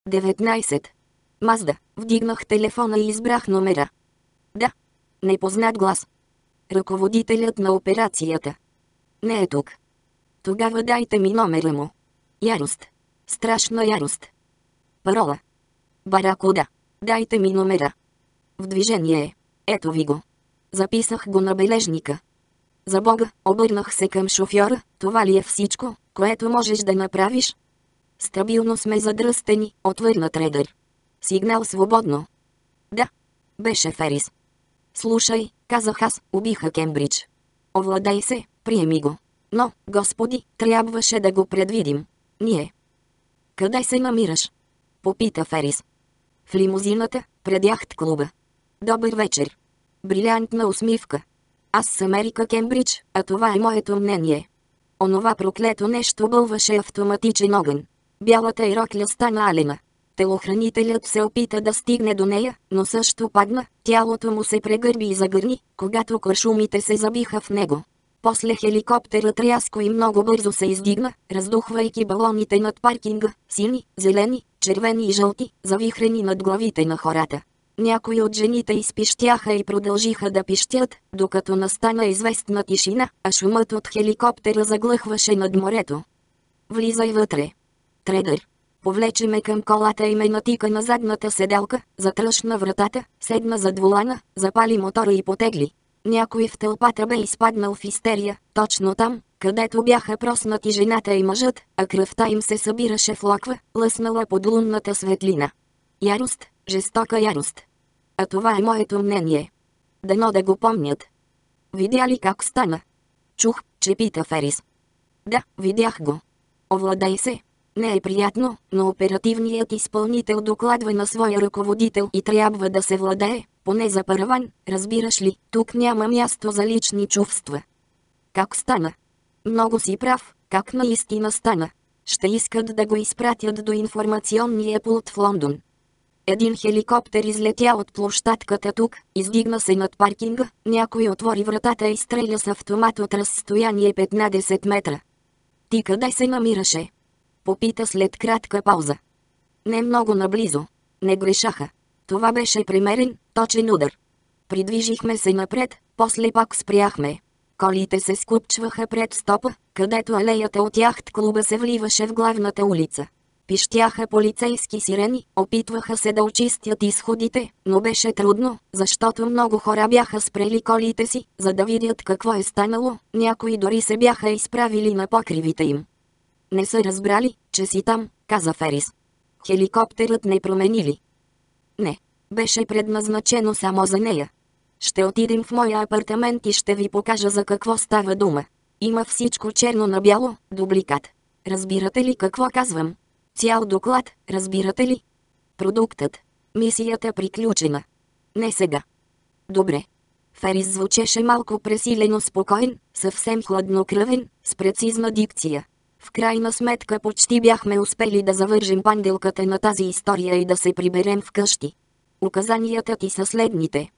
19. Мазда. Вдигнах телефона и избрах номера. Да. Непознат глас. Ръководителят на операцията. Не е тук. Тогава дайте ми номера му. Ярост. Страшна ярост. Парола. Баракуда. Дайте ми номера. В движение е. Ето ви го. Записах го на бележника. За Бога, обърнах се към шофьора, това ли е всичко, което можеш да направиш? Стабилно сме задръстени, отвърна Трейдър. Сигнал свободно. Да. Беше Ферис. Слушай, казах аз, убиха Кембридж. Овладей се, приеми го. Но, господи, трябваше да го предвидим. Ние. Къде се намираш? Попита Ферис. В лимузината, пред яхт-клуба. Добър вечер. Брилянтна усмивка. Аз съм Ерика Кембридж, а това е моето мнение. Онова проклето нещо бълваше автоматичен огън. Бялата ирокля стана алена. Телохранителят се опита да стигне до нея, но също падна, тялото му се прегърби и загърни, когато куршумите се забиха в него. После хеликоптерът рязко и много бързо се издигна, раздухвайки балоните над паркинга, сини, зелени, червени и жълти, завихрени над главите на хората. Някои от жените изпищяха и продължиха да пищят, докато настана известна тишина, а шумът от хеликоптера заглъхваше над морето. Влизай вътре. Трейдър. Повлече ме към колата и ме натика на задната седалка, затръшна вратата, седна зад волана, запали мотора и потегли. Някой в тълпата бе изпаднал в истерия, точно там, където бяха проснати жената и мъжът, а кръвта им се събираше в локва, лъснала под лунната светлина. Ярост, жестока ярост. А това е моето мнение. Дано да го помнят. Видя ли как стана? Чух, че пита Ферис. Да, видях го. Овладей се. Не е приятно, но оперативният изпълнител докладва на своя ръководител и трябва да се владее, поне за параван, разбираш ли, тук няма място за лични чувства. Как стана? Много си прав, как наистина стана. Ще искат да го изпратят до информационния пулт в Лондон. Един хеликоптер излетя от площадката тук, издигна се над паркинга, някой отвори вратата и стреля с автомат от разстояние 15 метра. Ти къде се намираше? Попита след кратка пауза. Не много наблизо. Не грешаха. Това беше примерен, точен удар. Придвижихме се напред, после пак спряхме. Колите се скупчваха пред стопа, където алеята от яхт-клуба се вливаше в главната улица. Пищяха полицейски сирени, опитваха се да очистят изходите, но беше трудно, защото много хора бяха спрели колите си, за да видят какво е станало, някои дори се бяха изправили на покривите им. Не са разбрали, че си там, каза Ферис. Хеликоптерът не промени ли? Не. Беше предназначено само за нея. Ще отидем в моя апартамент и ще ви покажа за какво става дума. Има всичко черно на бяло, дубликат. Разбирате ли какво казвам? Цял доклад, разбирате ли? Продуктът. Мисията приключена. Не сега. Добре. Ферис звучеше малко пресилено спокоен, съвсем хладнокръвен, с прецизна дикция. В крайна сметка почти бяхме успели да завържем панделката на тази история и да се приберем вкъщи. Указанията ти са следните.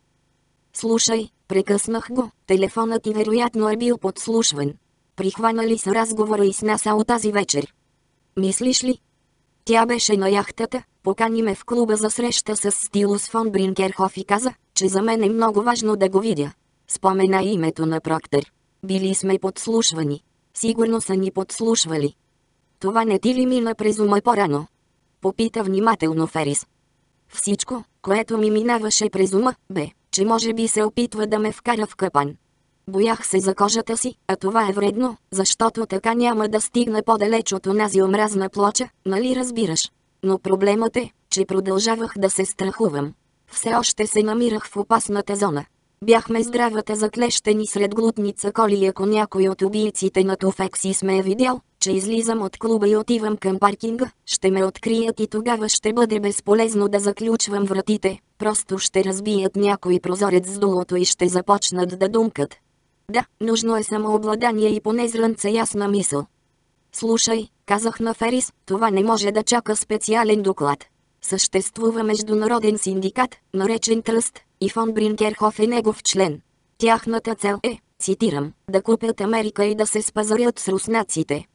Слушай, прекъснах го, телефонът ти вероятно е бил подслушван. Прихванали са разговора и с нас от тази вечер. Мислиш ли? Тя беше на яхтата, покани ме в клуба за среща с Стилус фон Бринкерхоф и каза, че за мен е много важно да го видя. Спомена името на Проктер. Били сме подслушвани. Сигурно са ни подслушвали. Това не ти ли мина през ума по-рано? Попита внимателно Ферис. Всичко, което ми минаваше през ума, бе, че може би се опитва да ме вкара в капан. Боях се за кожата си, а това е вредно, защото така няма да стигна по-далеч от онази омразна плоча, нали разбираш? Но проблемът е, че продължавах да се страхувам. Все още се намирах в опасната зона. Бяхме здравата заклещени сред глутница коли и ако някой от убийците на Туфекси ме е видял, че излизам от клуба и отивам към паркинга, ще ме открият и тогава ще бъде безполезно да заключвам вратите, просто ще разбият някой прозорец с дулото и ще започнат да думкат. Да, нужно е самообладание и поне зрънце ясна мисъл. Слушай, казах на Ферис, това не може да чака специален доклад. Съществува международен синдикат, наречен Тръст, и фон Бринкерхоф е негов член. Тяхната цел е, цитирам, да купят Америка и да се спазарят с руснаците.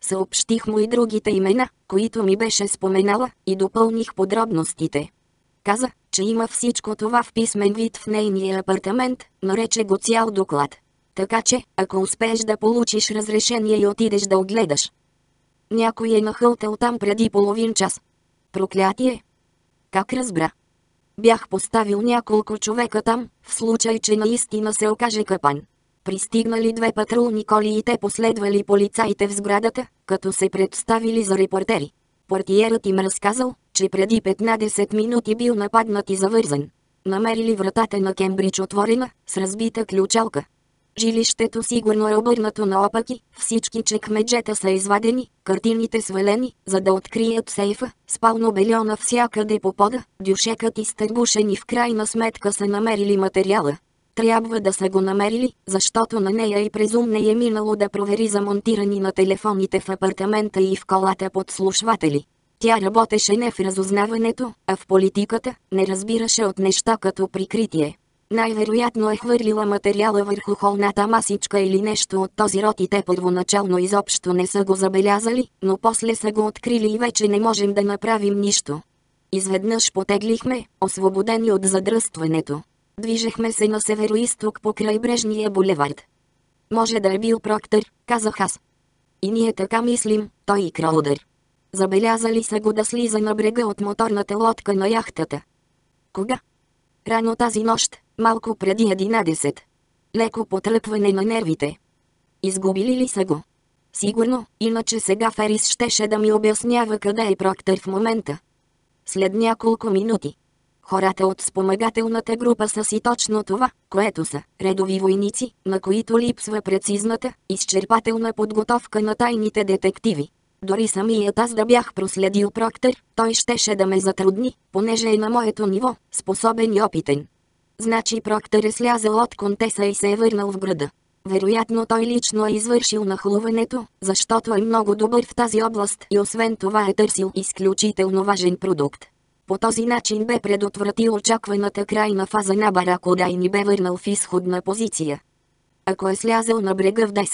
Съобщих му и другите имена, които ми беше споменала, и допълних подробностите. Каза, че има всичко това в писмен вид в нейния апартамент, нарече го цял доклад. Така че, ако успееш да получиш разрешение и отидеш да огледаш. Някой е нахълтал там преди половин час. Проклятие! Как разбра? Бях поставил няколко човека там, в случай че наистина се окаже капан. Пристигнали 2 патрулни коли и те последвали полицаите в сградата, като се представили за репортери. Портиерът им разказал, че преди 15 минути бил нападнат и завързан. Намерили вратата на Кембридж отворена, с разбита ключалка. Жилището сигурно е обърнато наопаки, всички чекмеджета са извадени, картините свалени, за да открият сейфа, спално бельо навсякъде по пода, дюшекът изтърбушен и в крайна сметка са намерили материала. Трябва да са го намерили, защото на нея и през ум не е минало да провери за монтирани на телефоните в апартамента и в колата подслушватели. Тя работеше не в разузнаването, а в политиката, не разбираше от неща като прикритие. Най-вероятно е хвърлила материала върху холната масичка или нещо от този род и те първоначално изобщо не са го забелязали, но после са го открили и вече не можем да направим нищо. Изведнъж потеглихме, освободени от задръстването. Движехме се на североизток по крайбрежния булевард. Може да е бил Проктър, казах аз. И ние така мислим, той и Кроудър. Забелязали са го да слиза на брега от моторната лодка на яхтата. Кога? Рано тази нощ, малко преди 11. Леко потръпване на нервите. Изгубили ли са го? Сигурно, иначе сега Ферис щеше да ми обяснява къде е Проктър в момента. След няколко минути. Хората от спомагателната група са си точно това, което са редови войници, на които липсва прецизната, изчерпателна подготовка на тайните детективи. Дори самият аз да бях проследил Проктър, той щеше да ме затрудни, понеже е на моето ниво, способен и опитен. Значи Проктър е слязал от Контеса и се е върнал в града. Вероятно той лично е извършил нахлуването, защото е много добър в тази област и освен това е търсил изключително важен продукт. По този начин бе предотвратил очакваната крайна фаза на Баракуда и ни бе върнал в изходна позиция. Ако е слязал на брега в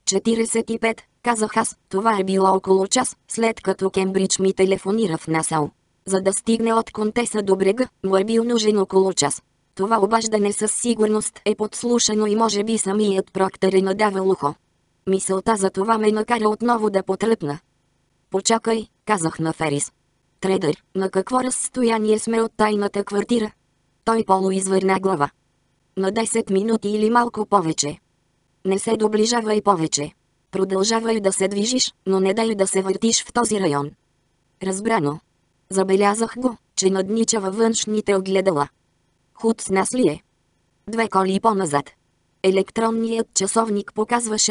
10:45, казах аз, това е било около час, след като Кембридж ми телефонира в Насау. За да стигне от Контеса до брега, му е бил нужен около час. Това обаждане със сигурност е подслушано и може би самият Проктър е надавал ухо. Мисълта за това ме накара отново да потръпна. Почакай, казах на Ферис. Трейдър, на какво разстояние сме от тайната квартира? Той полуизвърна глава. На 10 минути или малко повече. Не се доближавай повече. Продължавай да се движиш, но не дай да се въртиш в този район. Разбрано. Забелязах го, че наднича във външните огледала. Худ с нас ли е? 2 коли по-назад. Електронният часовник показваше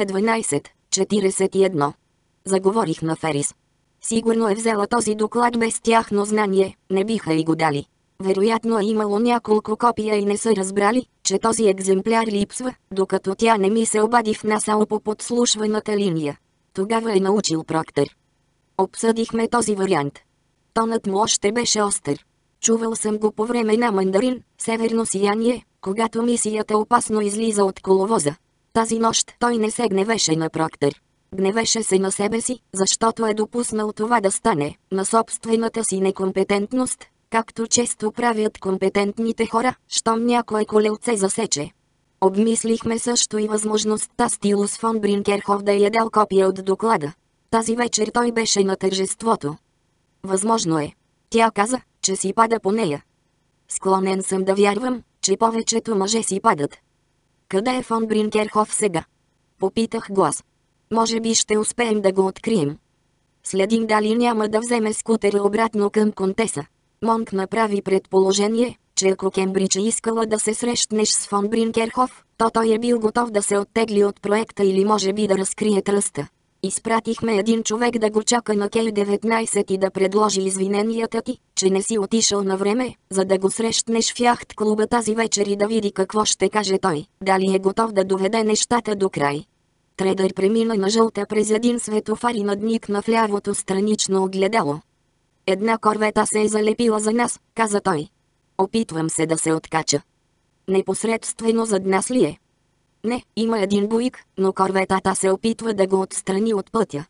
12:41. Заговорих на Ферис. Сигурно е взела този доклад без тяхно знание, не биха и го дали. Вероятно е имало няколко копия и не са разбрали, че този екземпляр липсва, докато тя не ми се обади в Насау по подслушваната линия. Тогава е научил Проктър. Обсъдихме този вариант. Тонът му още беше остър. Чувал съм го по време на Мандарин, Северно сияние, когато мисията опасно излиза от коловоза. Тази нощ той не се гневеше на Проктър. Гневеше се на себе си, защото е допуснал това да стане, на собствената си некомпетентност, както често правят компетентните хора, щом някое колелце засече. Обмислихме също и възможността Стилус фон Бринкерхоф да е дал копия от доклада. Тази вечер той беше на тържеството. Възможно е. Тя каза, че си пада по нея. Склонен съм да вярвам, че повечето мъже си падат. Къде е фон Бринкерхоф сега? Попитах глас. Може би ще успеем да го открием. Следим дали няма да вземе скутера обратно към Контеса. Монк направи предположение, че ако Кембридж е искала да се срещнеш с фон Бринкерхоф, то той е бил готов да се оттегли от проекта или може би да разкрие тръста. Изпратихме един човек да го чака на Кей-19 и да предложи извиненията ти, че не си отишъл на време, за да го срещнеш в яхт клуба тази вечер и да види какво ще каже той, дали е готов да доведе нещата до край. Трейдър премина на жълта през един светофар и надникна в лявото странично огледало. Една корвета се е залепила за нас, каза той. Опитвам се да се откача. Непосредствено зад нас ли е? Не, има един буик, но корветата се опитва да го отстрани от пътя.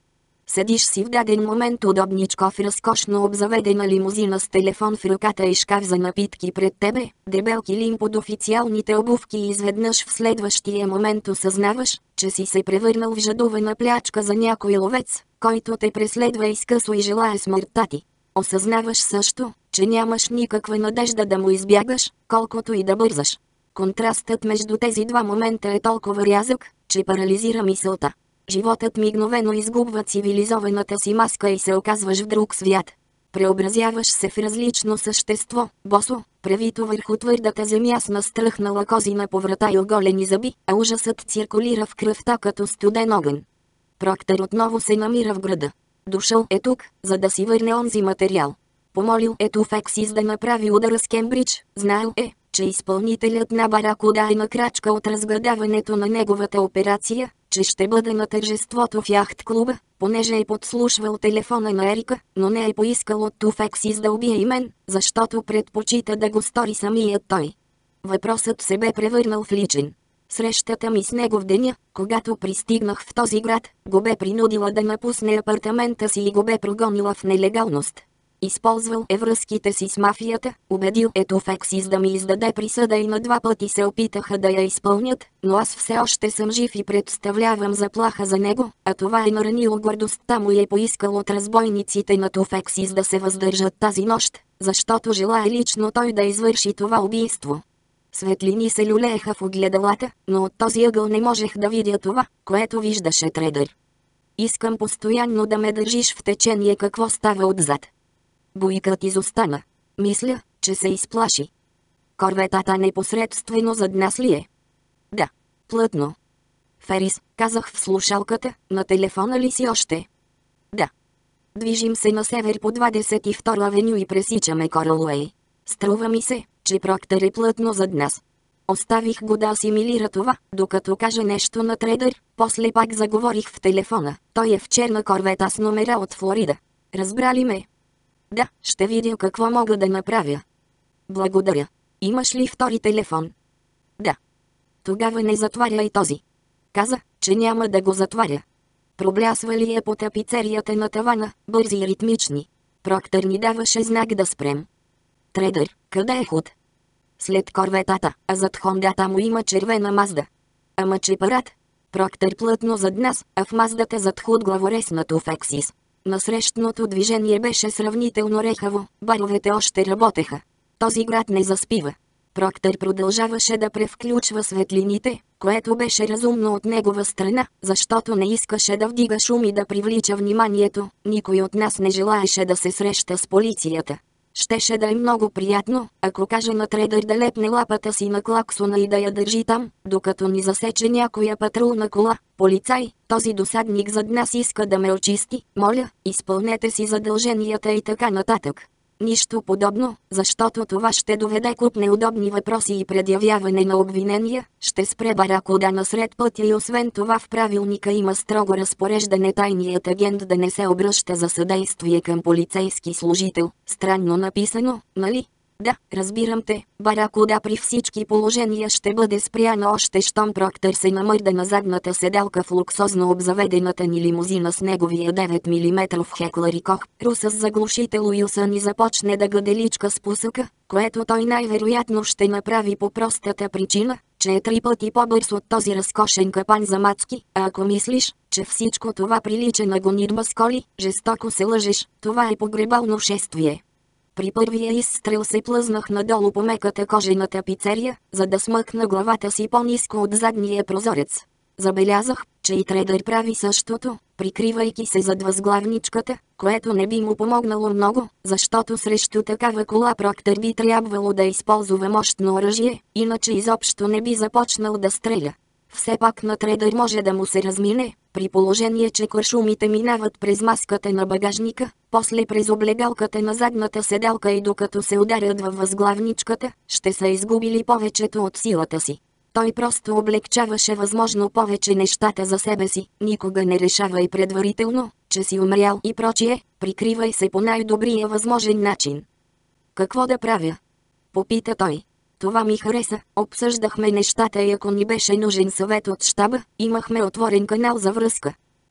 Седиш си в даден момент удобничко в разкошно обзаведена лимузина с телефон в ръката и шкаф за напитки пред тебе, дебел килим под официалните обувки и изведнъж в следващия момент осъзнаваш, че си се превърнал в жадувана плячка за някой ловец, който те преследва изкъсо и желае смъртта ти. Осъзнаваш също, че нямаш никаква надежда да му избягаш, колкото и да бързаш. Контрастът между тези два момента е толкова рязък, че парализира мисълта. Животът мигновено изгубва цивилизованата си маска и се оказваш в друг свят. Преобразяваш се в различно същество, босо, превито върху твърдата земя с настръхнала козина по врата и оголени зъби, а ужасът циркулира в кръвта като студен огън. Проктър отново се намира в града. Дошъл е тук, за да си върне онзи материал. Помолил е Туфексис да направи удара с Кембридж, знаел е, че изпълнителят на Баракуда е на крачка от разгадаването на неговата операция, че ще бъде на тържеството в яхт-клуба, понеже е подслушвал телефона на Ерика, но не е поискал от Туфексис да убие и мен, защото предпочита да го стори самият той. Въпросът се бе превърнал в личен. Срещата ми с него в деня, когато пристигнах в този град, го бе принудила да напусне апартамента си и го бе прогонила в нелегалност. Използвал е връзките си с мафията, убедил е Туфексис да ми издаде присъда и на 2 пъти се опитаха да я изпълнят, но аз все още съм жив и представлявам заплаха за него, а това е наранило гордостта му и е поискал от разбойниците на Туфексис да се въздържат тази нощ, защото желае лично той да извърши това убийство. Светлини се люлееха в огледалата, но от този ъгъл не можех да видя това, което виждаше Трейдър. Искам постоянно да ме държиш в течение какво става отзад. Буйкът изостана. Мисля, че се изплаши. Корветата непосредствено зад нас ли е? Да. Плътно. Ферис, казах в слушалката, на телефона ли си още? Да. Движим се на север по 22 авеню и пресичаме Коралуей. Струва ми се, че Проктър е плътно зад нас. Оставих го да асимилира това, докато каже нещо на Трейдър, после пак заговорих в телефона. Той е в черна корвета с номера от Флорида. Разбрали ме? Да, ще видя какво мога да направя. Благодаря. Имаш ли втори телефон? Да. Тогава не затваря и този. Каза, че няма да го затваря. Проблясвали е по тапицерията на тавана, бързи и ритмични. Проктър ни даваше знак да спрем. Трейдър, къде е Худ? След корветата, а зад хондата му има червена Мазда. Ама че парад? Проктър плътно зад нас, а в Маздата зад Худ главорез на Туфексис. Насрещното движение беше сравнително рехаво, баровете още работеха. Този град не заспива. Проктър продължаваше да превключва светлините, което беше разумно от негова страна, защото не искаше да вдига шум и да привлича вниманието. Никой от нас не желаеше да се среща с полицията. Щеше да е много приятно, ако каже на Трейдър да лепне лапата си на клаксона и да я държи там, докато ни засече някоя патрулна кола. Полицай, този досадник зад нас иска да ме очисти, моля, изпълнете си задълженията и така нататък. Нищо подобно, защото това ще доведе куп неудобни въпроси и предявяване на обвинения, ще спре Баракуда насред пътя и освен това в правилника има строго разпореждане тайният агент да не се обръща за съдействие към полицейски служител. Странно написано, нали? Да, разбирам те. Баракуда при всички положения ще бъде спряна още щом Проктър се намърда на задната седалка в луксозно обзаведената ни лимузина с неговия 9 мм Хеклър и Кох. Руса с заглушител Уилсън и започне да гаделичка с пусъка, което той най-вероятно ще направи по простата причина, че е 3 пъти по-бърз от този разкошен капан за мацки, а ако мислиш, че всичко това прилича на гонитба с коли, жестоко се лъжеш, това е погребално шествие. При първия изстрел се плъзнах надолу по меката кожена тапицерия, за да смъкна главата си по-ниско от задния прозорец. Забелязах, че и Трейдър прави същото, прикривайки се зад възглавничката, което не би му помогнало много, защото срещу такава кола Проктър би трябвало да използва мощно оръжие, иначе изобщо не би започнал да стреля. Все пак на Трейдър може да му се размине, при положение че куршумите минават през маската на багажника, после през облегалката на задната седалка и докато се ударят във възглавничката, ще са изгубили повечето от силата си. Той просто облегчаваше възможно повече нещата за себе си, никога не решавай предварително, че си умрял и прочие, прикривай се по най-добрия възможен начин. Какво да правя? Попита той. Това ми хареса, обсъждахме нещата и ако ни беше нужен съвет от щаба, имахме отворен канал за връзка.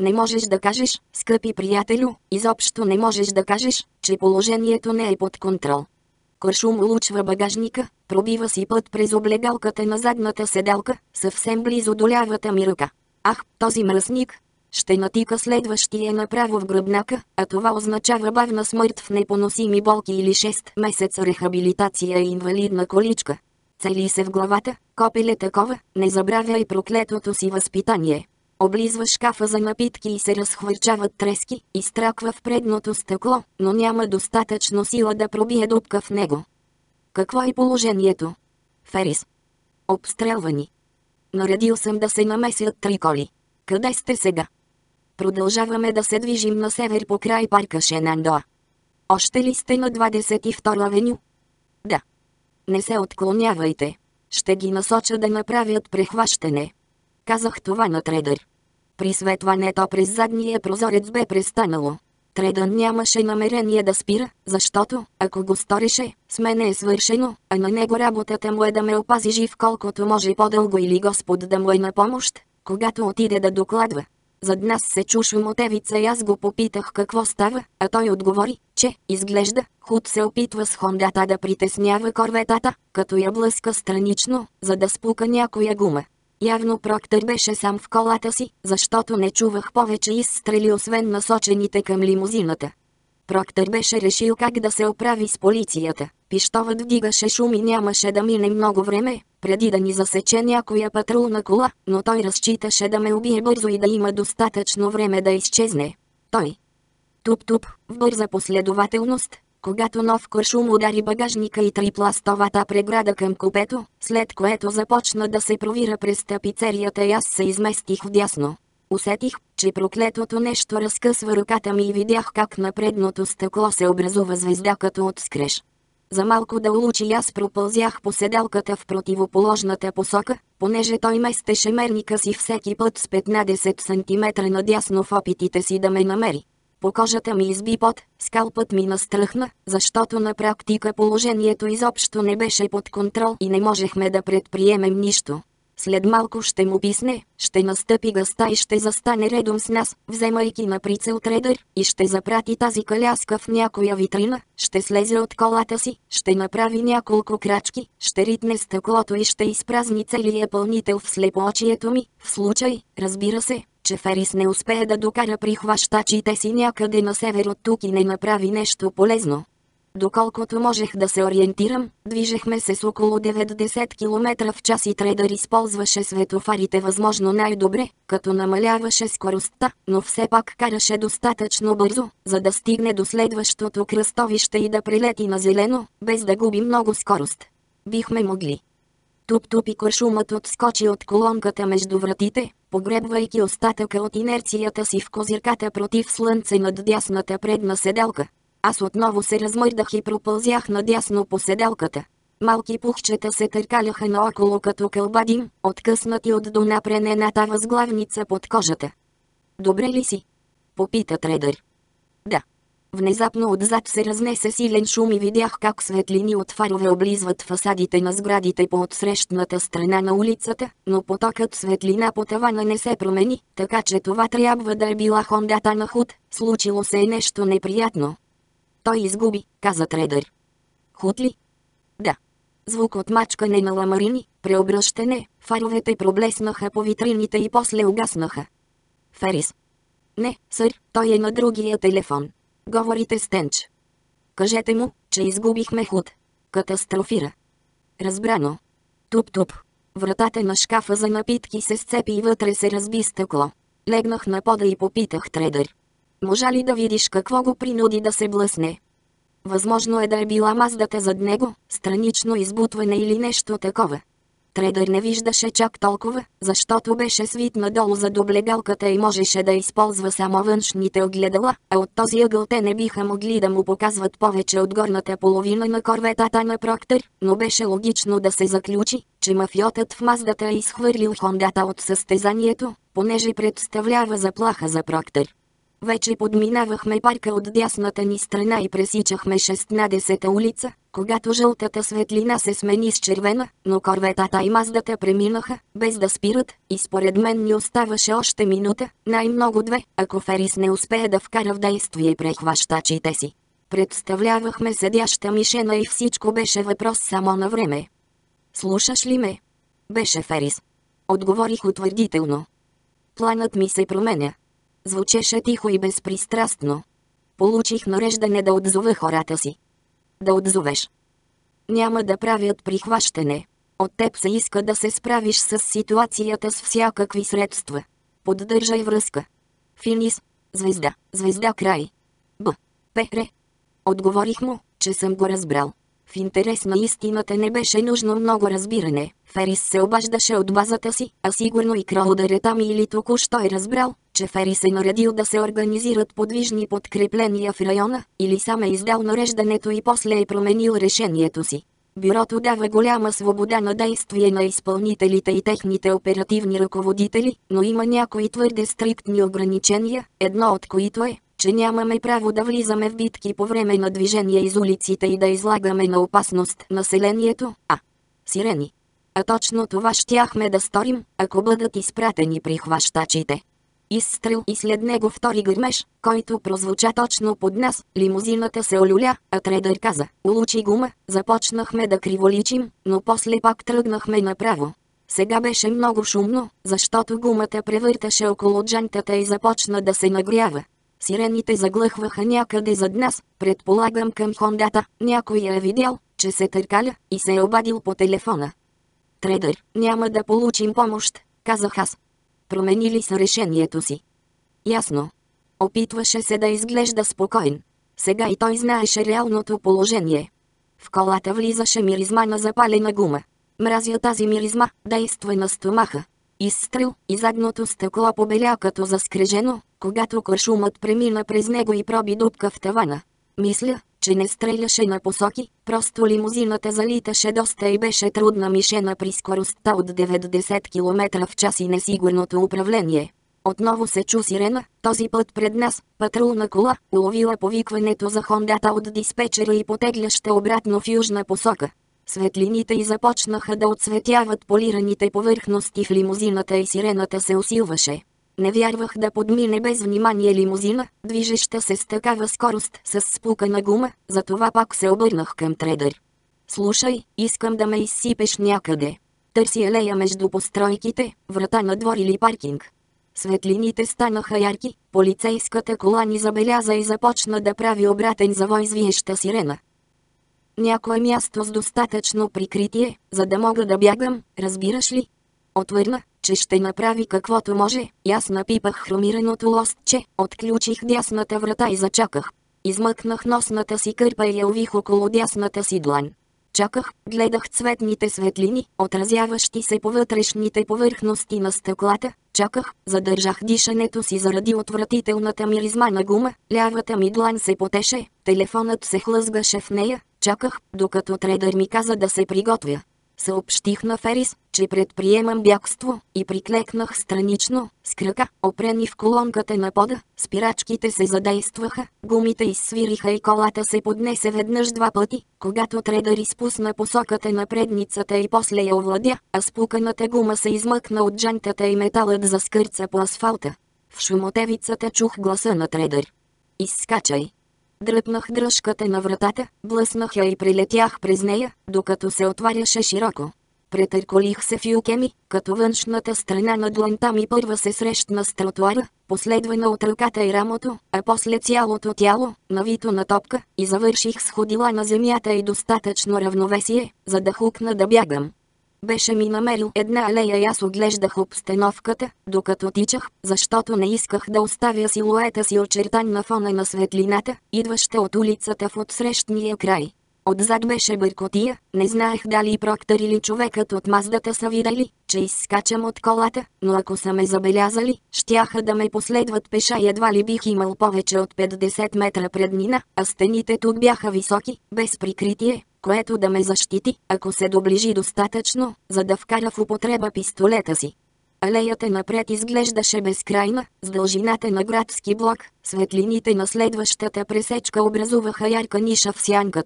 Не можеш да кажеш, скъпи приятелю, изобщо не можеш да кажеш, че положението не е под контрол. Куршум улучва багажника, пробива си път през облегалката на задната седалка, съвсем близо до лявата ми ръка. Ах, този мръсник! Ще натика следващия направо в гръбнака, а това означава бавна смърт в непоносими болки или 6 месеца рехабилитация и инвалидна количка. Цели се в главата, копеле такова, не забравяй проклетото си възпитание. Облизва шкафа за напитки и се разхвърчават трески, изтраква в предното стъкло, но няма достатъчно сила да пробие дупка в него. Какво е положението? Ферис. Обстрелвани. Наредил съм да се намесят 3 коли. Къде сте сега? Продължаваме да се движим на север по край парка Шенандоа. Още ли сте на 22 авеню? Да. Не се отклонявайте. Ще ги насоча да направят прехващане. Казах това на Тредър. Присветването през задния прозорец бе престанало. Тредър нямаше намерение да спира, защото, ако го стореше, с мене е свършено, а на него работата му е да ме опази жив колкото може по-дълго или Господ да му е на помощ, когато отиде да докладва. Зад нас се чу шумотевица и аз го попитах какво става, а той отговори, че, изглежда, Худ се опитва с хондата да притеснява корветата, като я блъска странично, за да спука някоя гума. Явно Проктър беше сам в колата си, защото не чувах повече изстрели освен насочените към лимузината. Проктър беше решил как да се оправи с полицията. Пищовът вдигаше шум и нямаше да мине много време, преди да ни засече някоя патрулна кола, но той разчиташе да ме убие бързо и да има достатъчно време да изчезне. Той. Туп-туп, в бърза последователност, когато нов куршум удари багажника и трипластовата преграда към купето, след което започна да се провира през тапицерията и аз се изместих вдясно. Усетих, че проклетото нещо разкъсва ръката ми и видях как на предното стъкло се образува звезда като от скреж. За малко да улучи аз пропълзях по седалката в противоположната посока, понеже той местеше мерника си всеки път с 15 см надясно в опитите си да ме намери. По кожата ми изби пот, скалпът ми настръхна, защото на практика положението изобщо не беше под контрол и не можехме да предприемем нищо. След малко ще му писне, ще настъпи гъста и ще застане редом с нас, вземайки на прицел Тредър, и ще запрати тази каляска в някоя витрина, ще слезе от колата си, ще направи няколко крачки, ще ритне стъклото и ще изпразни целия пълнител в слепоочието ми, в случай, разбира се, че Ферис не успее да докара прихващачите си някъде на север от тук и не направи нещо полезно. Доколкото можех да се ориентирам, движехме се с около 90 км в час и Тредър използваше светофарите възможно най-добре, като намаляваше скоростта, но все пак караше достатъчно бързо, за да стигне до следващото кръстовище и да прелети на зелено, без да губи много скорост. Бихме могли. Туп-туп и куршумът отскочи от колонката между вратите, погребвайки остатъка от инерцията си в козирката против слънце над дясната предна седалка. Аз отново се размърдах и пропълзях надясно по седалката. Малки пухчета се търкаляха наоколо като кълбадим, откъснати от донапренената възглавница под кожата. Добре ли си? Попита Тредър. Да. Внезапно отзад се разнесе силен шум и видях как светлини от фарове облизват фасадите на сградите по отсрещната страна на улицата, но потокът светлина по тавана не се промени, така че това трябва да е била хондата на Худ, случило се е нещо неприятно. Той изгуби, каза Тредър. Худ ли? Да. Звук от мачкане на ламарини, преобръщане, фаровете проблеснаха по витрините и после угаснаха. Ферис. Не, сър, той е на другия телефон. Говорите с Тенч. Кажете му, че изгубихме Худ. Катастрофира. Разбрано. Туп-туп. Вратата на шкафа за напитки се сцепи и вътре се разби стъкло. Легнах на пода и попитах Тредър. Можа ли да видиш какво го принуди да се блъсне? Възможно е да е била маздата зад него, странично избутване или нещо такова. Тредър не виждаше чак толкова, защото беше свит надолу зад облегалката и можеше да използва само външните огледала, а от този ъгъл те не биха могли да му показват повече от горната половина на корветата на Проктър, но беше логично да се заключи, че мафиотът в маздата е изхвърлил хондата от състезанието, понеже представлява заплаха за Проктър. Вече подминавахме парка от дясната ни страна и пресичахме 16-та улица, Когато жълтата светлина се смени с червена, но корветата и Маздата преминаха, без да спират, и според мен ни оставаше още минута, най-много две, ако Ферис не успее да вкара в действие прехващачите си. Представлявахме седяща мишена и всичко беше въпрос само на време. "Слушаш ли ме?" Беше Ферис. Отговорих утвърдително. Планът ми се променя. Звучеше тихо и безпристрастно. Получих нареждане да отзова хората си. "Да отзовеш. Няма да правят прихващане. От теб се иска да се справиш с ситуацията с всякакви средства. Поддържай връзка. Финис. Звезда. Звезда край. Б. Р. Отговорих му, че съм го разбрал. В интерес на истината не беше нужно много разбиране. Ферис се обаждаше от базата си, а сигурно и Кроудърът ми или току-що е разбрал, че Ферис е наредил да се организират подвижни подкрепления в района, или сам е издал нареждането и после е променил решението си. Бюрото дава голяма свобода на действие на изпълнителите и техните оперативни ръководители, но има някои твърде стриктни ограничения, едно от които е, че нямаме право да влизаме в битки по време на движение из улиците и да излагаме на опасност населението, сирени. А точно това щяхме да сторим, ако бъдат изпратени прихващачите. Изстрел и след него втори гърмеж, който прозвуча точно под нас, лимузината се олюля, а Трейдър каза: "Улучи гума", започнахме да криволичим, но после пак тръгнахме направо. Сега беше много шумно, защото гумата превърташе около джантата и започна да се нагрява. Сирените заглъхваха някъде зад нас, предполагам към Хондата, някой я е видял, че се търкаля, и се е обадил по телефона. "Трейдър, няма да получим помощ", казах аз. Променили са решението си. Ясно. Опитваше се да изглежда спокоен. Сега и той знаеше реалното положение. В колата влизаше миризма на запалена гума. Мразя тази миризма, действа на стомаха. Изстрел и задното стъкло побеля като заскрежено, когато куршумът премина през него и проби дупка в тавана. Мисля, че не стреляше на посоки, просто лимузината залиташе доста и беше трудна мишена при скоростта от 90 км в час и несигурното управление. Отново се чу сирена, този път пред нас, патрулна кола, уловила повикването за Хондата от диспетчера и потегляща обратно в южна посока. Светлините й започнаха да отсветяват полираните повърхности в лимузината и сирената се усилваше. Не вярвах да подмине без внимание лимузина, движеща се с такава скорост с спукана гума, затова пак се обърнах към Трейдър. "Слушай, искам да ме изсипеш някъде. Търси алея между постройките, врата на двор или паркинг." Светлините станаха ярки, полицейската кола ни забеляза и започна да прави обратен завой с виеща сирена. "Някое място с достатъчно прикритие, за да мога да бягам, разбираш ли?" Отвърна, че ще направи каквото може, и аз напипах хромираното лостче, отключих дясната врата и зачаках. Измъкнах носната си кърпа и я увих около дясната си длан. Чаках, гледах цветните светлини, отразяващи се по вътрешните повърхности на стъклата, чаках, задържах дишането си заради отвратителната миризма на гума, лявата ми длан се потеше, телефонът се хлъзгаше в нея, чаках, докато Трейдър ми каза да се приготвя. Съобщих на Ферис, че предприемам бягство, и приклекнах странично, с крака, опрени в колонката на пода, спирачките се задействаха, гумите изсвириха и колата се поднесе веднъж-два пъти, когато Трейдър изпусна посоката на предницата и после я овладя, а спуканата гума се измъкна от джантата и металът заскърца по асфалта. В шумотевицата чух гласа на Трейдър. "Изскачай!" Дръпнах дръжката на вратата, блъснах я и прелетях през нея, докато се отваряше широко. Претърколих се в юке ми, като външната страна на дланта ми първа се срещна с тротуара, последвана от ръката и рамото, а после цялото тяло, навито на топка, и завърших с ходила на земята и достатъчно равновесие, за да хукна да бягам. Беше ми намерил една алея и аз оглеждах обстановката, докато тичах, защото не исках да оставя силуета си очертан на фона на светлината, идваща от улицата в отсрещния край. Отзад беше бъркотия, не знаех дали Проктър или човекът от Маздата са видели, че изскачам от колата, но ако са ме забелязали, щяха да ме последват пеша и едва ли бих имал повече от 50 метра преднина, а стените тук бяха високи, без прикритие, което да ме защити, ако се доближи достатъчно, за да вкара в употреба пистолета си. Алеята напред изглеждаше безкрайна, с дължината на градски блок, светлините на следващата пресечка образуваха ярка ниша в сянката.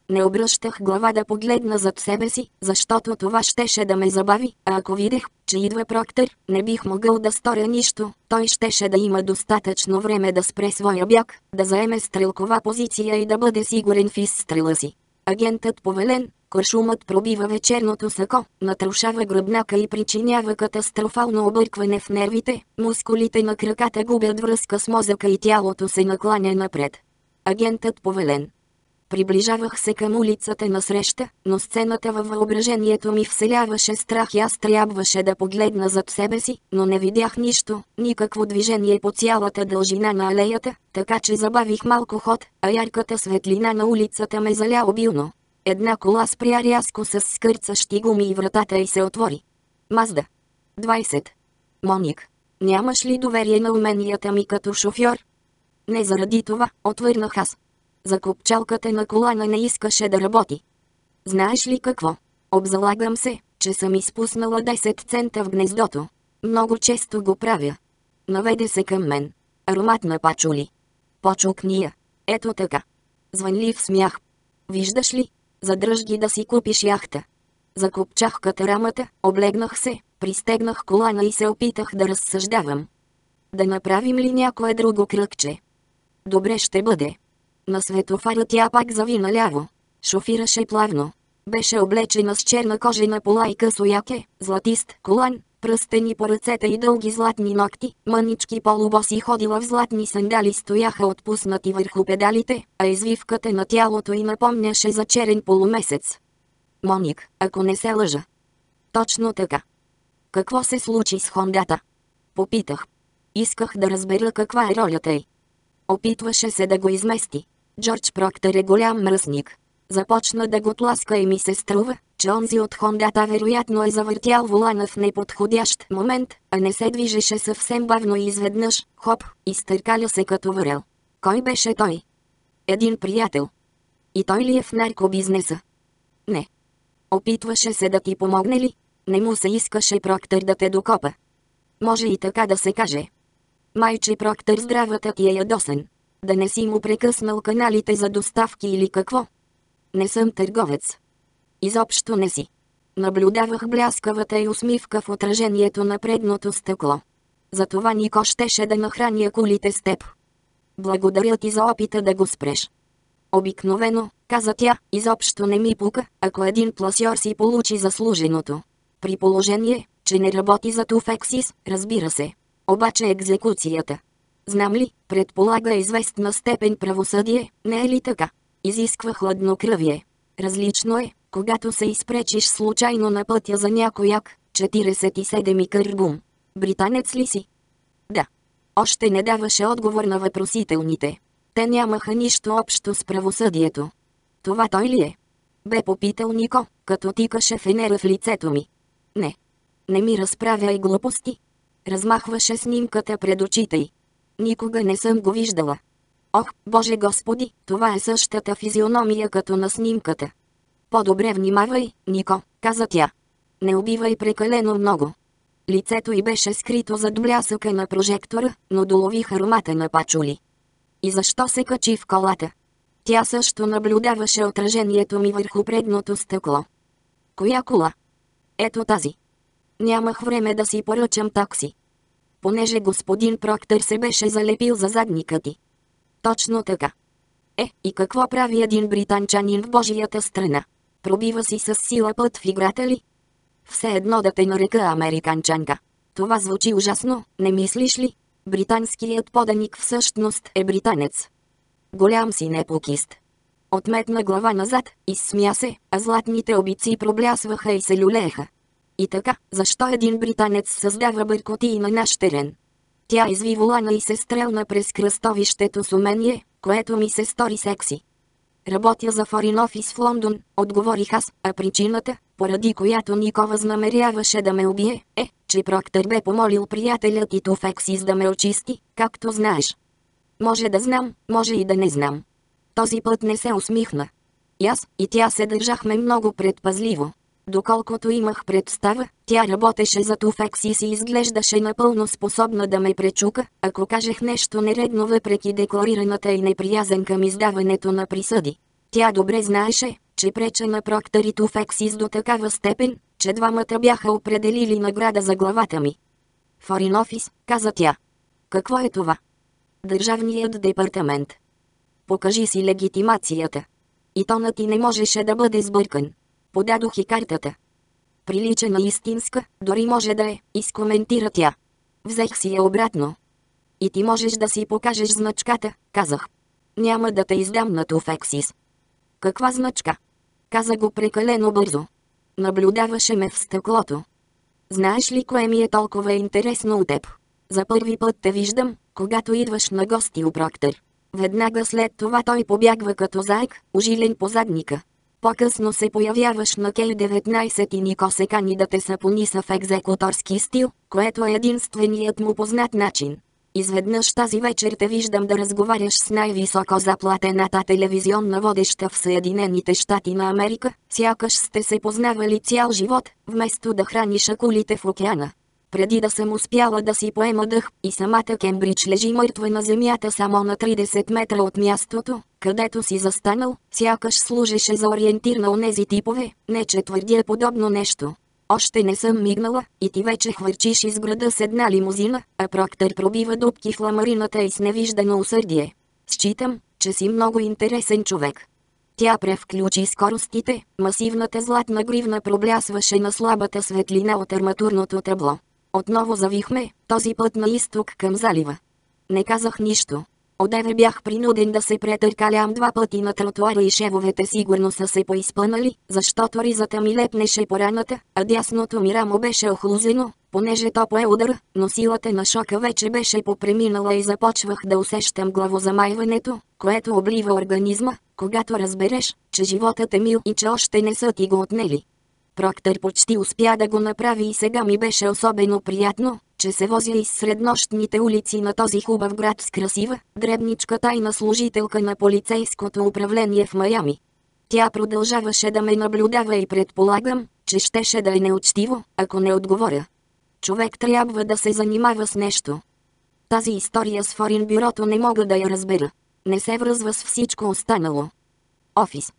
Не обръщах глава да погледна зад себе си, защото това щеше да ме забави, а ако видях, че идва Проктър, не бих могъл да сторя нищо. Той щеше да има достатъчно време да спре своя бяг, да заеме стрелкова позиция и да бъде сигурен в изстрела си. Агентът повелен, куршумът пробива вечерното сако, натрушава гръбнака и причинява катастрофално объркване в нервите, мускулите на краката губят връзка с мозъка и тялото се накланя напред. Агентът повелен. Приближавах се към улицата насреща, но сцената във въображението ми вселяваше страх и аз трябваше да погледна зад себе си, но не видях нищо, никакво движение по цялата дължина на алеята, така че забавих малко ход, а ярката светлина на улицата ме заля обилно. Една кола спря рязко с скърцащи гуми и вратата й се отвори. Мазда. 20. Моник, нямаш ли доверие на уменията ми като шофьор? Не заради това, отвърнах аз. Закопчалката на колана не искаше да работи. Знаеш ли какво? Обзалагам се, че съм изпуснала 10 цента в гнездото. Много често го правя. Наведе се към мен. Аромат на пачули. Почукни я. Ето така. Звънлив смях. Виждаш ли? Задръж ги да си купиш яхта. Закопчах катарамата, облегнах се, пристегнах колана и се опитах да разсъждавам. Да направим ли някое друго кръгче? Добре ще бъде. На светофара тя пак зави наляво. Шофираше плавно. Беше облечена с черна кожена пола и късо яке, златист колан, пръстени по ръцете и дълги златни ногти, мънички полубоси ходила в златни сандали стояха отпуснати върху педалите, а извивката на тялото й напомняше за черен полумесец. Моник, ако не се лъжа. Точно така. Какво се случи с Хондата? Попитах. Исках да разбера каква е ролята й. Опитваше се да го измести. Джордж Проктър е голям мръсник. Започна да го тласка и ми се струва, че онзи от Хондата вероятно е завъртял волана в неподходящ момент, а не се движеше съвсем бавно и изведнъж, хоп, изтъркаля се като върел. Кой беше той? Един приятел. И той ли е в наркобизнеса? Не. Опитваше се да ти помогне ли? Не му се искаше Проктър да те докопа. Може и така да се каже. Майче Проктър здравата ти е ядосен. Да не си му прекъснал каналите за доставки или какво? Не съм търговец. Изобщо не си. Наблюдавах бляскавата й усмивка в отражението на предното стъкло. Затова Нико щеше да нахрани кулите с теб. Благодаря ти за опита да го спреш. Обикновено, каза тя, изобщо не ми пука, ако един пласьор си получи заслуженото. При положение, че не работи за Туфексис, разбира се. Обаче екзекуцията. Знам ли, предполага известна степен правосъдие, не е ли така? Изисква хладнокръвие. Различно е, когато се изпречиш случайно на пътя за някояк, 47 и кърбум. Британец ли си? Да. Още не даваше отговор на въпросителните. Те нямаха нищо общо с правосъдието. Това той ли е? Бе попитал Нико, като тикаше фенера в лицето ми. Не. Не ми разправяй глупости. Размахваше снимката пред очите й. Никога не съм го виждала. Ох, Боже Господи, това е същата физиономия като на снимката. По-добре внимавай, Нико, каза тя. Не убивай прекалено много. Лицето й беше скрито зад блясъка на прожектора, но долових аромата на пачули. И защо се качи в колата? Тя също наблюдаваше отражението ми върху предното стъкло. Коя кола? Ето тази. Нямах време да си поръчам такси. Понеже господин Проктър се беше залепил за задника ти. Точно така. И какво прави един британчанин в Божията страна? Пробива си с сила път в играта ли? Все едно да те нарека американчанка. Това звучи ужасно, не мислиш ли? Британският поданик всъщност е британец. Голям си непокист. Отметна глава назад, изсмя се, а златните обици проблясваха и се люлееха. И така, защо един британец създава бъркотии на наш терен? Тя изви волана и се стрелна през кръстовището с умение, което ми се стори секси. Работя за Foreign Office в Лондон, отговорих аз, а причината, поради която Нико възнамеряваше да ме убие, че Проктър бе помолил приятелят и Туфексис да ме очисти, както знаеш. Може да знам, може и да не знам. Този път не се усмихна. И аз, и тя се държахме много предпазливо. Доколкото имах представа, тя работеше за Туфексис и изглеждаше напълно способна да ме пречука, ако кажех нещо нередно въпреки декларираната и неприязън към издаването на присъди. Тя добре знаеше, че преча на Проктър и Туфексис до такава степен, че двамата бяха определили награда за главата ми. Форин офис, каза тя. Какво е това? Държавният департамент. Покажи си легитимацията. И тонът ти не можеше да бъде сбъркан. Подадох и картата. Прилича на истинска, дори може да е, изкоментира тя. Взех си я обратно. И ти можеш да си покажеш значката, казах. Няма да те издам на Туфексис. Каква значка? Каза го прекалено бързо. Наблюдаваше ме в стъклото. Знаеш ли кое ми е толкова интересно от теб? За първи път те виждам, когато идваш на гости у Проктър. Веднага след това той побягва като заек, ужилен по задника. По-късно се появяваш на К-19 и Нико се кани да те сапониса в екзекуторски стил, което е единственият му познат начин. Изведнъж тази вечер те виждам да разговаряш с най-високо заплатената телевизионна водеща в Съединените щати на Америка, сякаш сте се познавали цял живот, вместо да храниш акулите в океана. Преди да съм успяла да си поема дъх, и самата Кембридж лежи мъртва на земята само на 30 метра от мястото, където си застанал, сякаш служеше за ориентир на онези типове, не че твърдя подобно нещо. Още не съм мигнала, и ти вече хвърчиш из града с една лимузина, а Проктър пробива дупки в ламарината и с невиждано усърдие. Считам, че си много интересен човек. Тя превключи скоростите, масивната златна гривна проблясваше на слабата светлина от арматурното табло. Отново завихме, този път на изток към залива. Не казах нищо. Одеве бях принуден да се претъркалям 2 пъти на тротуара и шевовете сигурно са се поизпънали, защото ризата ми лепнеше по раната, а дясното ми рамо беше охлузено, понеже то пое удар, но силата на шока вече беше попреминала и започвах да усещам главозамайването, което облива организма, когато разбереш, че животът е мил и че още не са ти го отнели. Проктър почти успя да го направи и сега ми беше особено приятно, че се возя из среднощните улици на този хубав град с красива, дребничка тайна служителка на полицейското управление в Майами. Тя продължаваше да ме наблюдава и предполагам, че щеше да е неучтиво, ако не отговоря. Човек трябва да се занимава с нещо. Тази история с Форин бюрото не мога да я разбера. Не се връзва с всичко останало. Офис.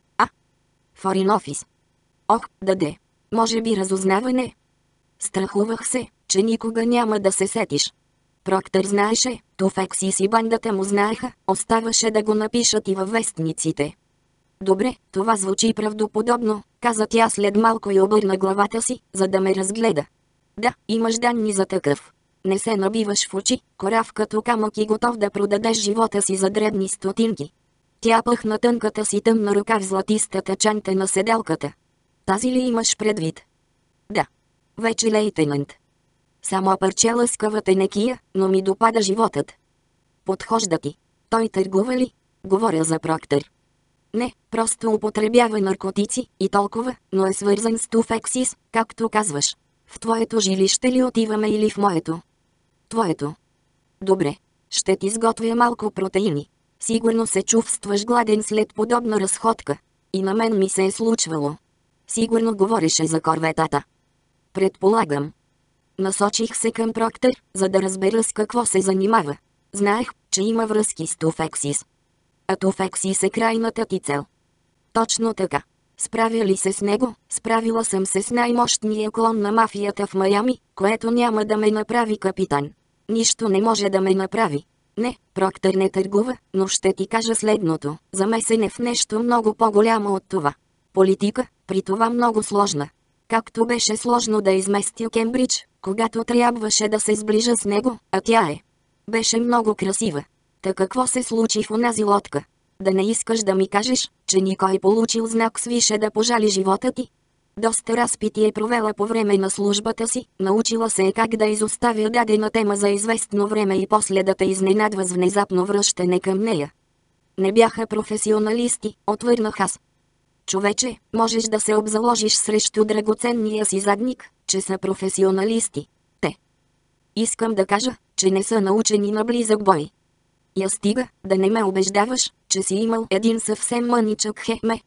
Форин офис. Ох, даде. Може би разузнаване? Страхувах се, че никога няма да се сетиш. Проктър знаеше, Туфексис и бандата му знаеха, оставаше да го напишат и във вестниците. Добре, това звучи правдоподобно, каза тя след малко и обърна главата си, за да ме разгледа. Да, имаш данни за такъв. Не се набиваш в очи, корав като камък и готов да продадеш живота си за дребни стотинки. Тя пъхна тънката си тъмна ръка в златистата чанта на седалката. Тази ли имаш предвид? Да. Вече лейтенант. Само парче лъскава тенекия, но ми допада животът. Подхожда ти. Той търгува ли? Говоря за Проктър. Не, просто употребява наркотици и толкова, но е свързан с Туфексис, както казваш. В твоето жилище ли отиваме или в моето? Твоето. Добре. Ще ти сготвя малко протеини. Сигурно се чувстваш гладен след подобна разходка. И на мен ми се е случвало. Сигурно говореше за корветата. Предполагам. Насочих се към Проктър, за да разбера с какво се занимава. Знаех, че има връзки с Туфексис. А Туфексис е крайната ти цел. Точно така. Справя ли се с него? Справила съм се с най-мощния клон на мафията в Майами, което няма да ме направи капитан. Нищо не може да ме направи. Не, Проктър не търгува, но ще ти кажа следното. Замесен е в нещо много по-голямо от това. Политика, при това много сложна. Както беше сложно да изместя Кембридж, когато трябваше да се сближа с него, а тя е. Беше много красива. Та какво се случи в онази лодка? Да не искаш да ми кажеш, че никой получил знак свише да пожали живота ти? Доста разпити е провела по време на службата си, научила се как да изоставя дадена тема за известно време и после да те изненадва с внезапно връщане към нея. Не бяха професионалисти, отвърнах аз. Човече, можеш да се обзаложиш срещу драгоценния си задник, че са професионалисти. Те. Искам да кажа, че не са научени на близък бой. Я стига, да не ме убеждаваш, че си имал един съвсем мъничък Хеме,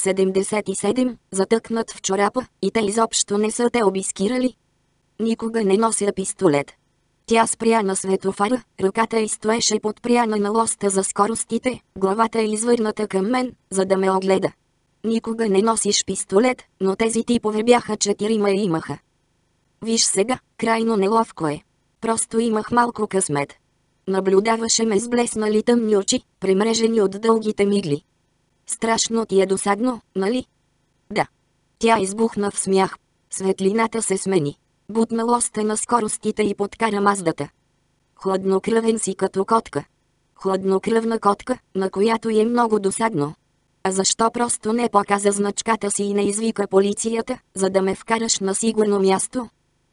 177, затъкнат в чорапа, и те изобщо не са те обискирали. Никога не нося пистолет. Тя спря на светофара, ръката й стоеше подпряна на лоста за скоростите, главата й извърната към мен, за да ме огледа. Никога не носиш пистолет, но тези типове бяха 4 и имаха. Виж сега, крайно неловко е. Просто имах малко късмет. Наблюдаваше ме с блеснали тъмни очи, премрежени от дългите мигли. Страшно ти е досадно, нали? Да. Тя избухна в смях. Светлината се смени. Бутна лоста на скоростите и подкара Маздата. Хладнокръвен си като котка. Хладнокръвна котка, на която е много досадно. А защо просто не показа значката си и не извика полицията, за да ме вкараш на сигурно място?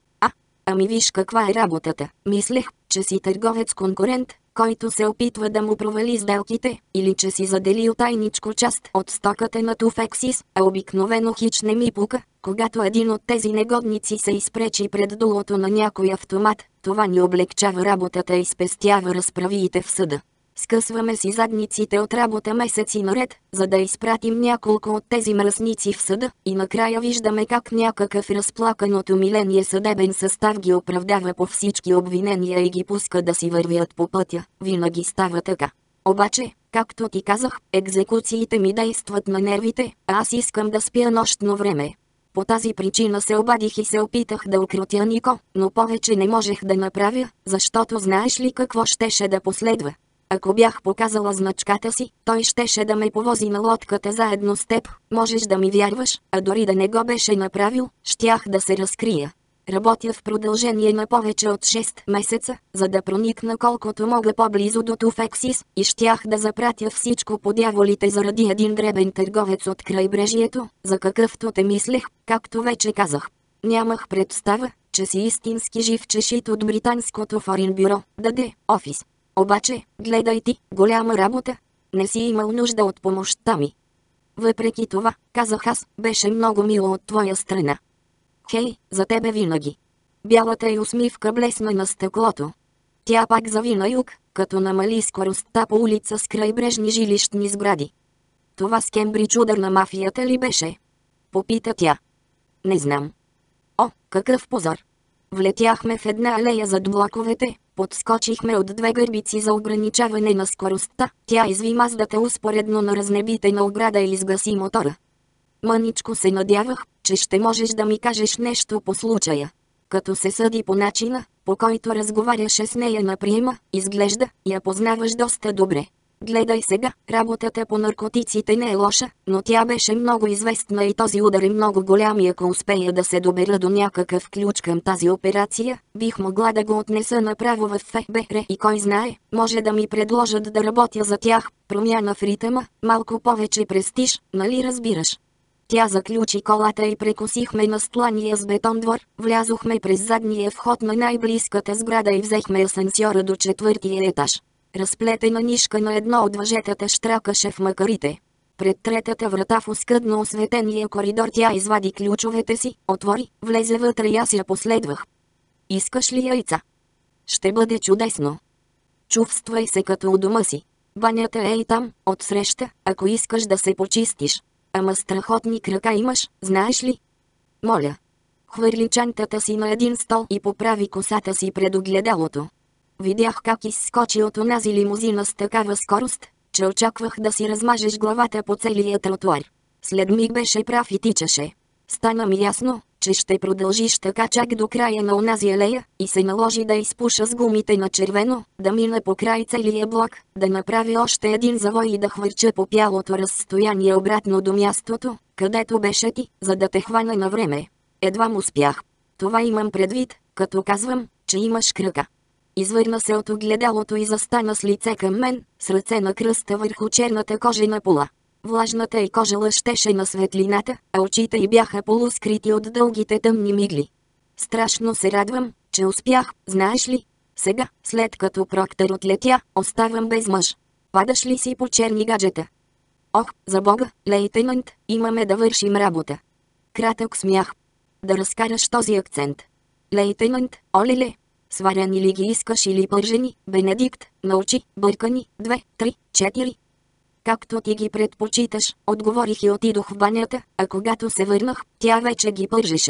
Ами виж каква е работата. Мислех, че си търговец-конкурент, който се опитва да му провали сделките, или че си заделил тайничко част от стоката на Туфексис, а обикновено хич не ми пука, когато един от тези негодници се изпречи пред дулото на някой автомат. Това ни облегчава работата и спестява разправиите в съда. Скъсваме си задниците от работа месеци наред, за да изпратим няколко от тези мръсници в съда, и накрая виждаме как някакъв разплакан от умиление съдебен състав ги оправдава по всички обвинения и ги пуска да си вървят по пътя. Винаги става така. Обаче, както ти казах, екзекуциите ми действат на нервите, а аз искам да спя нощно време. По тази причина се обадих и се опитах да укротя Нико, но повече не можех да направя, защото знаеш ли какво щеше да последва? Ако бях показала значката си, той щеше да ме повози на лодката заедно с теб, можеш да ми вярваш, а дори да не го беше направил, щях да се разкрия. Работя в продължение на повече от 6 месеца, за да проникна колкото мога по-близо до Туфексис, и щях да запратя всичко по дяволите заради един дребен търговец от крайбрежието, за какъвто те мислех, както вече казах. Нямах представа, че си истински жив чешит от британското форин бюро, даде офис. Обаче, гледай ти, голяма работа. Не си имал нужда от помощта ми. Въпреки това, казах аз, беше много мило от твоя страна. Хей, за тебе винаги. Бялата й усмивка блесна на стъклото. Тя пак зави на юг, като намали скоростта по улица с крайбрежни жилищни сгради. Това с Кембридж удар на мафията ли беше? Попита тя. Не знам. О, какъв позор! Влетяхме в една алея зад блоковете, подскочихме от 2 гърбици за ограничаване на скоростта, тя изви Маздата успоредно на разнебитена ограда и изгаси мотора. Мъничко се надявах, че ще можеш да ми кажеш нещо по случая. Като се съди по начина, по който разговаряше с нея на приема, изглежда, я познаваш доста добре. Гледай сега, работата по наркотиците не е лоша, но тя беше много известна и този удар е много голям и ако успея да се добера до някакъв ключ към тази операция, бих могла да го отнеса направо в ФБР и кой знае, може да ми предложат да работя за тях, промяна в ритъма, малко повече престиж, нали разбираш? Тя заключи колата и прекосихме на стлания с бетон двор, влязохме през задния вход на най-близката сграда и взехме асансьора до 4-тия етаж. Разплетена нишка на едно от въжетата щракаше в макарите. Пред третата врата в оскъдно осветения коридор тя извади ключовете си, отвори, влезе вътре и аз я последвах. Искаш ли яйца? Ще бъде чудесно. Чувствай се като у дома си. Банята е и там, отсреща, ако искаш да се почистиш. Ама страхотни крака имаш, знаеш ли? Моля. Хвърли чантата си на един стол и поправи косата си пред огледалото. Видях как изскочи от онази лимузина с такава скорост, че очаквах да си размажеш главата по целия тротуар. След миг беше прав и тичаше. Стана ми ясно, че ще продължиш така чак до края на онази алея, и се наложи да изпуша с гумите на червено, да мина по край целия блок, да направи още един завой и да хвърча по бялото разстояние обратно до мястото, където беше ти, за да те хвана на време. Едва му успях. Това имам предвид, като казвам, че имаш крака. Извърна се от огледалото и застана с лице към мен, с ръце на кръста върху черната кожена пола. Влажната й кожа лъщеше на светлината, а очите й бяха полускрити от дългите тъмни мигли. Страшно се радвам, че успях, знаеш ли? Сега, след като Проктър отлетя, оставам без мъж. Падаш ли си по черни гаджета? Ох, за Бога, лейтенант, имаме да вършим работа. Кратък смях. Да разкараш този акцент. Лейтенант, олеле. Сварени ли ги искаш или пържени, Бенедикт, научи, бъркани, 2, 3, 4. Както ти ги предпочиташ, отговорих и отидох в банята, а когато се върнах, тя вече ги пържеше.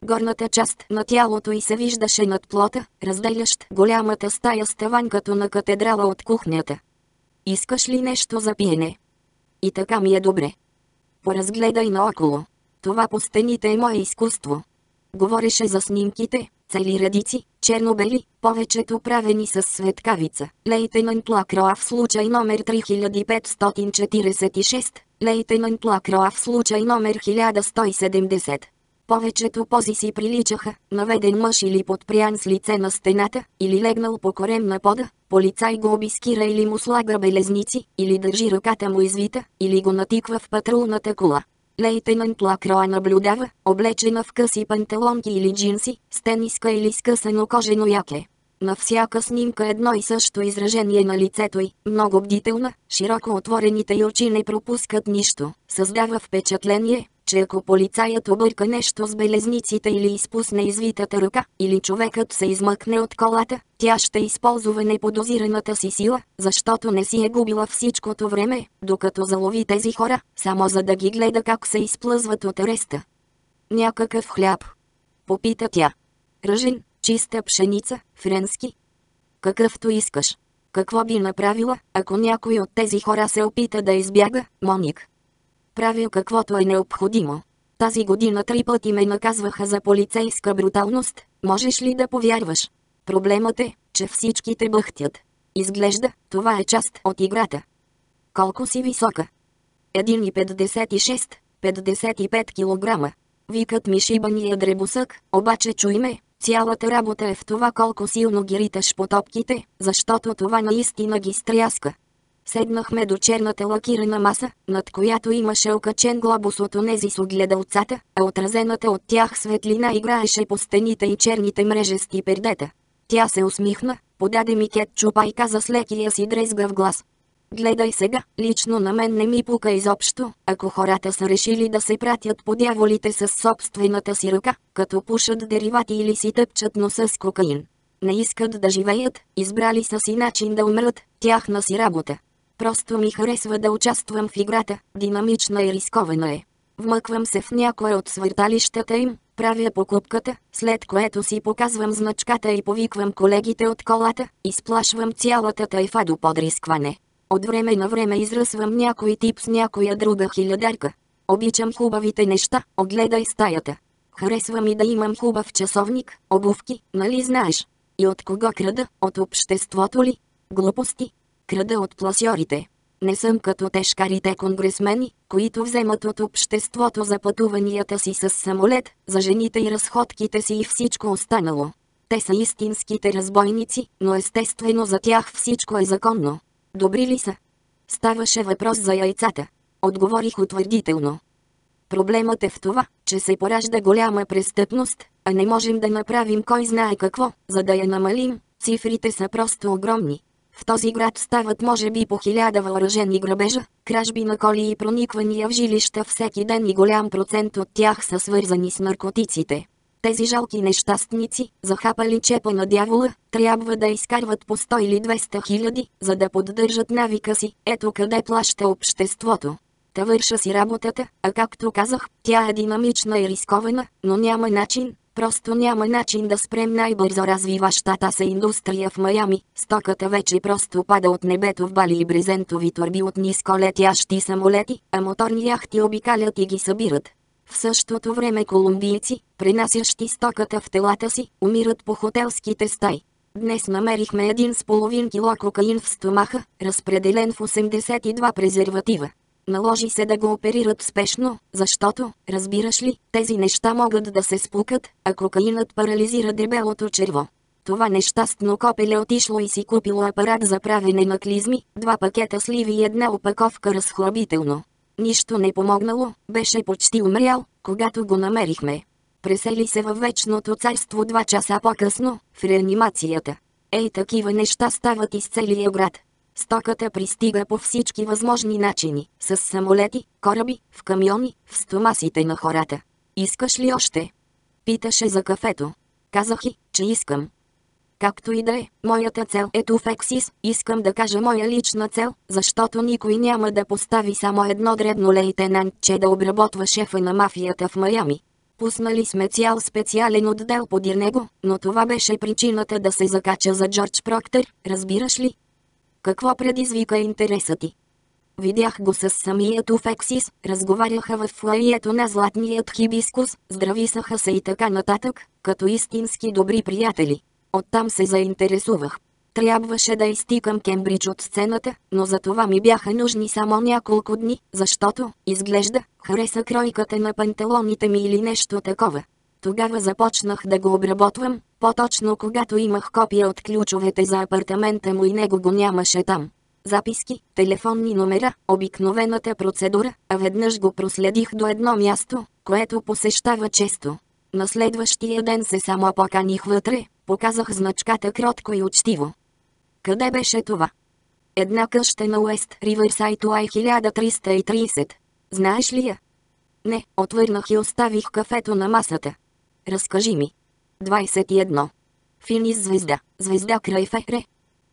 Горната част на тялото й се виждаше над плота, разделящ голямата стая с таван като на катедрала от кухнята. Искаш ли нещо за пиене? И така ми е добре. Поразгледай наоколо. Това по стените е мое изкуство. Говореше за снимките, цели редици, черно-бели, повечето правени с светкавица. Лейтенант Лакроа в случай номер 3546, лейтенант Лакроа в случай номер 1170. Повечето пози си приличаха, наведен мъж или подпрян с лице на стената, или легнал по корем на пода, полицай го обискира или му слага белезници, или държи ръката му извита, или го натиква в патрулната кола. Лейтенант Лакроа наблюдава, облечена в къси панталонки или джинси, с тениска или скъсано кожено яке. На всяка снимка едно и също изражение на лицето й, много бдителна, широко отворените й очи не пропускат нищо. Създава впечатление, че ако полицаят обърка нещо с белезниците или изпусне извитата ръка, или човекът се измъкне от колата, тя ще използва неподозираната си сила, защото не си е губила всичкото време, докато залови тези хора, само за да ги гледа как се изплъзват от ареста. Някакъв хляб? Попита тя. Ръжен, чиста пшеница, френски. Какъвто искаш. Какво би направила, ако някой от тези хора се опита да избяга, Моник? Правил каквото е необходимо. Тази година 3 пъти ме наказваха за полицейска бруталност, можеш ли да повярваш? Проблемът е, че всичките бъхтят. Изглежда, това е част от играта. Колко си висока? 1,56, 55 кг. Викат ми шибания дребосък, обаче чуй ме, цялата работа е в това колко силно ги риташ по топките, защото това наистина ги стряска. Седнахме до черната лакирана маса, над която имаше окачен глобус от онези с огледалцата, а отразената от тях светлина играеше по стените и черните мрежести пердета. Тя се усмихна, подаде ми кетчупа и каза с лекия си дрезгав глас. Гледай сега, лично на мен не ми пука изобщо, ако хората са решили да се пратят по дяволите с собствената си ръка, като пушат деривати или си тъпчат носа с кокаин. Не искат да живеят, избрали са си начин да умрат, тяхна си работа. Просто ми харесва да участвам в играта, динамична и рискована е. Вмъквам се в някое от свърталищата им, правя покупката, след което си показвам значката и повиквам колегите от колата, изплашвам цялата тайфа до подрискване. От време на време изръсвам някой тип с някоя друга хилядарка. Обичам хубавите неща, огледай стаята. Харесва ми да имам хубав часовник, обувки, нали знаеш? И от кого крада? От обществото ли? Глупости. Крада от пласьорите. Не съм като тежкарите конгресмени, които вземат от обществото за пътуванията си с самолет, за жените и разходките си и всичко останало. Те са истинските разбойници, но естествено за тях всичко е законно. Добри ли са? Ставаше въпрос за яйцата. Отговорих утвърдително. Проблемът е в това, че се поражда голяма престъпност, а не можем да направим кой знае какво, за да я намалим. Цифрите са просто огромни. В този град стават може би по 1000 въоръжени грабежа, кражби на коли и прониквания в жилища всеки ден и голям процент от тях са свързани с наркотиците. Тези жалки нещастници, захапали чепа на дявола, трябва да изкарват по 100 или 200 хиляди, за да поддържат навика си. Ето къде плаща обществото. Та върша си работата, а както казах, тя е динамична и рискована, но няма начин, просто няма начин да спрем най-бързо развиващата се индустрия в Майами. Стоката вече просто пада от небето в бали и брезентови торби от нисколетящи самолети, а моторни яхти обикалят и ги събират. В същото време колумбийци, пренасящи стоката в телата си, умират по хотелските стаи. Днес намерихме 1,5 кг кокаин в стомаха, разпределен в 82 презерватива. Наложи се да го оперират спешно, защото, разбираш ли, тези неща могат да се спукат, а кокаинът парализира дебелото черво. Това нещастно копеле отишло и си купило апарат за правене на клизми, 2 пакета сливи и 1 опаковка разхлабително. Нищо не помогнало, беше почти умрял, когато го намерихме. Пресели се във вечното царство 2 часа по-късно, в реанимацията. Ей, такива неща стават из целия град. Стоката пристига по всички възможни начини, с самолети, кораби, в камиони, в стомасите на хората. Искаш ли още? Питаше за кафето. Казах и, че искам. Както и да е, моята цел е Туфексис, искам да кажа моя лична цел, защото никой няма да постави само едно дребно лейтенантче да обработва шефа на мафията в Майами. Пуснали сме цял специален отдел подир него, но това беше причината да се закача за Джордж Проктър, разбираш ли? Какво предизвика интереса ти? Видях го с самият Уфексис, разговаряха в фоайето на Златният хибискус, здрависаха се и така нататък, като истински добри приятели. Оттам се заинтересувах. Трябваше да изтикам Кембридж от сцената, но за това ми бяха нужни само няколко дни, защото, изглежда, хареса кройката на панталоните ми или нещо такова. Тогава започнах да го обработвам, по-точно когато имах копия от ключовете за апартамента му и него го нямаше там. Записки, телефонни номера, обикновената процедура, а веднъж го проследих до едно място, което посещава често. На следващия ден се само поканих вътре, показах значката кротко и учтиво. Къде беше това? Една къща на Уест Риверсайд Уай 1330. Знаеш ли я? Не, отвърнах и оставих кафето на масата. Разкажи ми. 21. Финис звезда. Звезда край Фере.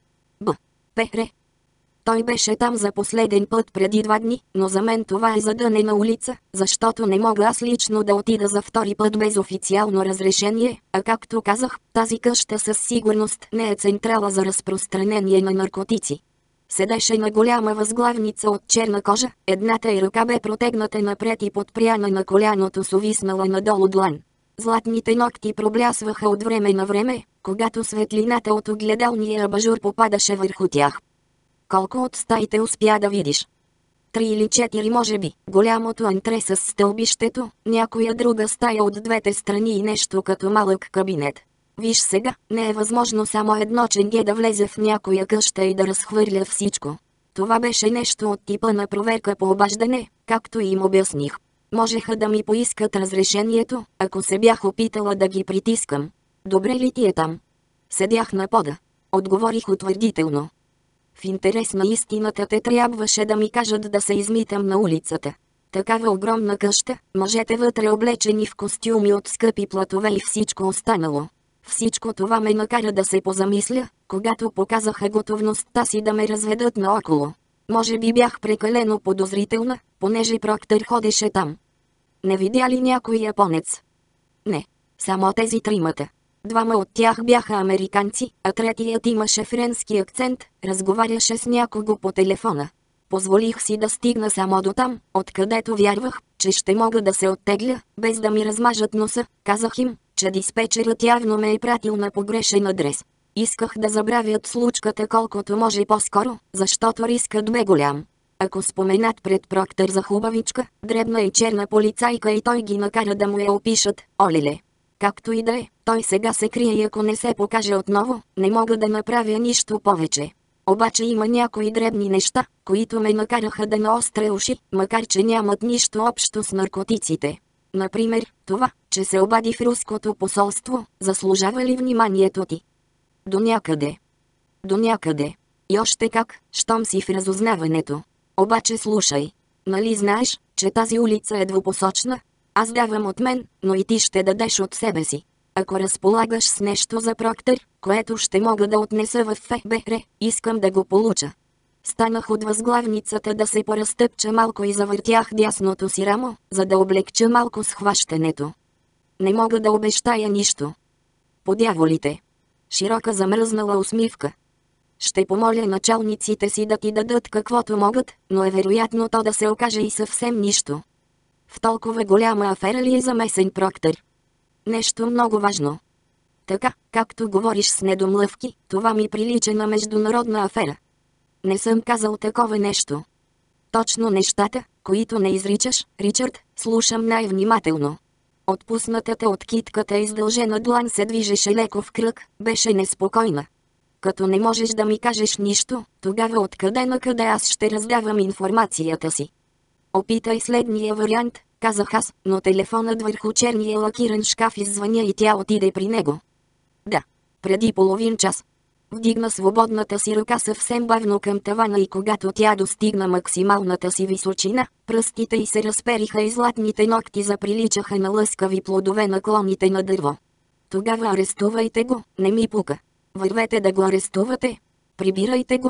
Б. Фере. Той беше там за последен път преди 2 дни, но за мен това е задънена улица, защото не мога аз лично да отида за втори път без официално разрешение, а както казах, тази къща със сигурност не е централа за разпространение на наркотици. Седеше на голяма възглавница от черна кожа, едната й ръка бе протегната напред и подпряна на коляното с увиснала надолу длан. Златните ногти проблясваха от време на време, когато светлината от огледалния абажур попадаше върху тях. Колко от стаите успя да видиш? 3 или 4 може би, голямото антре с стълбището, някоя друга стая от двете страни и нещо като малък кабинет. Виж сега, не е възможно само едно ченге да влезе в някоя къща и да разхвърля всичко. Това беше нещо от типа на проверка по обаждане, както и им обясних. Можеха да ми поискат разрешението, ако се бях опитала да ги притискам. Добре ли ти е там? Седях на пода. Отговорих утвърдително. В интерес на истината те трябваше да ми кажат да се измитам на улицата. Такава огромна къща, мъжете вътре облечени в костюми от скъпи платове и всичко останало. Всичко това ме накара да се позамисля, когато показаха готовността си да ме разведат наоколо. Може би бях прекалено подозрителна, понеже Проктър ходеше там. Не видя ли някой японец? Не, само тези 3. 2 от тях бяха американци, а третият имаше френски акцент, разговаряше с някого по телефона. Позволих си да стигна само до там, откъдето вярвах, че ще мога да се оттегля, без да ми размажат носа. Казах им, че диспетчерът явно ме е пратил на погрешен адрес. Исках да забравят случката колкото може по-скоро, защото рискът бе голям. Ако споменат пред Проктър за хубавичка, дребна и черна полицайка и той ги накара да му я опишат, олеле. Както и да е, той сега се крие и ако не се покаже отново, не мога да направя нищо повече. Обаче има някои дребни неща, които ме накараха да наостря уши, макар че нямат нищо общо с наркотиците. Например, това, че се обади в руското посолство, заслужава ли вниманието ти? До някъде. До някъде. И още как, щом си в разузнаването. Обаче слушай. Нали знаеш, че тази улица е двупосочна? Аз давам от мен, но и ти ще дадеш от себе си. Ако разполагаш с нещо за Проктър, което ще мога да отнеса в ФБР, искам да го получа. Станах от възглавницата да се поразтъпча малко и завъртях дясното си рамо, за да облегча малко схващането. Не мога да обещая нищо. По дяволите. Широка замръзнала усмивка. Ще помоля началниците си да ти дадат каквото могат, но е вероятно то да се окаже и съвсем нищо. В толкова голяма афера ли е замесен Проктър? Нещо много важно. Така, както говориш с недомлъвки, това ми прилича на международна афера. Не съм казал такова нещо. Точно нещата, които не изричаш, Ричард, слушам най-внимателно. Отпуснатата от китката издължена длан се движеше леко в кръг, беше неспокойна. Като не можеш да ми кажеш нищо, тогава откъде накъде аз ще раздавам информацията си. Опитай следния вариант, казах аз, но телефонът върху черния лакиран шкаф иззвъня и тя отиде при него. Да, преди половин час. Вдигна свободната си ръка съвсем бавно към тавана и когато тя достигна максималната си височина, пръстите й се разпериха и златните ногти заприличаха на лъскави плодове на клоните на дърво. Тогава арестувайте го, не ми пука. Вървете да го арестувате. Прибирайте го.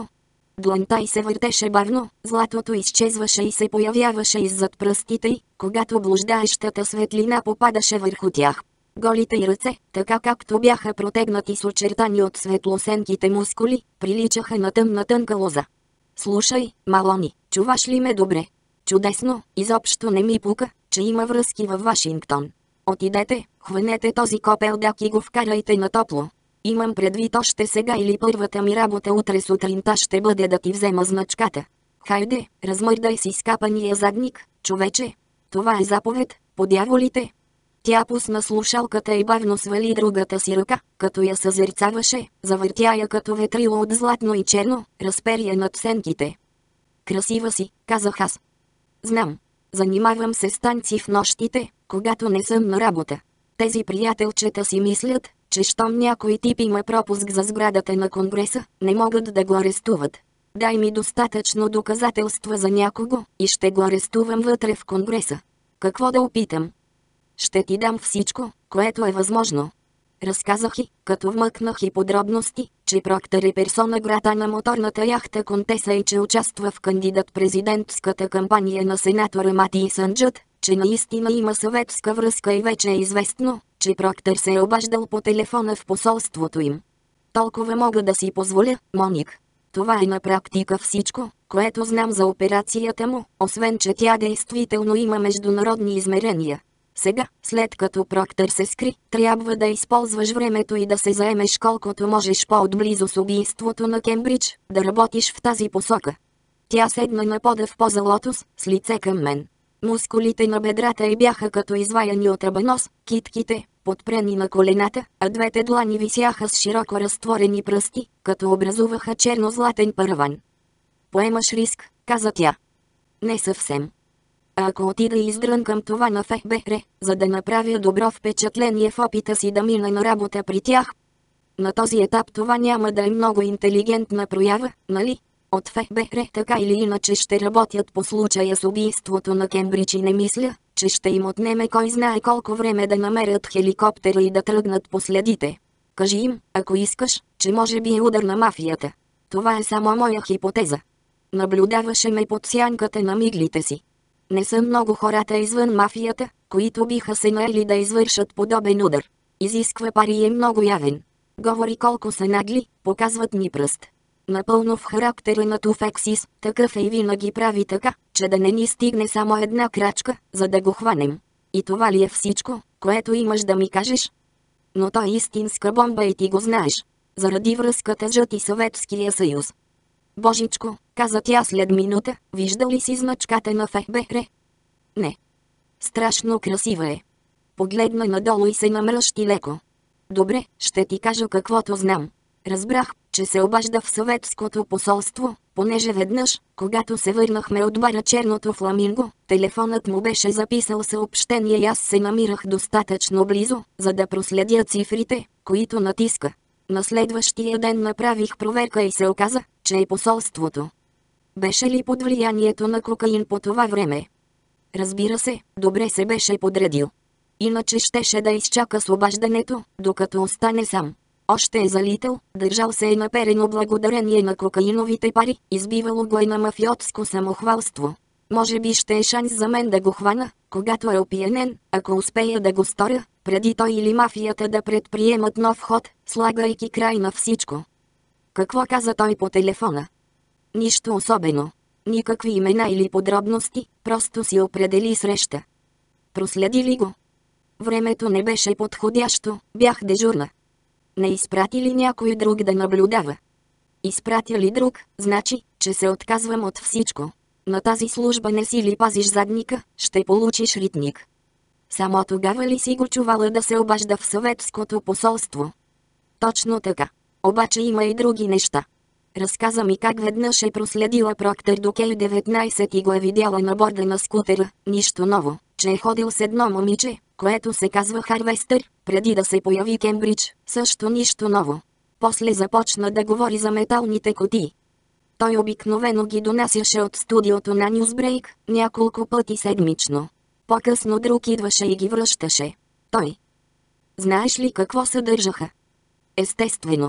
Дланта й се въртеше бавно, златото изчезваше и се появяваше иззад пръстите й, когато блуждаещата светлина попадаше върху тях. Голите й ръце, така както бяха протегнати с очертани от светлосенките мускули, приличаха на тъмна тънка лоза. Слушай, Малони, чуваш ли ме добре? Чудесно, изобщо не ми пука, че има връзки във Вашингтон. Отидете, хванете този копелдак и го вкарайте на топло. Имам предвид още сега или първата ми работа утре сутринта ще бъде да ти взема значката. Хайде, размърдай си скапания задник, човече. Това е заповед, по дяволите. Тя пусна слушалката и бавно свали другата си ръка, като я съзерцаваше, завъртя я като ветрило от златно и черно, разпери я над сенките. Красива си, казах аз. Знам. Занимавам се с танци в нощите, когато не съм на работа. Тези приятелчета си мислят, че щом някой тип има пропуск за сградата на Конгреса, не могат да го арестуват. Дай ми достатъчно доказателства за някого и ще го арестувам вътре в Конгреса. Какво да опитам? Ще ти дам всичко, което е възможно. Разказах и, като вмъкнах и подробности, че Проктър е персона грата на моторната яхта Контеса и че участва в кандидат-президентската кампания на сенатора Мати Сънджът, че наистина има съветска връзка и вече е известно, че Проктър се е обаждал по телефона в посолството им. Толкова мога да си позволя, Моник. Това е на практика всичко, което знам за операцията му, освен че тя действително има международни измерения. Сега, след като Проктър се скри, трябва да използваш времето и да се заемеш колкото можеш по-отблизо с убийството на Кембридж, да работиш в тази посока. Тя седна на пода в поза лотос, с лице към мен. Мускулите на бедрата й бяха като изваяни от абанос, китките, подпрени на колената, а двете длани висяха с широко разтворени пръсти, като образуваха черно-златен параван. Поемаш риск, каза тя. Не съвсем. А ако отида и издрънкам това на ФБР, за да направя добро впечатление в опита си да мина на работа при тях? На този етап това няма да е много интелигентна проява, нали? От ФБР така или иначе ще работят по случая с убийството на Кембридж и не мисля, че ще им отнеме кой знае колко време да намерят хеликоптера и да тръгнат по следите. Кажи им, ако искаш, че може би е удар на мафията. Това е само моя хипотеза. Наблюдаваше ме под сянката на миглите си. Не са много хората извън мафията, които биха се наели да извършат подобен удар. Изисква пари и е много явен. Говори колко са нагли, показват ни пръст. Напълно в характера на Туфексис, такъв е и винаги прави така, че да не ни стигне само една крачка, за да го хванем. И това ли е всичко, което имаш да ми кажеш? Но той е истинска бомба и ти го знаеш. Заради връзката с ЖАТ и Съветския съюз. Божичко, каза тя след минута, виждал ли си значката на ФБР? Не. Страшно красива е. Погледна надолу и се намръщи леко. Добре, ще ти кажа каквото знам. Разбрах, че се обажда в съветското посолство, понеже веднъж, когато се върнахме от бара Черното фламинго, телефонът му беше записал съобщение и аз се намирах достатъчно близо, за да проследя цифрите, които натиска. На следващия ден направих проверка и се оказа, че е посолството. Беше ли под влиянието на кокаин по това време? Разбира се, добре се беше подредил. Иначе щеше да изчака с обаждането, докато остане сам. Още е залител, държал се е наперено благодарение на кокаиновите пари, избивало го е на мафиотско самохвалство. Може би ще е шанс за мен да го хвана, когато е опиянен, ако успея да го сторя, преди той или мафията да предприемат нов ход, слагайки край на всичко. Какво каза той по телефона? Нищо особено. Никакви имена или подробности, просто си определи среща. Проследи ли го? Времето не беше подходящо, бях дежурна. Не изпрати ли някой друг да наблюдава? Изпратя ли друг, значи, че се отказвам от всичко. На тази служба не си ли пазиш задника, ще получиш ритник. Само тогава ли си го чувала да се обажда в съветското посолство? Точно така. Обаче има и други неща. Разказа ми как веднъж е проследила Проктър до Кей-19 и го е видяла на борда на скутера, нищо ново, че е ходил с едно момиче, което се казва Харвестър, преди да се появи Кембридж, също нищо ново. После започна да говори за металните кутии. Той обикновено ги донасяше от студиото на Нюзбрейк, няколко пъти седмично. По-късно друг идваше и ги връщаше. Той. Знаеш ли какво съдържаха? Естествено.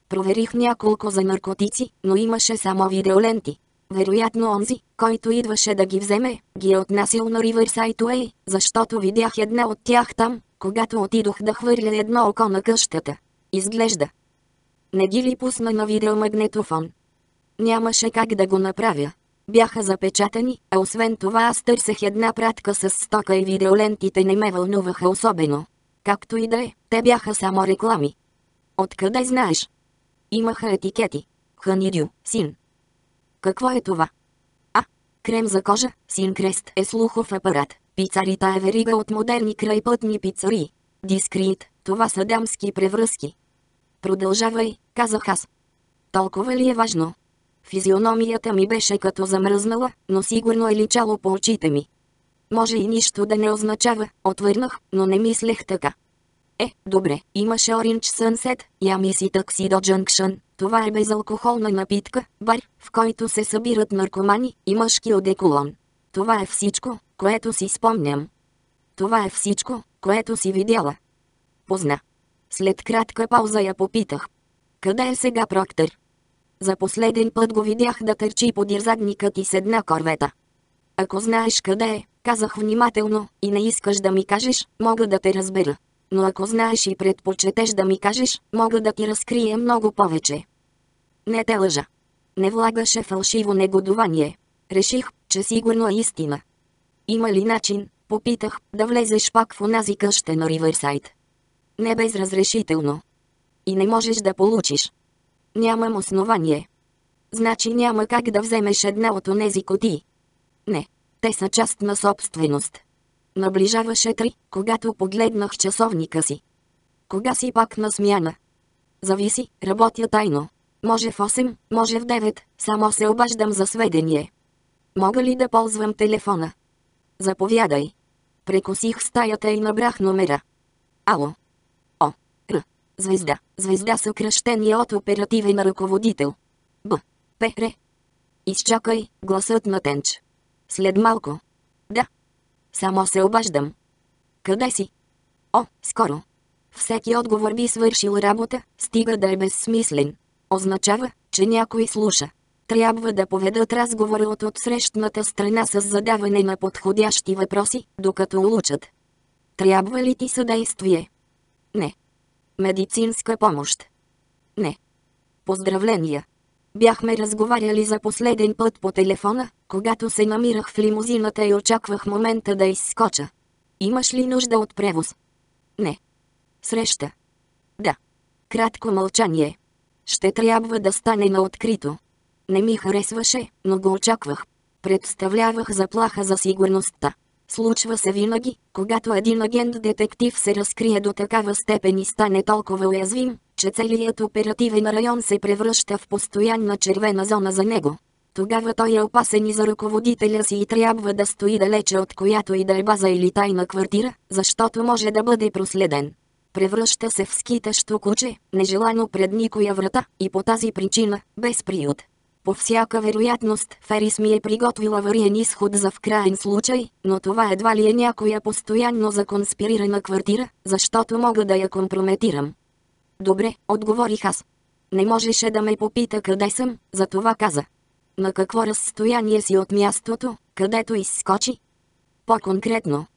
Проверих няколко за наркотици, но имаше само видеоленти. Вероятно онзи, който идваше да ги вземе, ги е отнасял на Риверсайд Уей, защото видях една от тях там, когато отидох да хвърля едно око на къщата. Изглежда. Не ги ли пусна на видеомагнетофон? Нямаше как да го направя. Бяха запечатани, а освен това аз търсех една пратка с стока и видеолентите не ме вълнуваха особено. Както и да е, те бяха само реклами. Откъде знаеш? Имаха етикети. Ханирю, син. Какво е това? Крем за кожа, Синкрест е слухов апарат. Пицарита е верига от модерни крайпътни пицарии. Дискрит, това са дамски превръзки. Продължавай, казах аз. Толкова ли е важно? Физиономията ми беше като замръзнала, но сигурно е личало по очите ми. Може и нищо да не означава, отвърнах, но не мислех така. Добре, имаше Orange Sunset, Ямиси Tuxedo Junction, това е безалкохолна напитка, бар, в който се събират наркомани и мъжки одеколон. Това е всичко, което си спомням. Това е всичко, което си видяла. Позна. След кратка пауза я попитах. Къде е сега Проктър? За последен път го видях да търчи подир задникът и с една корвета. Ако знаеш къде е, казах внимателно, и не искаш да ми кажеш, мога да те разбера. Но ако знаеш и предпочетеш да ми кажеш, мога да ти разкрия много повече. Не те лъжа. Не влагаше фалшиво негодование. Реших, че сигурно е истина. Има ли начин, попитах, да влезеш пак в онази къща на Риверсайд? Не без разрешително. И не можеш да получиш. Нямам основание. Значи няма как да вземеш една от онези кутии. Не, те са част на собственост. Наближаваше 3, когато погледнах часовника си. Кога си пак на смяна? Зависи, работя тайно. Може в 8, може в 9, само се обаждам за сведение. Мога ли да ползвам телефона? Заповядай. Прекосих стаята и набрах номера. Ало. Звезда. Звезда съкръщение от оперативен ръководител. Р. Изчакай, гласът на Тенч. След малко. Да. Само се обаждам. Къде си? Скоро. Всеки отговор би свършил работа, стига да е безсмислен. Означава, че някой слуша. Трябва да поведат разговора от отсрещната страна с задаване на подходящи въпроси, докато улучат. Трябва ли ти съдействие? Не. Медицинска помощ? Не. Поздравления. Бяхме разговаряли за последен път по телефона, когато се намирах в лимузината и очаквах момента да изскоча. Имаш ли нужда от превоз? Не. Среща? Да. Кратко мълчание. Ще трябва да стане на открито. Не ми харесваше, но го очаквах. Представлявах заплаха за сигурността. Случва се винаги, когато един агент-детектив се разкрие до такава степен и стане толкова уязвим, че целият оперативен район се превръща в постоянна червена зона за него. Тогава той е опасен и за ръководителя си и трябва да стои далече от която и да е база или тайна квартира, защото може да бъде проследен. Превръща се в скитащо куче, нежелано пред никоя врата, и по тази причина, без приют. По всяка вероятност, Ферис ми е приготвил авариен изход за вкрайен случай, но това едва ли е някоя постоянно законспирирана квартира, защото мога да я компрометирам. Добре, отговорих аз. Не можеше да ме попита къде съм, затова каза. На какво разстояние си от мястото, където изскочи? По-конкретно.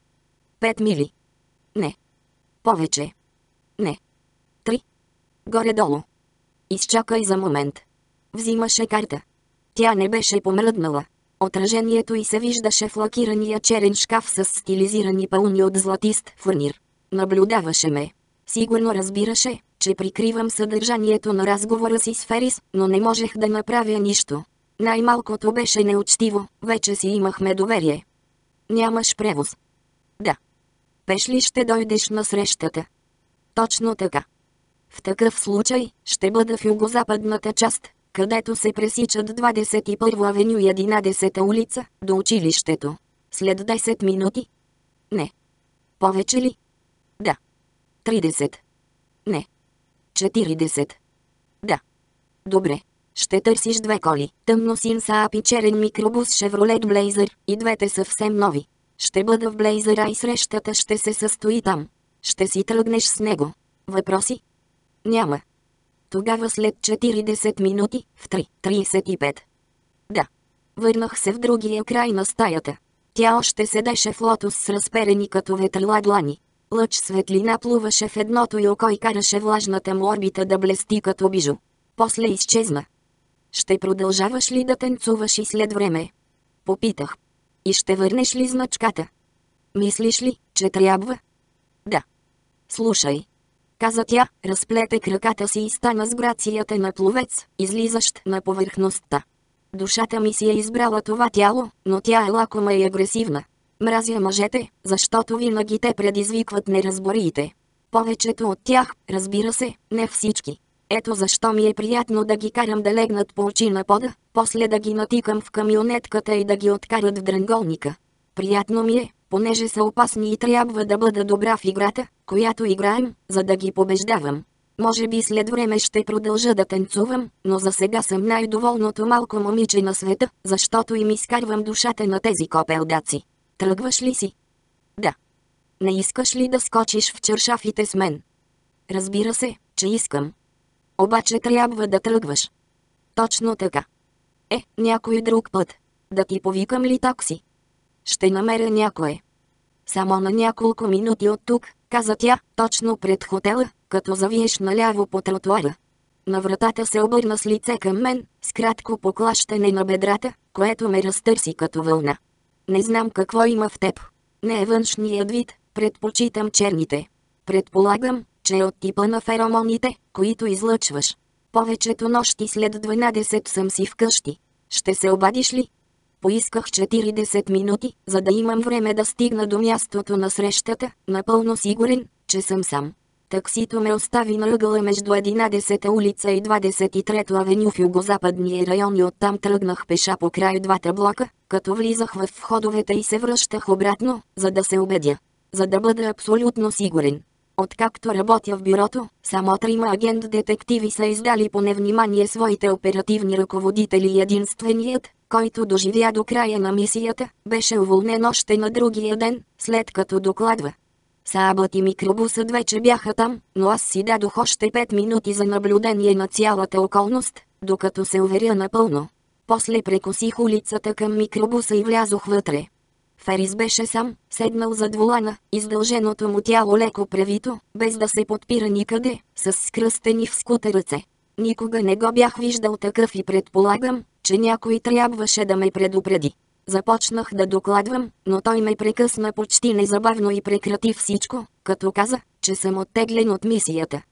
5 мили. Не. Повече. Не. 3. Горе-долу. Изчакай за момент. Взимаше карта. Тя не беше помръднала. Отражението й се виждаше в лакирания черен шкаф с стилизирани пълни от златист фурнир. Наблюдаваше ме. Сигурно разбираше, че прикривам съдържанието на разговора си с Ферис, но не можех да направя нищо. Най-малкото беше неучтиво, вече си имахме доверие. Нямаш превоз. Да. Пеш ли ще дойдеш на срещата? Точно така. В такъв случай, ще бъда в югозападната част, където се пресичат 21 авеню и 11 улица, до училището. След 10 минути? Не. Повече ли? Да. 30. Не. 40. Да. Добре. Ще търсиш 2 коли, тъмно син Саап и черен микробус Шевролет Блейзър, и двете съвсем нови. Ще бъда в Блейзъра и срещата ще се състои там. Ще си тръгнеш с него. Въпроси? Няма. Тогава след 40 минути, в 3:35. Да. Върнах се в другия край на стаята. Тя още седеше в лотос с разперени като ветрила длани. Лъч светлина плуваше в едното й око и караше влажната му орбита да блести като бижу. После изчезна. Ще продължаваш ли да танцуваш и след време? Попитах. И ще върнеш ли значката? Мислиш ли, че трябва? Да. Слушай. Каза тя, разплете краката си и стана с грацията на пловец, излизащ на повърхността. Душата ми си е избрала това тяло, но тя е лакома и агресивна. Мразя мъжете, защото винаги те предизвикват неразбориите. Повечето от тях, разбира се, не всички. Ето защо ми е приятно да ги карам да легнат по очи на пода, после да ги натикам в камионетката и да ги откарат в дранголника. Приятно ми е, понеже са опасни и трябва да бъда добра в играта, която играем, за да ги побеждавам. Може би след време ще продължа да танцувам, но за сега съм най-доволното малко момиче на света, защото им изкарвам душата на тези копелдаци. Тръгваш ли си? Да. Не искаш ли да скочиш в чершафите с мен? Разбира се, че искам. Обаче трябва да тръгваш. Точно така. Някой друг път. Да ти повикам ли такси? Ще намеря някое. Само на няколко минути от тук, каза тя, точно пред хотела, като завиеш наляво по тротуара. На вратата се обърна с лице към мен, с кратко поклащане на бедрата, което ме разтърси като вълна. Не знам какво има в теб. Не е външният вид, предпочитам черните. Предполагам, че е от типа на феромоните, които излъчваш. Повечето нощи след 12 съм си вкъщи. Ще се обадиш ли? Поисках 40 минути, за да имам време да стигна до мястото на срещата, напълно сигурен, че съм сам. Таксито ме остави на ъгъла между 11-та улица и 23-то авеню в югозападния район и оттам тръгнах пеша по край двата блока, като влизах в входовете и се връщах обратно, за да се убедя. За да бъда абсолютно сигурен. Откакто работя в бюрото, само 3 агент-детективи са издали по невнимание своите оперативни ръководители и единственият, който доживя до края на мисията, беше уволнен още на другия ден, след като докладва. Сабът и микробусът вече бяха там, но аз си дадох още 5 минути за наблюдение на цялата околност, докато се уверя напълно. После прекосих улицата към микробуса и влязох вътре. Ферис беше сам, седнал зад волана, издълженото му тяло леко превито, без да се подпира никъде, с скръстени в скута ръце. Никога не го бях виждал такъв и предполагам, че някой трябваше да ме предупреди. Започнах да докладвам, но той ме прекъсна почти незабавно и прекрати всичко, като каза, че съм оттеглен от мисията.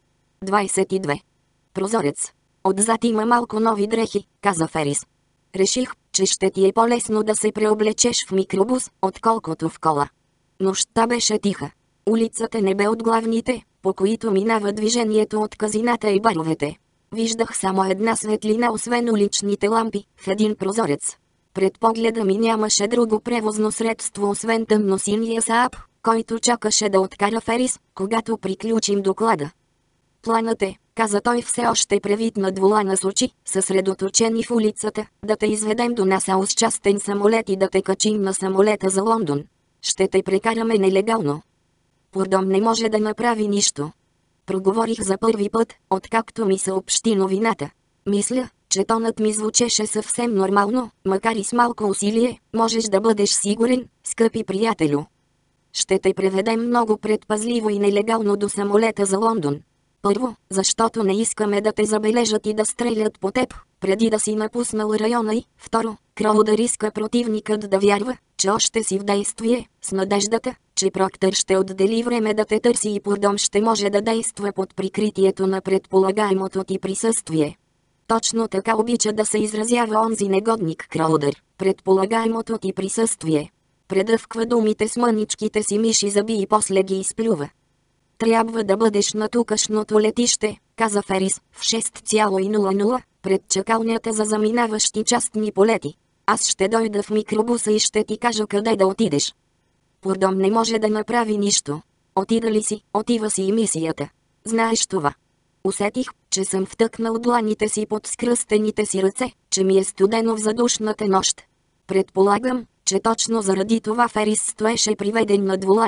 22. Прозорец. Отзад има малко нови дрехи, каза Ферис. Реших, че ще ти е по-лесно да се преоблечеш в микробус, отколкото в кола. Нощта беше тиха. Улицата не бе от главните, по които минава движението от казината и баровете. Виждах само една светлина освен уличните лампи, в един прозорец. Пред погледа ми нямаше друго превозно средство освен тъмносиния Сааб, който чакаше да откара Ферис, когато приключим доклада. Планът е, каза той все още превит над волана с очи, съсредоточени в улицата, да те изведем до Насау с частен самолет и да те качим на самолета за Лондон. Ще те прекараме нелегално. Пурдом не може да направи нищо. Проговорих за първи път, откакто ми съобщи новината. Мисля, че тонът ми звучеше съвсем нормално, макар и с малко усилие, можеш да бъдеш сигурен, скъпи приятелю. Ще те преведем много предпазливо и нелегално до самолета за Лондон. Първо, защото не искаме да те забележат и да стрелят по теб, преди да си напуснал района и, второ, Кроудър иска противникът да вярва, че още си в действие, с надеждата, че Проктър ще отдели време да те търси и Пурдом ще може да действа под прикритието на предполагаемото ти присъствие. Точно така обича да се изразява онзи негодник Кроудър, предполагаемото ти присъствие. Предъвква думите с мъничките си миши зъби и после ги изплюва. Трябва да бъдеш на тукашното летище, каза Ферис, в 6,00, пред чакалнята за заминаващи частни полети. Аз ще дойда в микробуса и ще ти кажа къде да отидеш. Пурдом не може да направи нищо. Отида ли си, отива си и мисията. Знаеш това. Усетих, че съм втъкнал дланите си под скръстените си ръце, че ми е студено в задушната нощ. Предполагам, че точно заради това Ферис стоеше приведен над волана.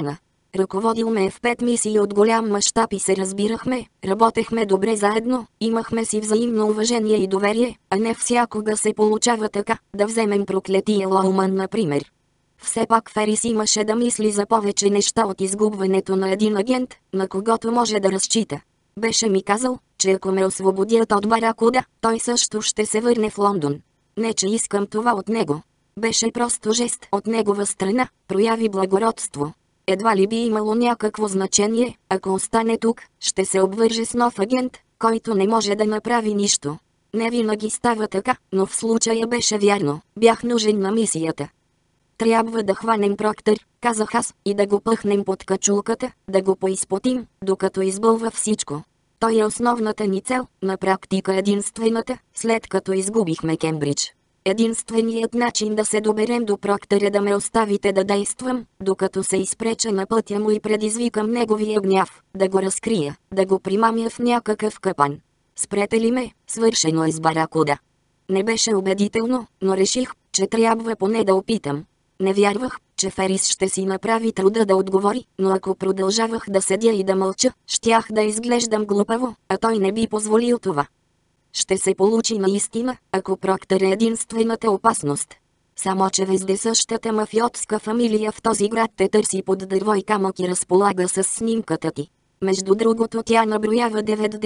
Ръководил ме е в 5 мисии от голям мащаб и се разбирахме, работехме добре заедно, имахме си взаимно уважение и доверие, а не всякога се получава така, да вземем проклетия Лоуман например. Все пак Ферис имаше да мисли за повече неща от изгубването на един агент, на когото може да разчита. Беше ми казал, че ако ме освободят от Баракуда, той също ще се върне в Лондон. Не че искам това от него. Беше просто жест от негова страна, прояви благородство. Едва ли би имало някакво значение, ако остане тук, ще се обвърже с нов агент, който не може да направи нищо. Не винаги става така, но в случая беше вярно, бях нужен на мисията. Трябва да хванем Проктър, казах аз, и да го пъхнем под качулката, да го поизпотим, докато избълва всичко. Той е основната ни цел, на практика единствената, след като изгубихме Кембридж. Единственият начин да се доберем до Проктър е да ме оставите да действам, докато се изпреча на пътя му и предизвикам неговия гняв, да го разкрия, да го примамя в някакъв капан. Спрете ли ме, свършено е с Баракуда. Не беше убедително, но реших, че трябва поне да опитам. Не вярвах, че Ферис ще си направи труда да отговори, но ако продължавах да седя и да мълча, щях да изглеждам глупаво, а той не би позволил това. Ще се получи наистина, ако Проктър е единствената опасност. Само че вездесъщата мафиотска фамилия в този град те търси под дърво и камък и разполага с снимката ти. Между другото тя наброява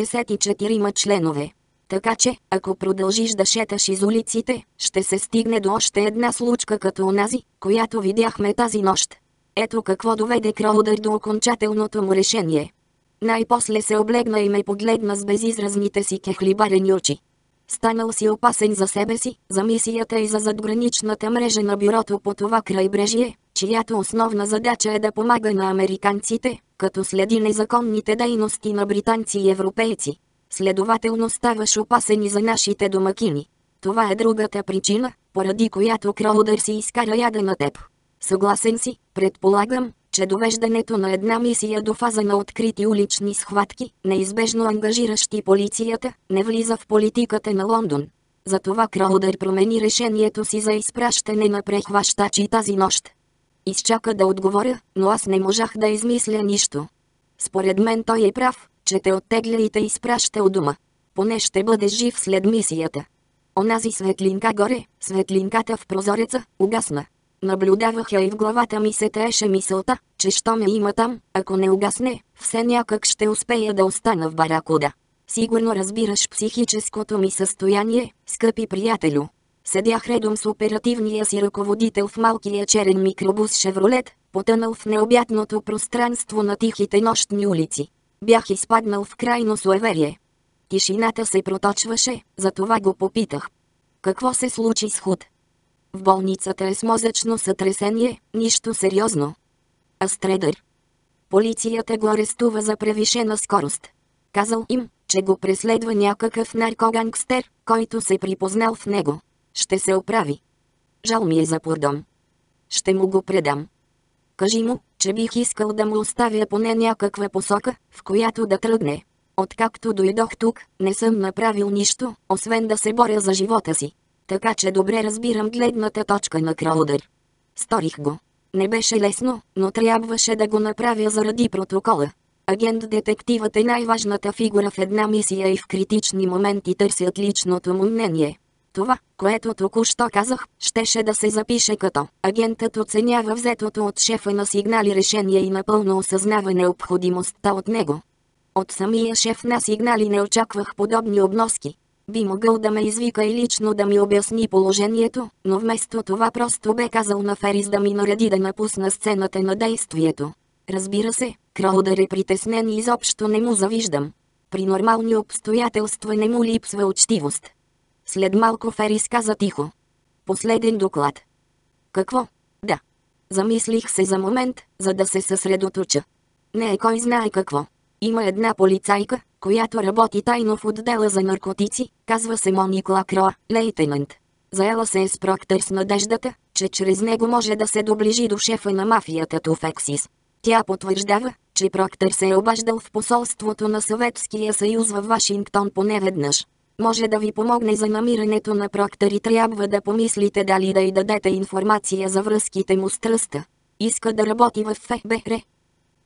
94 членове. Така че, ако продължиш да шеташ из улиците, ще се стигне до още една случка като онази, която видяхме тази нощ. Ето какво доведе Кроудър до окончателното му решение. Най-после се облегна и ме погледна с безизразните си кехлибарени очи. Станал си опасен за себе си, за мисията и за задграничната мрежа на бюрото по това крайбрежие, чиято основна задача е да помага на американците, като следи незаконните дейности на британци и европейци. Следователно ставаш опасен и за нашите домакини. Това е другата причина, поради която Кроудър си изкара яда на теб. Съгласен си, предполагам, че довеждането на една мисия до фаза на открити улични схватки, неизбежно ангажиращи полицията, не влиза в политиката на Лондон. Затова Кроудър промени решението си за изпращане на прехващачи тази нощ. Изчака да отговоря, но аз не можах да измисля нищо. Според мен той е прав, че те оттегля и те изпраща у дома. Поне ще бъдеш жив след мисията. Онази светлинка горе, светлинката в прозореца, угасна. Наблюдавах я и в главата ми се тееше мисълта, че що ме има там, ако не угасне, все някак ще успея да остана в Баракуда. Сигурно разбираш психическото ми състояние, скъпи приятелю. Седях редом с оперативния си ръководител в малкия черен микробус Шевролет, потънал в необятното пространство на тихите нощни улици. Бях изпаднал в крайно суеверие. Тишината се проточваше, затова го попитах. Какво се случи с Худ? В болницата е с мозъчно сътресение, нищо сериозно. А Стредър? Полицията го арестува за превишена скорост. Казал им, че го преследва някакъв наркогангстер, който се припознал в него. Ще се оправи. Жал ми е за Пурдон. Ще му го предам. Кажи му, че бих искал да му оставя поне някаква посока, в която да тръгне. Откакто дойдох тук, не съм направил нищо, освен да се боря за живота си. Така че добре разбирам гледната точка на Кроудър. Сторих го. Не беше лесно, но трябваше да го направя заради протокола. Агент-детективът е най-важната фигура в една мисия и в критични моменти търсят личното му мнение. Това, което току-що казах, щеше да се запише като агентът оценява взетото от шефа на сигнали решение и напълно осъзнава необходимостта от него. От самия шеф на сигнали не очаквах подобни обноски. Би могъл да ме извика и лично да ми обясни положението, но вместо това просто бе казал на Ферис да ми нареди да напусна сцената на действието. Разбира се, Кроудър е притеснен и изобщо не му завиждам. При нормални обстоятелства не му липсва учтивост. След малко Ферис каза тихо. Последен доклад. Какво? Да. Замислих се за момент, за да се съсредоточа. Не е кой знае какво. Има една полицайка, която работи тайно в отдела за наркотици, казва се Моник Лакроа, лейтенант. Заела се е с Проктър с надеждата, че чрез него може да се доближи до шефа на мафията Туфексис. Тя потвърждава, че Проктър се е обаждал в посолството на Съветския съюз във Вашингтон поне веднъж. Може да ви помогне за намирането на Проктър и трябва да помислите дали да й дадете информация за връзките му с тръста. Иска да работи в ФБР.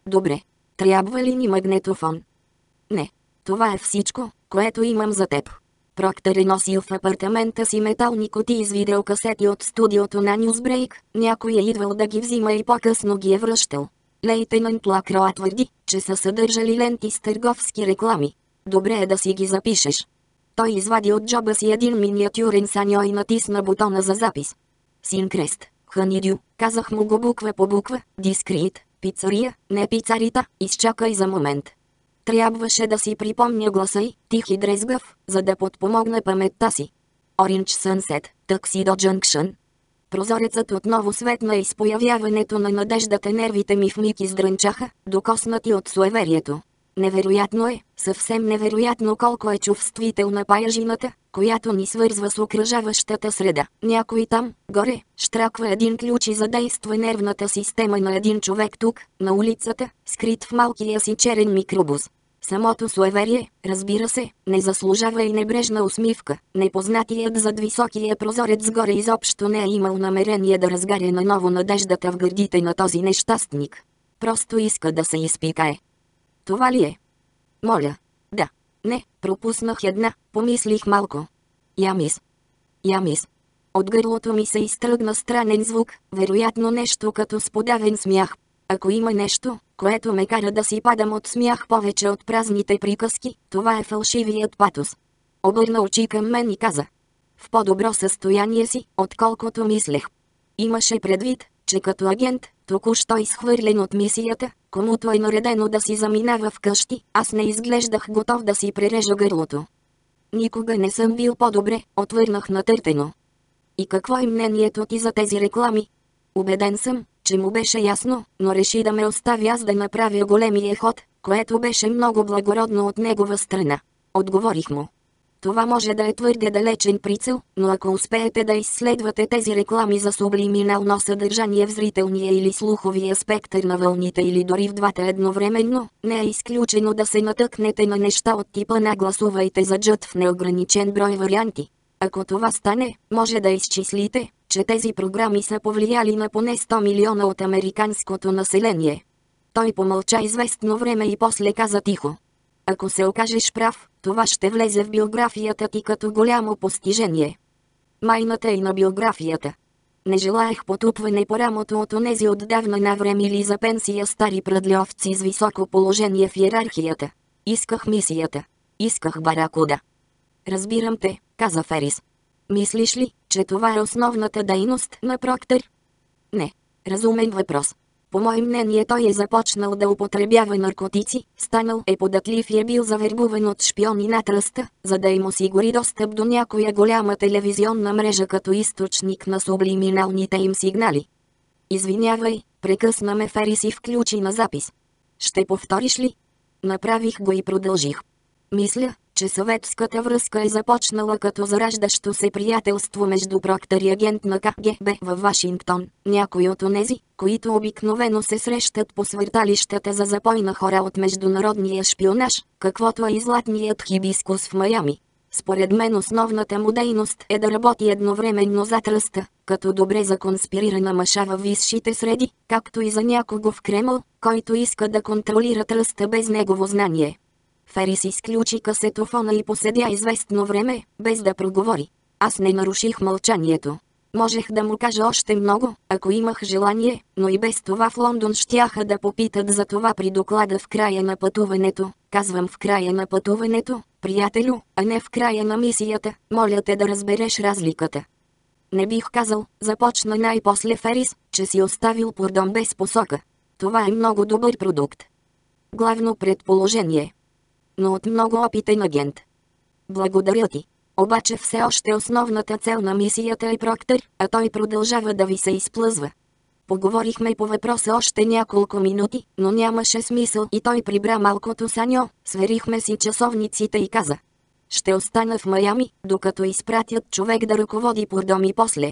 Добре. Трябва ли ни магнетофон? Не. Това е всичко, което имам за теб. Проктър е носил в апартамента си метални кутии с видеокасети от студиото на Newsbreak, някой е идвал да ги взима и по-късно ги е връщал. Лейтенант Лакроа твърди, че са съдържали ленти с търговски реклами. Добре е да си ги запишеш. Той извади от джоба си един миниатюрен саньо и натисна бутона за запис. Синкрест, Ханидю, казах му го буква по буква, дискрит, пицария, не пицарита, изчакай за момент. Трябваше да си припомня гласа й, тих и дрезгав, за да подпомогне паметта си. Orange Sunset, Tuxedo Junction. Прозорецът отново светна и с появяването на надеждата нервите ми вмиг издрънчаха, докоснати от суеверието. Невероятно е, съвсем невероятно колко е чувствителна паяжината, която ни свързва с окръжаващата среда. Някой там, горе, щраква един ключ и задейства нервната система на един човек тук, на улицата, скрит в малкия си черен микробус. Самото суеверие, разбира се, не заслужава и небрежна усмивка. Непознатият зад високия прозорец горе изобщо не е имал намерение да разгаря наново надеждата в гърдите на този нещастник. Просто иска да се изпикае. Това ли е? Моля. Да. Не, пропуснах една, помислих малко. Ямис. Ямис. От гърлото ми се изтръгна странен звук, вероятно нещо като сподавен смях. Ако има нещо, което ме кара да си падам от смях повече от празните приказки, това е фалшивият патос. Обърна очи към мен и каза. В по-добро състояние си, отколкото мислех. Имаше предвид, че като агент, току-що изхвърлен от мисията, комуто е наредено да си заминава вкъщи, аз не изглеждах готов да си прережа гърлото. Никога не съм бил по-добре, отвърнах натъртено. И какво е мнението ти за тези реклами? Убеден съм, че му беше ясно, но реши да ме остави аз да направя големия ход, което беше много благородно от негова страна. Отговорих му. Това може да е твърде далечен прицел, но ако успеете да изследвате тези реклами за сублиминално съдържание в зрителния или слуховия спектър на вълните или дори в двата едновременно, не е изключено да се натъкнете на неща от типа на гласувайте за Джът в неограничен брой варианти. Ако това стане, може да изчислите, че тези програми са повлияли на поне 100 милиона от американското население. Той помълча известно време и после каза тихо. Ако се окажеш прав, това ще влезе в биографията ти като голямо постижение. Майната и на биографията. Не желаех потупване по рамото от онези отдавна навремили за пенсия стари прадльовци с високо положение в иерархията. Исках мисията. Исках баракуда. Разбирам те, каза Ферис. Мислиш ли, че това е основната дейност на Проктър? Не. Разумен въпрос. По мое мнение той е започнал да употребява наркотици, станал е податлив и е бил завербуван от шпиони на тръста, за да им осигури достъп до някоя голяма телевизионна мрежа като източник на сублиминалните им сигнали. Извинявай, прекъсна ме Ферис и включи на запис. Ще повториш ли? Направих го и продължих. Мисля, че съветската връзка е започнала като зараждащо се приятелство между Проктър и агент на КГБ във Вашингтон, някои от онези, които обикновено се срещат по свърталищата за запой на хора от международния шпионаж, каквото е и златният хибискус в Майами. Според мен основната му дейност е да работи едновременно за тръста, като добре законспирирана мъша във висшите среди, както и за някого в Кремъл, който иска да контролира тръста без негово знание. Ферис изключи касетофона и поседя известно време, без да проговори. Аз не наруших мълчанието. Можех да му кажа още много, ако имах желание, но и без това в Лондон щяха да попитат за това при доклада в края на пътуването. Казвам в края на пътуването, приятелю, а не в края на мисията, моля те да разбереш разликата. Не бих казал, започна най-после Ферис, че си оставил Пурдон без посока. Това е много добър продукт. Главно предположение. Но от много опитен агент. Благодаря ти. Обаче все още основната цел на мисията е Проктър, а той продължава да ви се изплъзва. Поговорихме по въпроса още няколко минути, но нямаше смисъл и той прибра малкото саньо, сверихме си часовниците и каза. Ще остана в Майами, докато изпратят човек да ръководи Пурдом и после.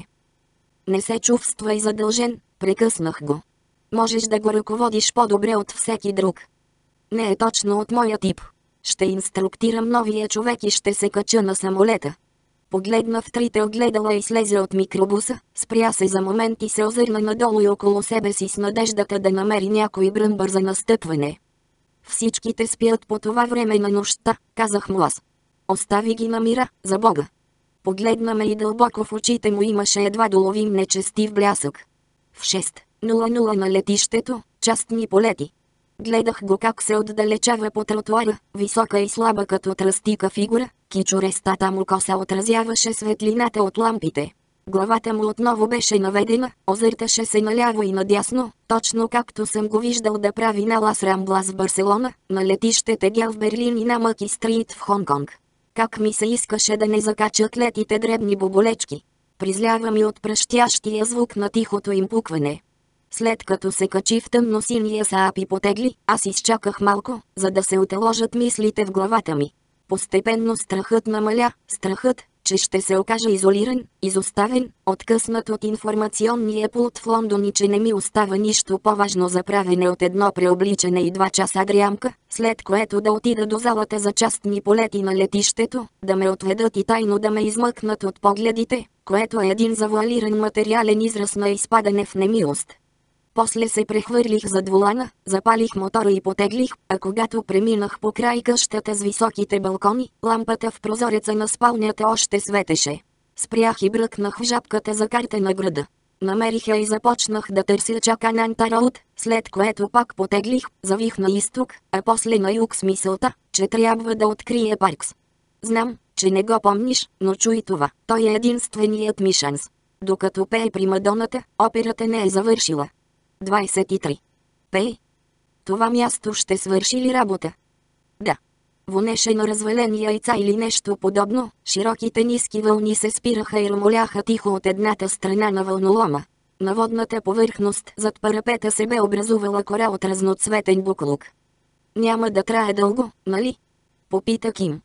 Не се чувствай задължен, прекъснах го. Можеш да го ръководиш по-добре от всеки друг. Не е точно от моя тип. Ще инструктирам новия човек и ще се кача на самолета. Погледна в трите огледала и слезе от микробуса, спря се за момент и се озърна надолу и около себе си с надеждата да намери някой бръмбър за настъпване. Всичките спят по това време на нощта, казах му аз. Остави ги на мира, за Бога. Погледна ме и дълбоко в очите му имаше едва доловим нечестив блясък. В 6:00 на летището, частни полети. Гледах го как се отдалечава по тротуара, висока и слаба като тръстика фигура, кичурестата му коса отразяваше светлината от лампите. Главата му отново беше наведена, озърташе се наляво и надясно, точно както съм го виждал да прави на Лас Рамблас в Барселона, на летище Тегел в Берлин и на Мъки Стрит в Хонконг. Как ми се искаше да не закачат летите дребни боболечки. Призлява ми от пръщящия звук на тихото им пукване. След като се качи в тъмно-синия Саап и потегли, аз изчаках малко, за да се отложат мислите в главата ми. Постепенно страхът намаля, страхът, че ще се окажа изолиран, изоставен, откъснат от информационния пулт в Лондон и че не ми остава нищо по-важно за правене от едно преобличане и 2 часа дрямка, след което да отида до залата за частни полети на летището, да ме отведат и тайно да ме измъкнат от погледите, което е един завуалиран материален израз на изпадане в немилост. После се прехвърлих зад волана, запалих мотора и потеглих, а когато преминах по край къщата с високите балкони, лампата в прозореца на спалнята още светеше. Спрях и бръкнах в жабката за карта на града. Намерих я и започнах да търся Чакананта Роуд, след което пак потеглих, завих на изток, а после на юг с мисълта, че трябва да открия Паркс. Знам, че не го помниш, но чуй това, той е единственият ми шанс. Докато пее примадоната, операта не е завършила. 23. Пей. Това място ще свърши ли работа? Да. Вонеше на развалени яйца или нещо подобно, широките ниски вълни се спираха и румоляха тихо от едната страна на вълнолома. На водната повърхност зад парапета се бе образувала кора от разноцветен буклук. Няма да трае дълго, нали? Попита Ким.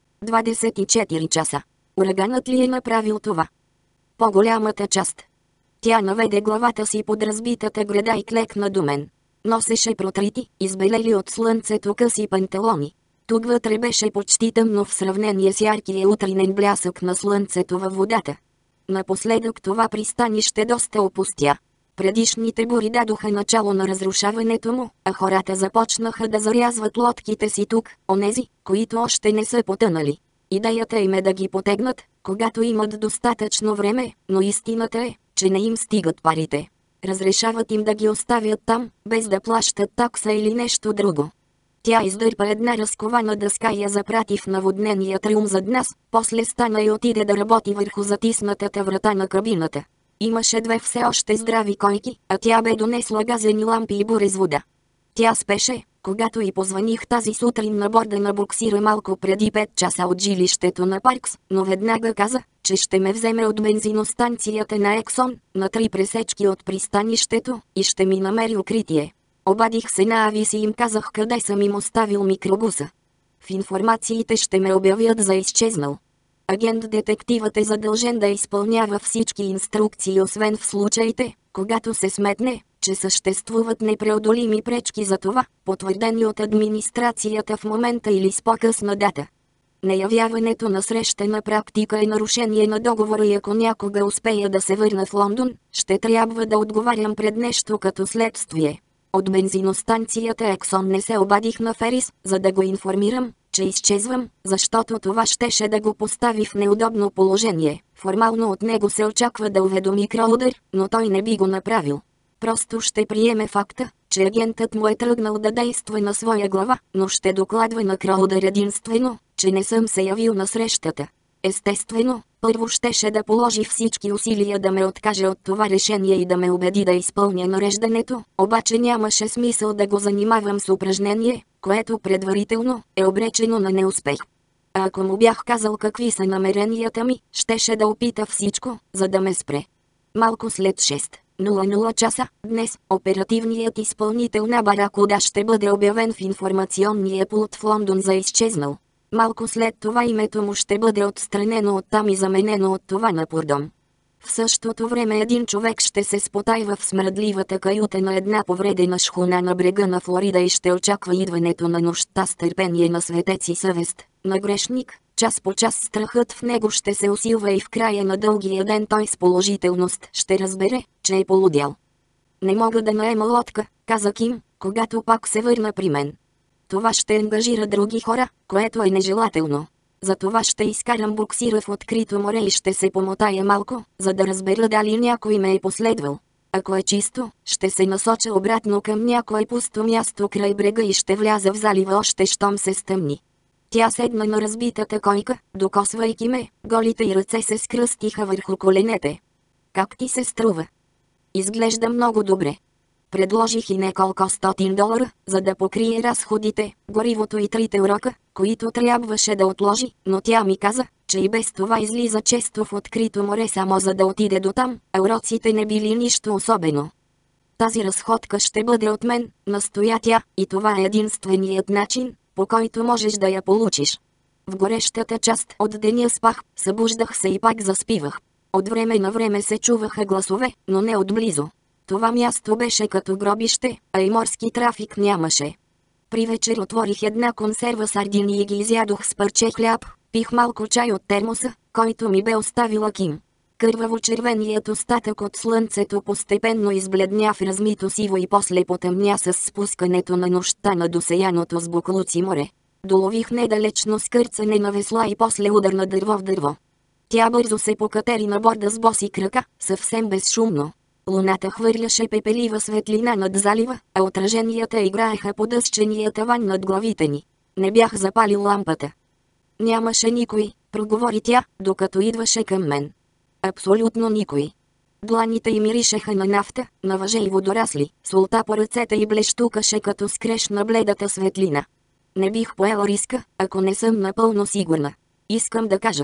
24 часа. Ураганът ли е направил това? По-голямата част. Тя наведе главата си под разбитата града и клекна до мен. Носеше протрити, избелели от слънцето къси панталони. Тук вътре беше почти тъмно в сравнение с яркия утринен блясък на слънцето във водата. Напоследък това пристанище доста опустя. Предишните бури дадоха начало на разрушаването му, а хората започнаха да зарязват лодките си тук, онези, които още не са потънали. Идеята им е да ги потегнат, когато имат достатъчно време, но истината е, че не им стигат парите. Разрешават им да ги оставят там, без да плащат такса или нещо друго. Тя издърпа една разкована дъска и я запрати в наводнения трюм зад нас, после стана и отиде да работи върху затиснатата врата на кабината. Имаше 2 все още здрави койки, а тя бе донесла газени лампи и буре с вода. Тя спеше, когато й позваних тази сутрин на борда на буксира малко преди 5 часа от жилището на Паркс, но веднага каза, че ще ме вземе от бензиностанцията на Ексон, на 3 пресечки от пристанището, и ще ми намери укритие. Обадих се на Авис и им казах къде съм им оставил микробуса. В информациите ще ме обявят за изчезнал. Агент-детективът е задължен да изпълнява всички инструкции освен в случаите, когато се сметне, че съществуват непреодолими пречки за това, потвърдени от администрацията в момента или с по-късна дата. Неявяването на среща на практика е нарушение на договора и ако някога успея да се върна в Лондон, ще трябва да отговарям пред нещо като следствие. От бензиностанцията Ексон не се обадих на Ферис, за да го информирам, че изчезвам, защото това щеше да го постави в неудобно положение. Формално от него се очаква да уведоми Кроудър, но той не би го направил. Просто ще приеме факта, че агентът му е тръгнал да действа на своя глава, но ще докладва на Кроудър единствено, че не съм се явил на срещата. Естествено, първо щеше да положи всички усилия да ме откаже от това решение и да ме убеди да изпълня нареждането, обаче нямаше смисъл да го занимавам с упражнение, което предварително е обречено на неуспех. А ако му бях казал какви са намеренията ми, щеше да опита всичко, за да ме спре. Малко след 6:00 часа, днес, оперативният изпълнител на Баракуда ще бъде обявен в информационния пулт в Лондон за изчезнал. Малко след това името му ще бъде отстранено оттам и заменено от това на Пурдом. В същото време един човек ще се спотайва в смръдливата каюта на една повредена шхуна на брега на Флорида и ще очаква идването на нощта с търпение на светец и съвест, на грешник, час по час страхът в него ще се усилва и в края на дългия ден той с положителност ще разбере, че е полудял. Не мога да наема лодка, каза Ким, когато пак се върна при мен. Това ще ангажира други хора, което е нежелателно. Затова ще изкарам буксира в открито море и ще се помотая малко, за да разбера дали някой ме е последвал. Ако е чисто, ще се насоча обратно към някое пусто място край брега и ще вляза в залива още щом се стъмни. Тя седна на разбитата койка, докосвайки ме, голите й ръце се скръстиха върху коленете. Как ти се струва? Изглежда много добре. Предложих и неколко $100, за да покрие разходите, горивото и 3 урока, които трябваше да отложи, но тя ми каза, че и без това излиза често в открито море само за да отиде до там, а уроците не били нищо особено. Тази разходка ще бъде от мен, настоя тя, и това е единственият начин, по който можеш да я получиш. В горещата част от деня спах, събуждах се и пак заспивах. От време на време се чуваха гласове, но не отблизо. Това място беше като гробище, а и морски трафик нямаше. При вечер отворих една консерва сардини и ги изядох с парче хляб, пих малко чай от термоса, който ми бе оставила Ким. Кърваво-червеният остатък от слънцето постепенно избледня в размито сиво и после потъмня с спускането на нощта над осеяното с буклуци море. Долових недалечно скърцане на весла и после удар на дърво в дърво. Тя бързо се покатери на борда с боси крака, съвсем безшумно. Луната хвърляше пепелива светлина над залива, а отраженията играеха по дъсчения таван над главите ни. Не бях запалил лампата. Нямаше никой, проговори тя, докато идваше към мен. Абсолютно никой. Дланите й миришеха на нафта, на въже и водорасли, солта по ръцете й блещукаше като скреш на бледата светлина. Не бих поела риска, ако не съм напълно сигурна. Искам да кажа.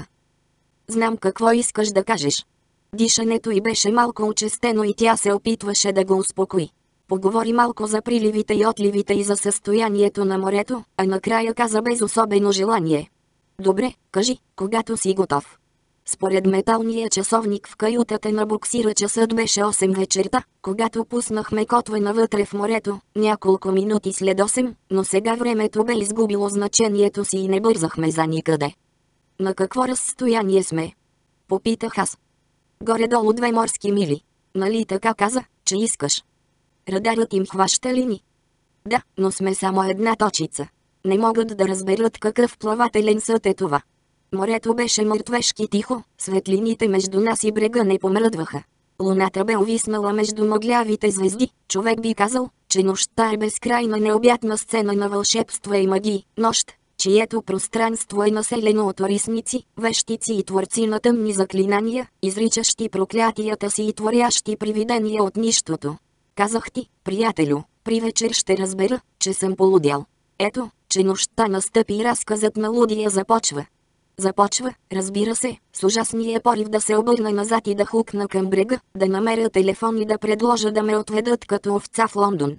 Знам какво искаш да кажеш. Дишането й беше малко учестено и тя се опитваше да го успокои. Поговори малко за приливите и отливите и за състоянието на морето, а накрая каза без особено желание. Добре, кажи, когато си готов. Според металния часовник в каютата на буксира часът беше 8 вечерта, когато пуснахме котва навътре в морето, няколко минути след 8, но сега времето бе изгубило значението си и не бързахме за никъде. На какво разстояние сме? Попитах аз. Горе-долу 2 морски мили. Нали така каза, че искаш? Радарът им хваща ли ни? Да, но сме само една точица. Не могат да разберат какъв плавателен съд е това. Морето беше мъртвешки тихо, светлините между нас и брега не помръдваха. Луната бе увиснала между мъглявите звезди, човек би казал, че нощта е безкрайна необятна сцена на вълшебства и магии, нощ, чието пространство е населено от орисници, вещици и творци на тъмни заклинания, изричащи проклятията си и творящи привидения от нищото. Казах ти, приятелю, при вечер ще разбера, че съм полудял. Ето, че нощта настъпи и разказът на лудия започва. Започва, разбира се, с ужасния порив да се обърна назад и да хукна към брега, да намеря телефон и да предложа да ме отведат като овца в Лондон.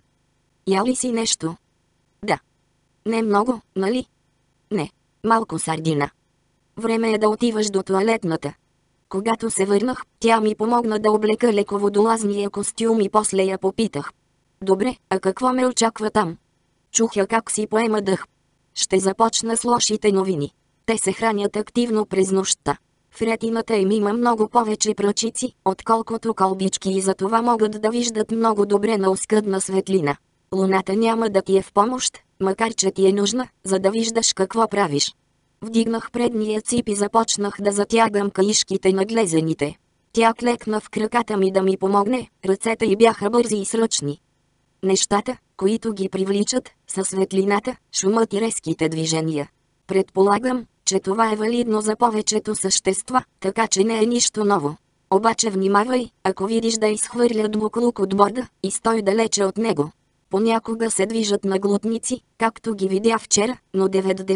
Я ли си нещо? Да. Не много, нали? Не. Малко сардина. Време е да отиваш до тоалетната. Когато се върнах, тя ми помогна да облека леко водолазния костюм и после я попитах. Добре, а какво ме очаква там? Чух я как си поема дъх. Ще започна с лошите новини. Те се хранят активно през нощта. В ретината им има много повече пръчици, отколкото колбички и затова могат да виждат много добре на оскъдна светлина. Луната няма да ти е в помощ, макар че ти е нужна, за да виждаш какво правиш. Вдигнах предния цип и започнах да затягам каишките на глезените. Тя клекна в краката ми да ми помогне, ръцете й бяха бързи и сръчни. Нещата, които ги привличат, са светлината, шумът и резките движения. Предполагам, че това е валидно за повечето същества, така че не е нищо ново. Обаче внимавай, ако видиш да изхвърлят буклук от борда, и стой далече от него. Понякога се движат на глутници, както ги видя вчера, но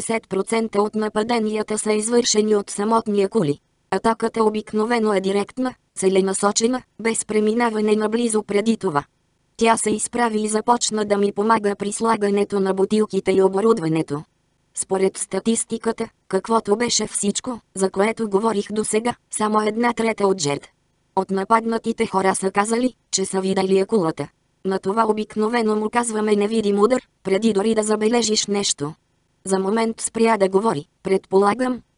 90% от нападенията са извършени от самотни акули. Атаката обикновено е директна, целенасочена, без преминаване наблизо преди това. Тя се изправи и започна да ми помага при слагането на бутилките и оборудването. Според статистиката, каквото беше всичко, за което говорих досега, само 1/3 от жертв от нападнатите хора са казали, че са видели акулата. На това обикновено му казваме невидим удар, преди дори да забележиш нещо. За момент спря да говори. Предполагам,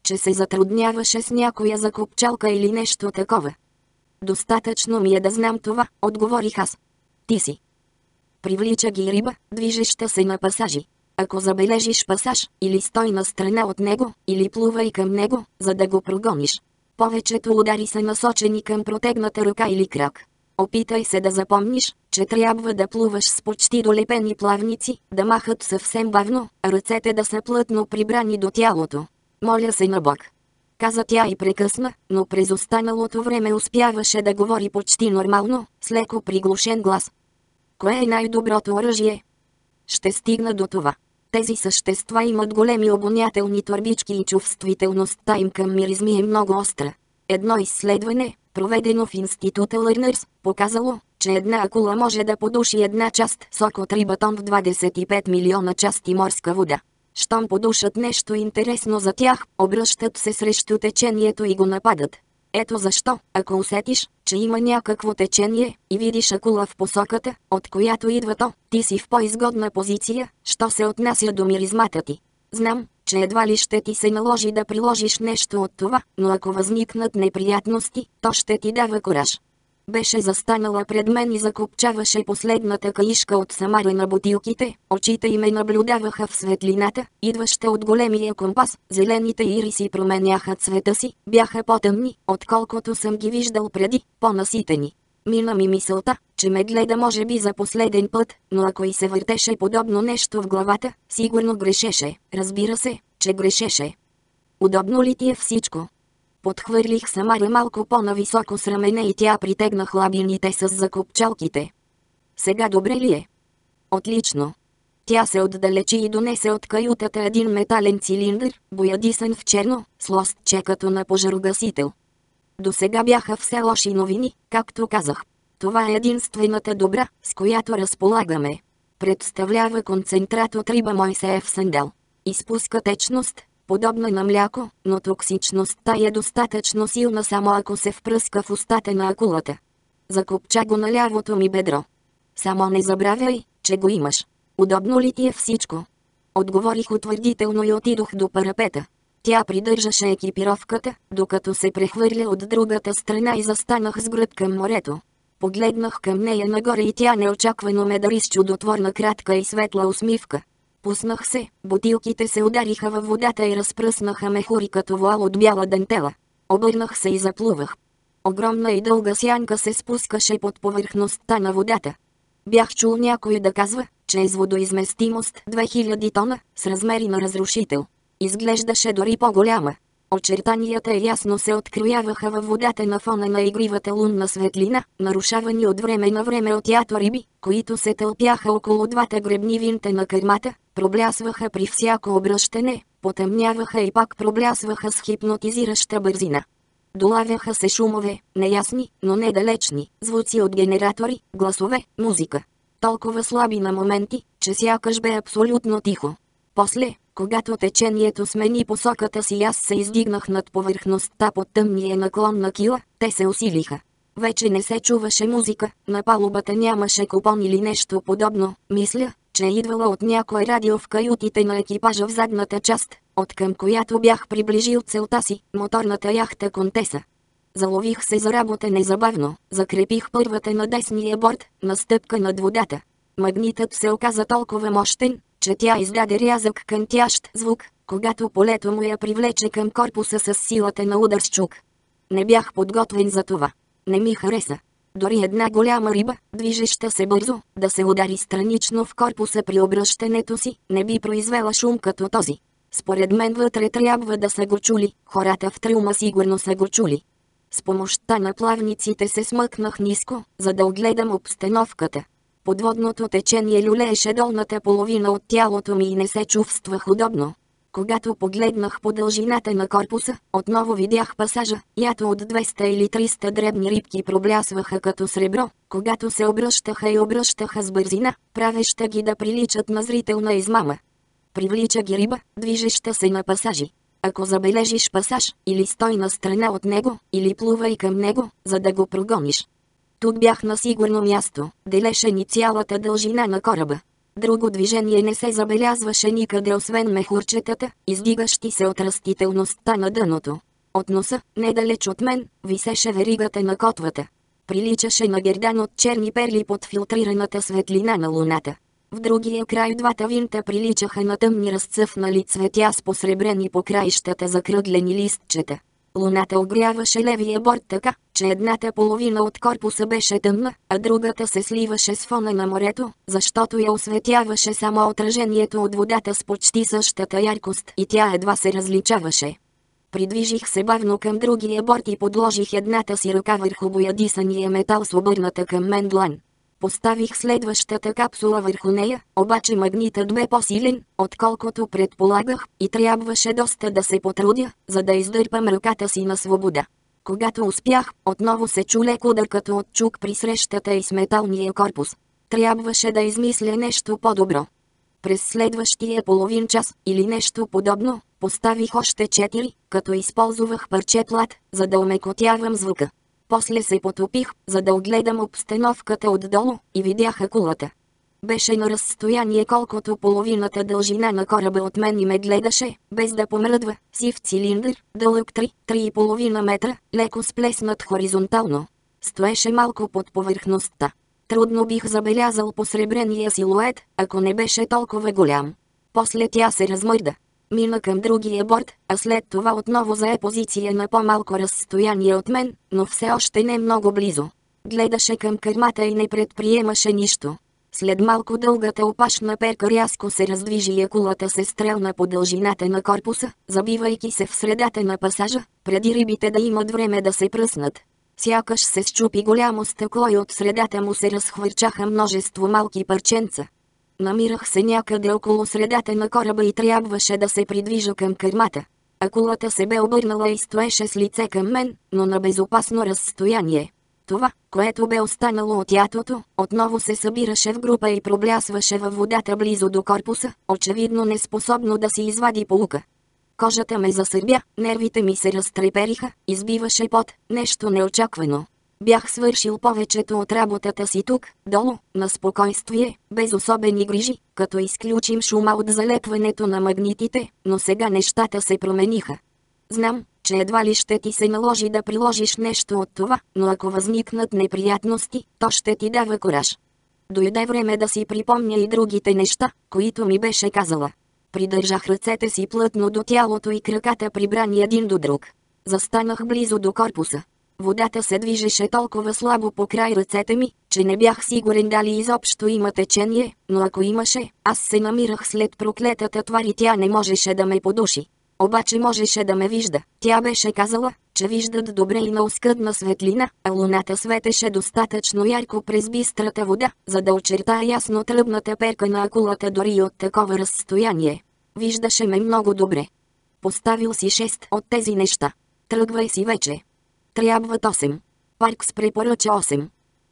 че се затрудняваше с някоя закопчалка или нещо такова. Достатъчно ми е да знам това, отговорих аз. Ти си. Привлича ги риба, движеща се на пасажи. Ако забележиш пасаж, или стой на страна от него, или плувай към него, за да го прогониш. Повечето удари са насочени към протегната ръка или крак. Опитай се да запомниш, че трябва да плуваш с почти долепени плавници, да махат съвсем бавно, ръцете да са плътно прибрани до тялото. Моля се на Бог. Каза тя и прекъсна, но през останалото време успяваше да говори почти нормално, с леко приглушен глас. Кое е най-доброто оръжие? Ще стигна до това. Тези същества имат големи обонятелни торбички и чувствителността им към миризми е много остра. Едно изследване, проведено в института Лърнърс, показало, че една акула може да подуши една част сок от рибатон в 25 милиона части морска вода. Щом подушат нещо интересно за тях, обръщат се срещу течението и го нападат. Ето защо, ако усетиш, че има някакво течение, и видиш акула в посоката, от която идва то, ти си в по-изгодна позиция, що се отнася до миризмата ти. Знам, че едва ли ще ти се наложи да приложиш нещо от това, но ако възникнат неприятности, то ще ти дава кураж. Беше застанала пред мен и закопчаваше последната каишка от самара на бутилките, очите й ме наблюдаваха в светлината, идваща от големия компас, зелените ириси променяха цвета си, бяха по-тъмни, отколкото съм ги виждал преди, по-наситени. Мина ми мисълта, че ме гледа може би за последен път, но ако и се въртеше подобно нещо в главата, сигурно грешеше, разбира се, че грешеше. Удобно ли ти е всичко? Подхвърлих Самара малко по-нависоко с рамене и тя притегна хлабините с закопчалките. Сега добре ли е? Отлично. Тя се отдалечи и донесе от каютата един метален цилиндър, боядисан в черно, с лостче като на пожарогасител. До сега бяха все лоши новини, както казах. Това е единствената добра, с която разполагаме. Представлява концентрат от риба Мойсеев сандал. Изпуска течност, подобна на мляко, но токсичността е достатъчно силна само ако се впръска в устата на акулата. Закопча го на лявото ми бедро. Само не забравяй, че го имаш. Удобно ли ти е всичко? Отговорих утвърдително и отидох до парапета. Тя придържаше екипировката, докато се прехвърля от другата страна и застанах с гръб към морето. Погледнах към нея нагоре и тя неочаквано ме дари с чудотворна кратка и светла усмивка. Пуснах се, бутилките се удариха във водата и разпръснаха мехури като воал от бяла дантела. Обърнах се и заплувах. Огромна и дълга сянка се спускаше под повърхността на водата. Бях чул някой да казва, че е с водоизместимост 2000 тона, с размери на разрушител. Изглеждаше дори по-голяма. Очертанията ясно се открояваха във водата на фона на игривата лунна светлина, нарушавани от време на време от ято риби, които се тълпяха около двата гребни винта на кърмата, проблясваха при всяко обръщане, потъмняваха и пак проблясваха с хипнотизираща бързина. Долавяха се шумове, неясни, но недалечни, звуци от генератори, гласове, музика. Толкова слаби на моменти, че сякаш бе абсолютно тихо. После, когато течението смени посоката си, аз се издигнах над повърхността под тъмния наклон на кила, те се усилиха. Вече не се чуваше музика, на палубата нямаше купон или нещо подобно. Мисля, че е идвала от някой радио в каютите на екипажа в задната част, откъм която бях приближил целта си, моторната яхта Контеса. Залових се за работа незабавно, закрепих първата на десния борд, настъпка над водата. Магнитът се оказа толкова мощен, че тя издаде рязък кънтящ звук, когато полето му я привлече към корпуса с силата на удар с чук. Не бях подготвен за това. Не ми хареса. Дори една голяма риба, движеща се бързо, да се удари странично в корпуса при обръщането си, не би произвела шум като този. Според мен вътре трябва да са го чули, хората в трюма сигурно са го чули. С помощта на плавниците се смъкнах ниско, за да огледам обстановката. Подводното течение люлееше долната половина от тялото ми и не се чувствах удобно. Когато погледнах по дължината на корпуса, отново видях пасажа, ято от 200 или 300 дребни рибки проблясваха като сребро, когато се обръщаха и обръщаха с бързина, правеща ги да приличат на зрителна измама. Привлича ги риба, движеща се на пасажи. Ако забележиш пасаж, или стой на страна от него, или плувай към него, за да го прогониш. Тук бях на сигурно място, делеше ни цялата дължина на кораба. Друго движение не се забелязваше никъде освен мехурчетата, издигащи се от растителността на дъното. От носа, недалеч от мен, висеше веригата на котвата. Приличаше на гердан от черни перли под филтрираната светлина на луната. В другия край двата винта приличаха на тъмни разцъфнали цветя с посребрени по краищата закръглени листчета. Луната огряваше левия борт така, че едната половина от корпуса беше тъмна, а другата се сливаше с фона на морето, защото я осветяваше само отражението от водата с почти същата яркост и тя едва се различаваше. Придвижих се бавно към другия борт и подложих едната си ръка върху боядисания метал с обърната към мен длан. Поставих следващата капсула върху нея, обаче магнитът бе по-силен, отколкото предполагах, и трябваше доста да се потрудя, за да издърпам ръката си на свобода. Когато успях, отново се чу лек удар като от чук при срещата и с металния корпус. Трябваше да измисля нещо по-добро. През следващия половин час, или нещо подобно, поставих още 4, като използвах парче плат, за да омекотявам звука. После се потопих, за да огледам обстановката отдолу, и видях акулата. Беше на разстояние колкото половината дължина на кораба от мен и ме гледаше, без да помръдва, сив цилиндър, дълъг 3,5 метра, леко сплеснат хоризонтално. Стоеше малко под повърхността. Трудно бих забелязал посребрения силует, ако не беше толкова голям. После тя се размърда. Мина към другия борт, а след това отново зае позиция на по-малко разстояние от мен, но все още не много близо. Гледаше към кърмата и не предприемаше нищо. След малко дългата опашна перка рязко се раздвижи и акулата се стрелна по дължината на корпуса, забивайки се в средата на пасажа, преди рибите да имат време да се пръснат. Сякаш се счупи голямо стъкло и от средата му се разхвърчаха множество малки парченца. Намирах се някъде около средата на кораба и трябваше да се придвижа към кърмата. Акулата се бе обърнала и стоеше с лице към мен, но на безопасно разстояние. Това, което бе останало от ятото, отново се събираше в група и проблясваше във водата близо до корпуса, очевидно неспособно да си извади поука. Кожата ме засърбя, нервите ми се разтрепериха, избиваше пот, нещо неочаквано. Бях свършил повечето от работата си тук, долу, на спокойствие, без особени грижи, като изключим шума от залепването на магнитите, но сега нещата се промениха. Знам, че едва ли ще ти се наложи да приложиш нещо от това, но ако възникнат неприятности, то ще ти дава кураж. Дойде време да си припомня и другите неща, които ми беше казала. Придържах ръцете си плътно до тялото и краката прибрани един до друг. Застанах близо до корпуса. Водата се движеше толкова слабо покрай ръцете ми, че не бях сигурен дали изобщо има течение, но ако имаше, аз се намирах след проклетата твар и тя не можеше да ме подуши. Обаче можеше да ме вижда. Тя беше казала, че виждат добре и на оскъдна светлина, а луната светеше достатъчно ярко през бистрата вода, за да очертая ясно тръбната перка на акулата дори и от такова разстояние. Виждаше ме много добре. Поставил си 6 от тези неща. Тръгвай си вече. Трябват 8. Паркс препоръча 8.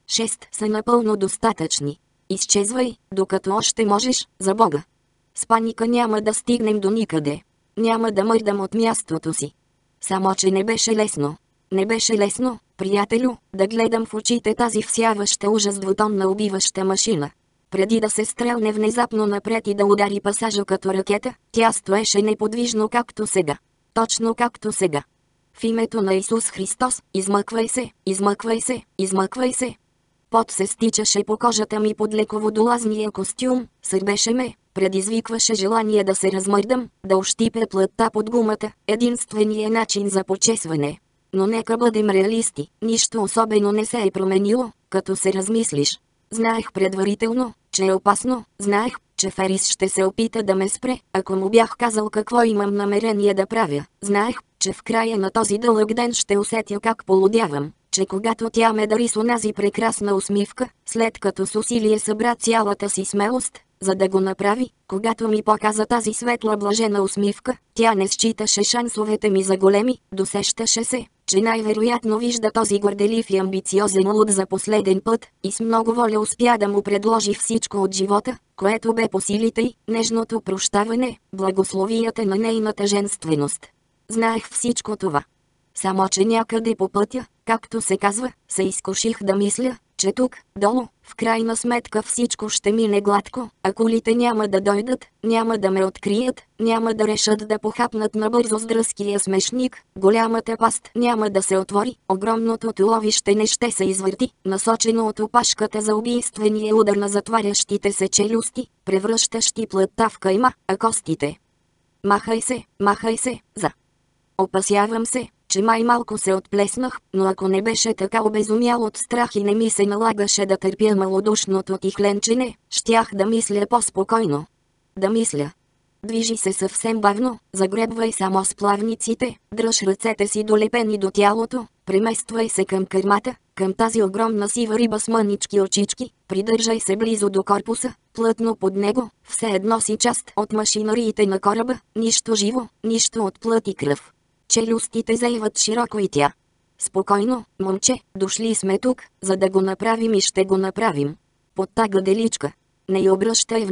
6 са напълно достатъчни. Изчезвай, докато още можеш, за Бога. С паника няма да стигнем до никъде. Няма да мърдам от мястото си. Само че не беше лесно. Не беше лесно, приятелю, да гледам в очите тази всяваща ужас двутонна убиваща машина. Преди да се стрелне внезапно напред и да удари пасажа като ракета, тя стоеше неподвижно както сега. Точно както сега. В името на Исус Христос, измъквай се, измъквай се, измъквай се. Пот се стичаше по кожата ми под леководолазния костюм, сърбеше ме, предизвикваше желание да се размърдам, да ощипя плътта под гумата, единствения начин за почесване. Но нека бъдем реалисти, нищо особено не се е променило, като се размислиш. Знаех предварително, че е опасно, знаех, че Ферис ще се опита да ме спре, ако му бях казал какво имам намерение да правя. Знаех, че в края на този дълъг ден ще усетя как полудявам, че когато тя ме дари с онази прекрасна усмивка, след като с усилие събра цялата си смелост, за да го направи, когато ми показа тази светла блажена усмивка, тя не считаше шансовете ми за големи, досещаше се, че най-вероятно вижда този горделив и амбициозен луд за последен път, и с много воля успя да му предложи всичко от живота, което бе по силите й, нежното прощаване, благословията на нейната женственост. Знаех всичко това. Само че някъде по пътя, както се казва, се изкуших да мисля, че тук, долу, в крайна сметка всичко ще мине гладко, а кулите няма да дойдат, няма да ме открият, няма да решат да похапнат набързо с дръзкия смешник, голямата паст няма да се отвори, огромното туловище не ще се извърти, насочено от опашката за убийствения удар на затварящите се челюсти, превръщащи плътта в кайма, а костите. Махай се, за. Опасявам се, че май малко се отплеснах, но ако не беше така обезумял от страх и не ми се налагаше да търпя малодушното тихленчене, щях да мисля по-спокойно. Да мисля. Движи се съвсем бавно, загребвай само сплавниците, дръж ръцете си долепени до тялото, премествай се към кърмата, към тази огромна сива риба с мънички очички, придържай се близо до корпуса, плътно под него, все едно си част от машинариите на кораба, нищо живо, нищо от плът и кръв. Челюстите заиват широко и тя. Спокойно, момче, дошли сме тук, за да го направим и ще го направим. Подтага деличка. Не обръщай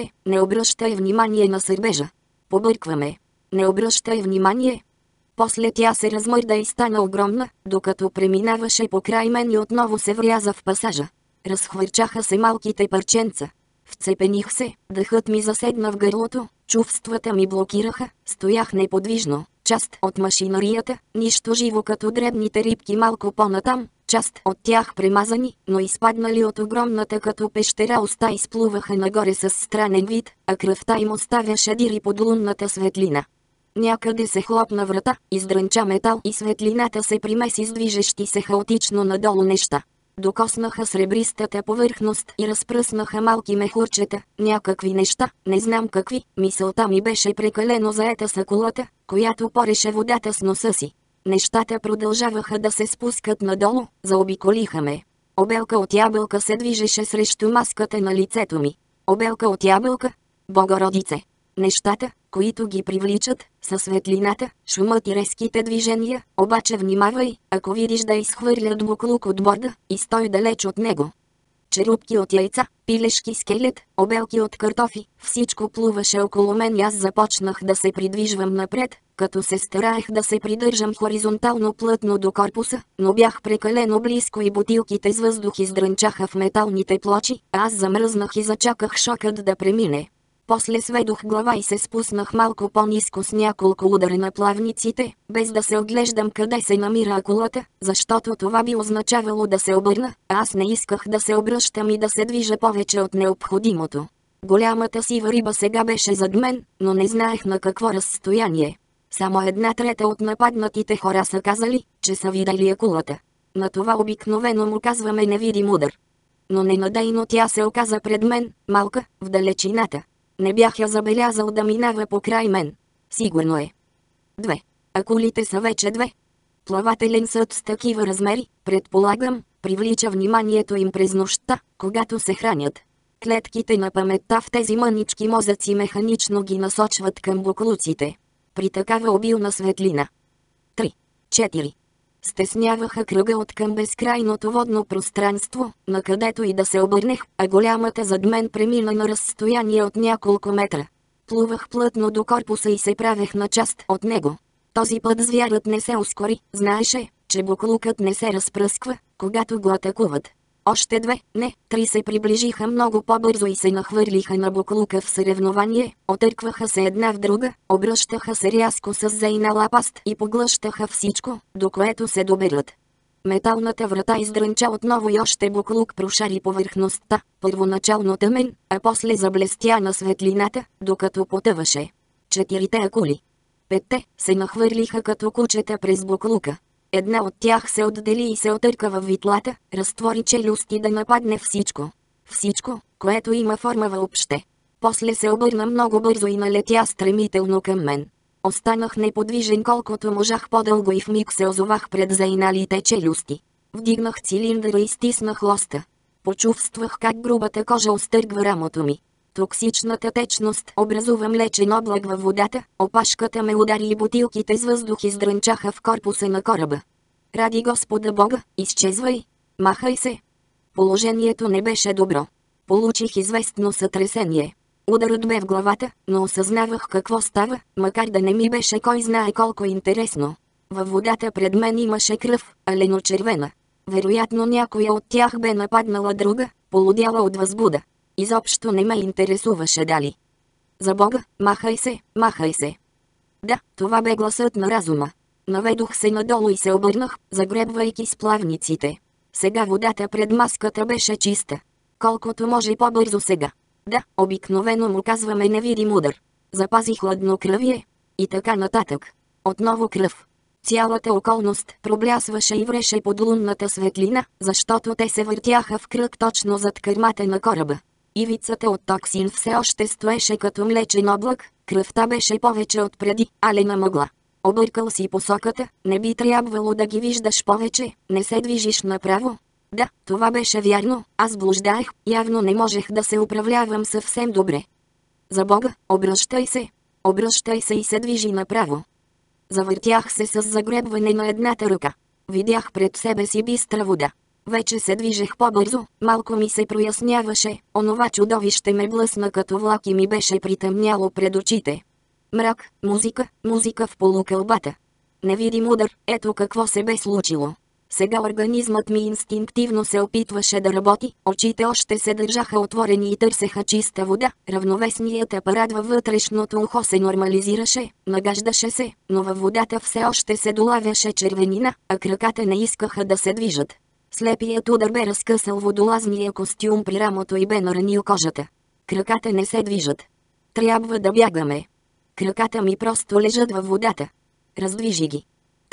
внимание на сърбежа. Побъркваме. Не обръщай внимание. После тя се размърда и стана огромна, докато преминаваше покрай мен и отново се вряза в пасажа. Разхвърчаха се малките парченца. Вцепених се, дъхът ми заседна в гърлото, чувствата ми блокираха, стоях неподвижно, част от машинарията, нищо живо като дребните рибки малко по-натам, част от тях премазани, но изпаднали от огромната като пещера уста изплуваха нагоре с странен вид, а кръвта им оставяше дири под лунната светлина. Някъде се хлопна врата, издрънча метал и светлината се примеси с движещи се хаотично надолу неща. Докоснаха сребристата повърхност и разпръснаха малки мехурчета, някакви неща, не знам какви, мисълта ми беше прекалено заета с акулата, която пореше водата с носа си. Нещата продължаваха да се спускат надолу, заобиколиха ме. Обелка от ябълка се движеше срещу маската на лицето ми. Обелка от ябълка? Богородице! Нещата, които ги привличат, са светлината, шумът и резките движения, обаче внимавай, ако видиш да изхвърлят буклук от борда, и стой далеч от него. Черупки от яйца, пилешки скелет, обелки от картофи, всичко плуваше около мен и аз започнах да се придвижвам напред, като се стараех да се придържам хоризонтално плътно до корпуса, но бях прекалено близко и бутилките с въздух издрънчаха в металните плочи, а аз замръзнах и зачаках шокът да премине. После сведох глава и се спуснах малко по-ниско с няколко удара на плавниците, без да се оглеждам къде се намира акулата, защото това би означавало да се обърна, а аз не исках да се обръщам и да се движа повече от необходимото. Голямата сива риба сега беше зад мен, но не знаех на какво разстояние. Само 1/3 от нападнатите хора са казали, че са видели акулата. На това обикновено му казваме невидим удар. Но ненадейно тя се оказа пред мен, малка, в далечината. Не бях я забелязал да минава покрай мен. Сигурно е. 2. Акулите са вече 2. Плавателен съд с такива размери, предполагам, привлича вниманието им през нощта, когато се хранят. Клетките на паметта в тези мънички мозъци механично ги насочват към буклуците. При такава обилна светлина. 3. 4. Стесняваха кръга от към безкрайното водно пространство, накъдето и да се обърнех, а голямата зад мен премина на разстояние от няколко метра. Плувах плътно до корпуса и се правех на част от него. Този път звярат не се ускори, знаеше, че буклукът не се разпръсква, когато го атакуват. Още 2, не, 3 се приближиха много по-бързо и се нахвърлиха на буклука в съревнование, отъркваха се една в друга, обръщаха се рязко с зейнала паст и поглъщаха всичко, до което се доберат. Металната врата издрънча отново и още буклук прошари повърхността, първоначално тъмен, а после заблестя на светлината, докато потъваше. 4 акули. 5 се нахвърлиха като кучета през буклука. Една от тях се отдели и се отърка във витлата, разтвори челюсти да нападне всичко. Всичко, което има форма въобще. После се обърна много бързо и налетя стремително към мен. Останах неподвижен колкото можах по-дълго и вмиг се озовах пред заиналите челюсти. Вдигнах цилиндъра и стиснах лоста. Почувствах как грубата кожа остъргва рамото ми. Токсичната течност образува млечен облак във водата, опашката ме удари и бутилките с въздух издрънчаха в корпуса на кораба. Ради Господа Бога, изчезвай! Махай се! Положението не беше добро. Получих известно сътресение. Ударът бе в главата, но осъзнавах какво става, макар да не ми беше кой знае колко интересно. Във водата пред мен имаше кръв, аленочервена. Вероятно някоя от тях бе нападнала друга, полудяла от възбуда. Изобщо не ме интересуваше дали. За Бога, махай се, махай се. Да, това бе гласът на разума. Наведох се надолу и се обърнах, загребвайки сплавниците. Сега водата пред маската беше чиста. Колкото може по-бързо сега. Да, обикновено му казваме невидим удар. Запази хладнокръвие. И така нататък. Отново кръв. Цялата околност проблясваше и вреше под лунната светлина, защото те се въртяха в кръг точно зад кърмата на кораба. Ивицата от токсин все още стоеше като млечен облак, кръвта беше повече от преди, алена мъгла. Объркал си посоката, не би трябвало да ги виждаш повече, не се движиш направо. Да, това беше вярно, аз блуждаех, явно не можех да се управлявам съвсем добре. За Бога, обръщай се! Обръщай се и се движи направо. Завъртях се с загребване на едната ръка. Видях пред себе си бистра вода. Вече се движех по-бързо, малко ми се проясняваше, онова чудовище ме блъсна като влак и ми беше притъмняло пред очите. Мрак, музика, музика в полукълбата. Невидим удар, ето какво се бе случило. Сега организмът ми инстинктивно се опитваше да работи, очите още се държаха отворени и търсеха чиста вода, равновесният апарат във вътрешното ухо се нормализираше, нагаждаше се, но във водата все още се долавяше червенина, а краката не искаха да се движат. Слепият удар бе разкъсал водолазния костюм при рамото и бе наранил кожата. Краката не се движат. Трябва да бягаме. Краката ми просто лежат във водата. Раздвижи ги.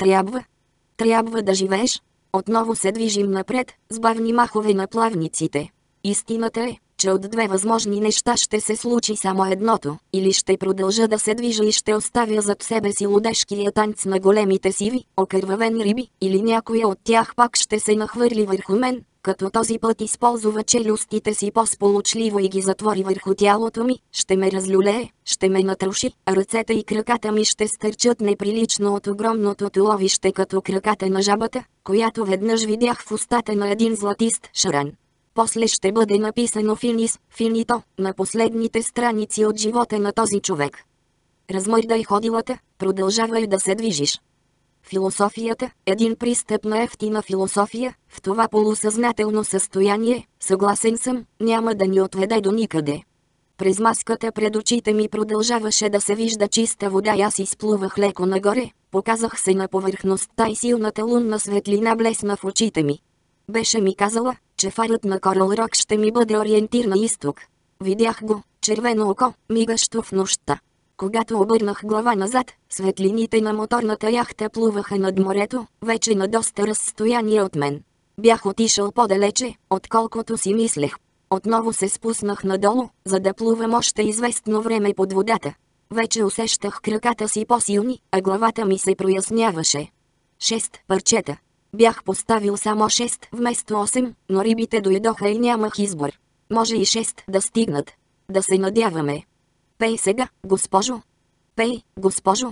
Трябва да живееш. Отново се движим напред, с бавни махове на плавниците. Истината е, че от две възможни неща ще се случи само едното, или ще продължа да се движа и ще оставя зад себе си лудешкия танц на големите сиви, окървавени риби, или някоя от тях пак ще се нахвърли върху мен, като този път използва челюстите си по-сполучливо и ги затвори върху тялото ми, ще ме разлюлее, ще ме натруши, а ръцете и краката ми ще стърчат неприлично от огромното туловище като краката на жабата, която веднъж видях в устата на един златист шаран. После ще бъде написано финис, финито, на последните страници от живота на този човек. Размърдай ходилата, продължавай да се движиш. Философията, един пристъп на ефтина философия, в това полусъзнателно състояние, съгласен съм, няма да ни отведе до никъде. През маската пред очите ми продължаваше да се вижда чиста вода и аз изплувах леко нагоре, показах се на повърхността и силната лунна светлина блесна в очите ми. Беше ми казала, че фарът на Корал Рок ще ми бъде ориентир на изток. Видях го, червено око, мигащо в нощта. Когато обърнах глава назад, светлините на моторната яхта плуваха над морето, вече на доста разстояние от мен. Бях отишъл по-далече, отколкото си мислех. Отново се спуснах надолу, за да плувам още известно време под водата. Вече усещах краката си по-силни, а главата ми се проясняваше. 6 парчета. Бях поставил само 6 вместо 8, но рибите дойдоха и нямах избор. Може и 6 да стигнат. Да се надяваме. Пей сега, госпожо. Пей, госпожо.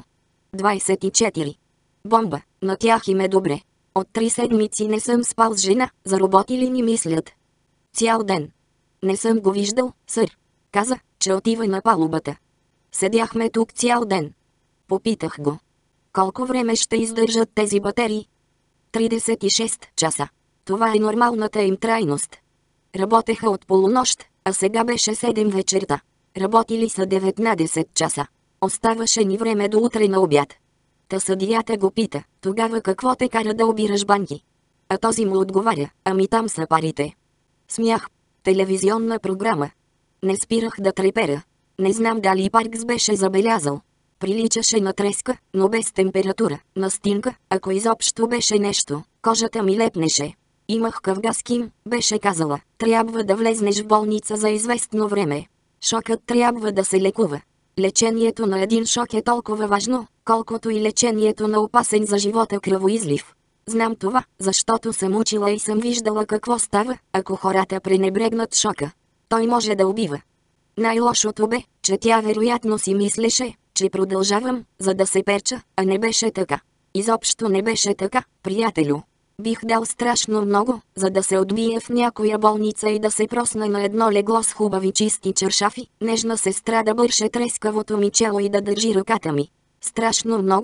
24. Бомба, на тях им е добре. От 3 седмици не съм спал с жена, за работи ли ни мислят? Цял ден. Не съм го виждал, сър. Каза, че отива на палубата. Седяхме тук цял ден. Попитах го. Колко време ще издържат тези батерии? 36 часа. Това е нормалната им трайност. Работеха от полунощ, а сега беше 7 вечерта. Работили са 19 часа. Оставаше ни време до утре на обяд. Та съдията го пита, тогава какво те кара да обираш банки? А този му отговаря, ами там са парите. Смях. Телевизионна програма. Не спирах да трепера. Не знам дали Паркс беше забелязал. Приличаше на треска, но без температура, настинка, ако изобщо беше нещо, кожата ми лепнеше. Имах къвгаским, беше казала, трябва да влезнеш в болница за известно време. Шокът трябва да се лекува. Лечението на един шок е толкова важно, колкото и лечението на опасен за живота кръвоизлив. Знам това, защото съм учила и съм виждала какво става, ако хората пренебрегнат шока. Той може да убива. Най-лошото бе, че тя вероятно си мислеше, че продължавам, за да се перча, а не беше така. Изобщо не беше така, приятелю. Бих дал страшно много, за да се отбия в някоя болница и да се просна на едно легло с хубави чисти чаршафи, нежна сестра да бърше трескавото ми чело и да държи ръката ми. Страшно много.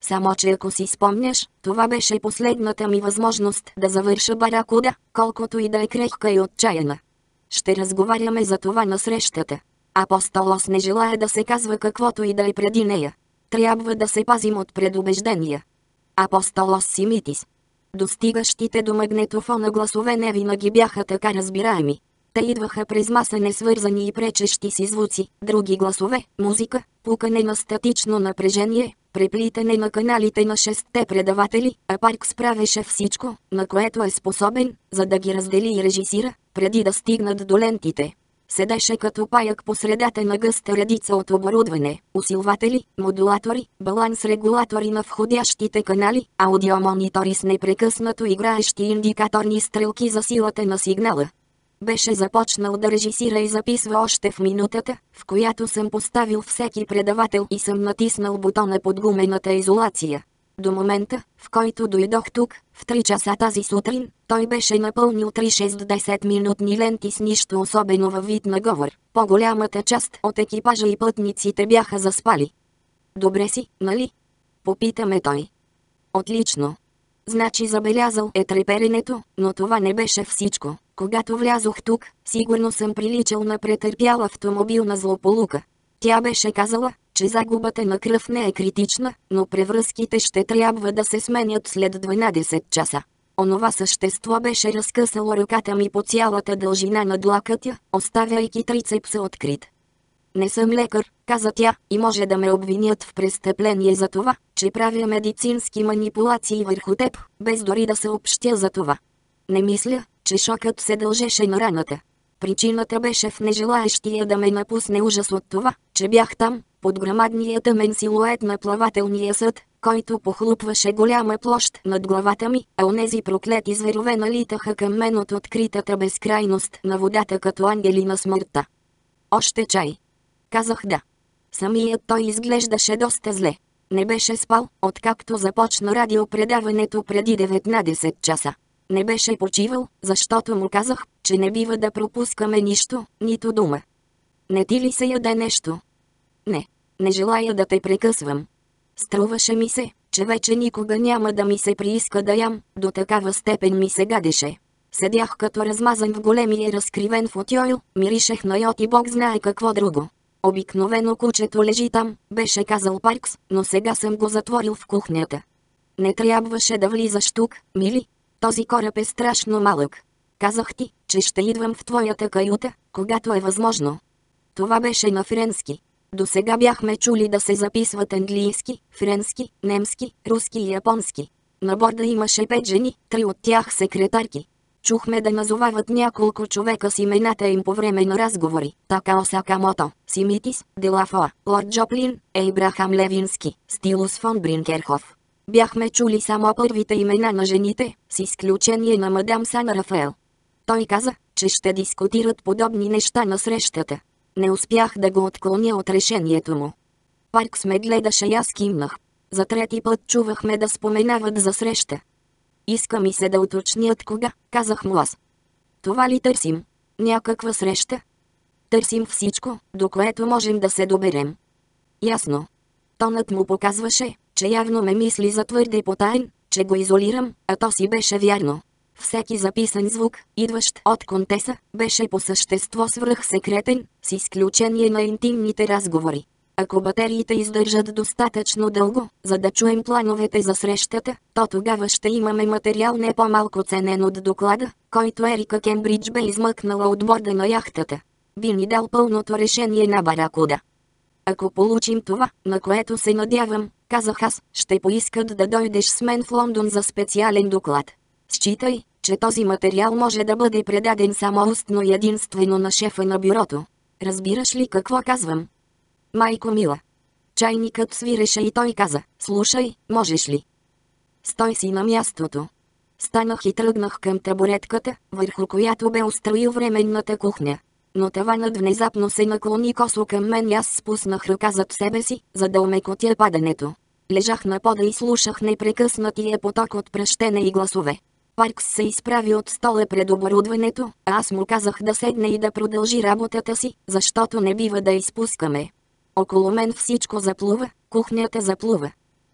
Само че ако си спомняш, това беше последната ми възможност да завърша Баракуда, колкото и да е крехка и отчаяна. Ще разговаряме за това на срещата. Апостолос не желая да се казва каквото и да е преди нея. Трябва да се пазим от предубеждения. Апостолос Симитис. Достигащите до магнетофона гласове не винаги бяха така разбираеми. Те идваха през маса несвързани и пречещи си звуци, други гласове, музика, пукане на статично напрежение, преплитане на каналите на 6-те предаватели, а Паркс правеше всичко, на което е способен, за да ги раздели и режисира, преди да стигнат до лентите. Седеше като паяк по средата на гъста редица от оборудване, усилватели, модулатори, баланс-регулатори на входящите канали, аудиомонитори с непрекъснато играещи индикаторни стрелки за силата на сигнала. Беше започнал да режисира и записва още в минутата, в която съм поставил всеки предавател и съм натиснал бутона под гумената изолация. До момента, в който дойдох тук, в 3 часа тази сутрин, той беше напълнил 3-6-10 минутни ленти с нищо особено във вид на говор. По-голямата част от екипажа и пътниците бяха заспали. Добре си, нали? Попитаме той. Отлично. Значи забелязал е треперенето, но това не беше всичко. Когато влязох тук, сигурно съм приличал на претърпял автомобилна злополука. Тя беше казала, че загубата на кръв не е критична, но превръзките ще трябва да се сменят след 12 часа. Онова същество беше разкъсало ръката ми по цялата дължина на длакътя, оставяйки трицепса открит. Не съм лекар, каза тя, и може да ме обвинят в престъпление за това, че правя медицински манипулации върху теб, без дори да съобщя за това. Не мисля, че шокът се дължеше на раната. Причината беше в нежелаещия да ме напусне ужас от това, че бях там, под грамадния тъмен силует на плавателния съд, който похлупваше голяма площ над главата ми, а онези проклети зверове налитаха към мен от откритата безкрайност на водата като ангели на смъртта. Още чай. Казах да. Самият той изглеждаше доста зле. Не беше спал, откакто започна радиопредаването преди 19 часа. Не беше почивал, защото му казах, че не бива да пропускаме нищо, нито дума. Не ти ли се яде нещо? Не, не желая да те прекъсвам. Струваше ми се, че вече никога няма да ми се прииска да ям, до такава степен ми се гадеше. Седях като размазан в големия разкривен футьойл, миришех на йод и Бог знае какво друго. Обикновено кучето лежи там, беше казал Паркс, но сега съм го затворил в кухнята. Не трябваше да влизаш тук, мили. Този кораб е страшно малък. Казах ти, че ще идвам в твоята каюта, когато е възможно. Това беше на френски. До сега бяхме чули да се записват английски, френски, немски, руски и японски. На борда имаше 5 жени, 3 от тях секретарки. Чухме да назовават няколко човека с имената им по време на разговори. Такао Сакамото, Симитис, Делафоа, Лорд Джоплин, Ейбрахам Левински, Стилус фон Бринкерхоф. Бяхме чули само първите имена на жените, с изключение на мадам Сан Рафаел. Той каза, че ще дискутират подобни неща на срещата. Не успях да го отклоня от решението му. Паркс ме гледаше и аз кимнах. За 3-ти път чувахме да споменават за среща. Иска ми се да уточнят кога, казах му аз. Това ли търсим? Някаква среща? Търсим всичко, до което можем да се доберем. Ясно. Тонът му показваше, че явно ме мисли за твърде потаен, че го изолирам, а то си беше вярно. Всеки записан звук, идващ от Контеса, беше по същество свръхсекретен, с изключение на интимните разговори. Ако батериите издържат достатъчно дълго, за да чуем плановете за срещата, то тогава ще имаме материал не по-малко ценен от доклада, който Ерика Кембридж бе измъкнала от борда на яхтата. Би ни дал пълното решение на Баракуда. Ако получим това, на което се надявам, казах аз, ще поискат да дойдеш с мен в Лондон за специален доклад. Считай, че този материал може да бъде предаден само устно и единствено на шефа на бюрото. Разбираш ли какво казвам? Майко мила. Чайникът свиреше и той каза, слушай, можеш ли? Стой си на мястото. Станах и тръгнах към табуретката, върху която бе устроил временната кухня. Но таванът внезапно се наклони косо към мен и аз спуснах ръка зад себе си, за да омекотя падането. Лежах на пода и слушах непрекъснатия поток от пръщене и гласове. Паркс се изправи от стола пред оборудването, а аз му казах да седне и да продължи работата си, защото не бива да изпускаме. Около мен всичко заплува, кухнята заплува.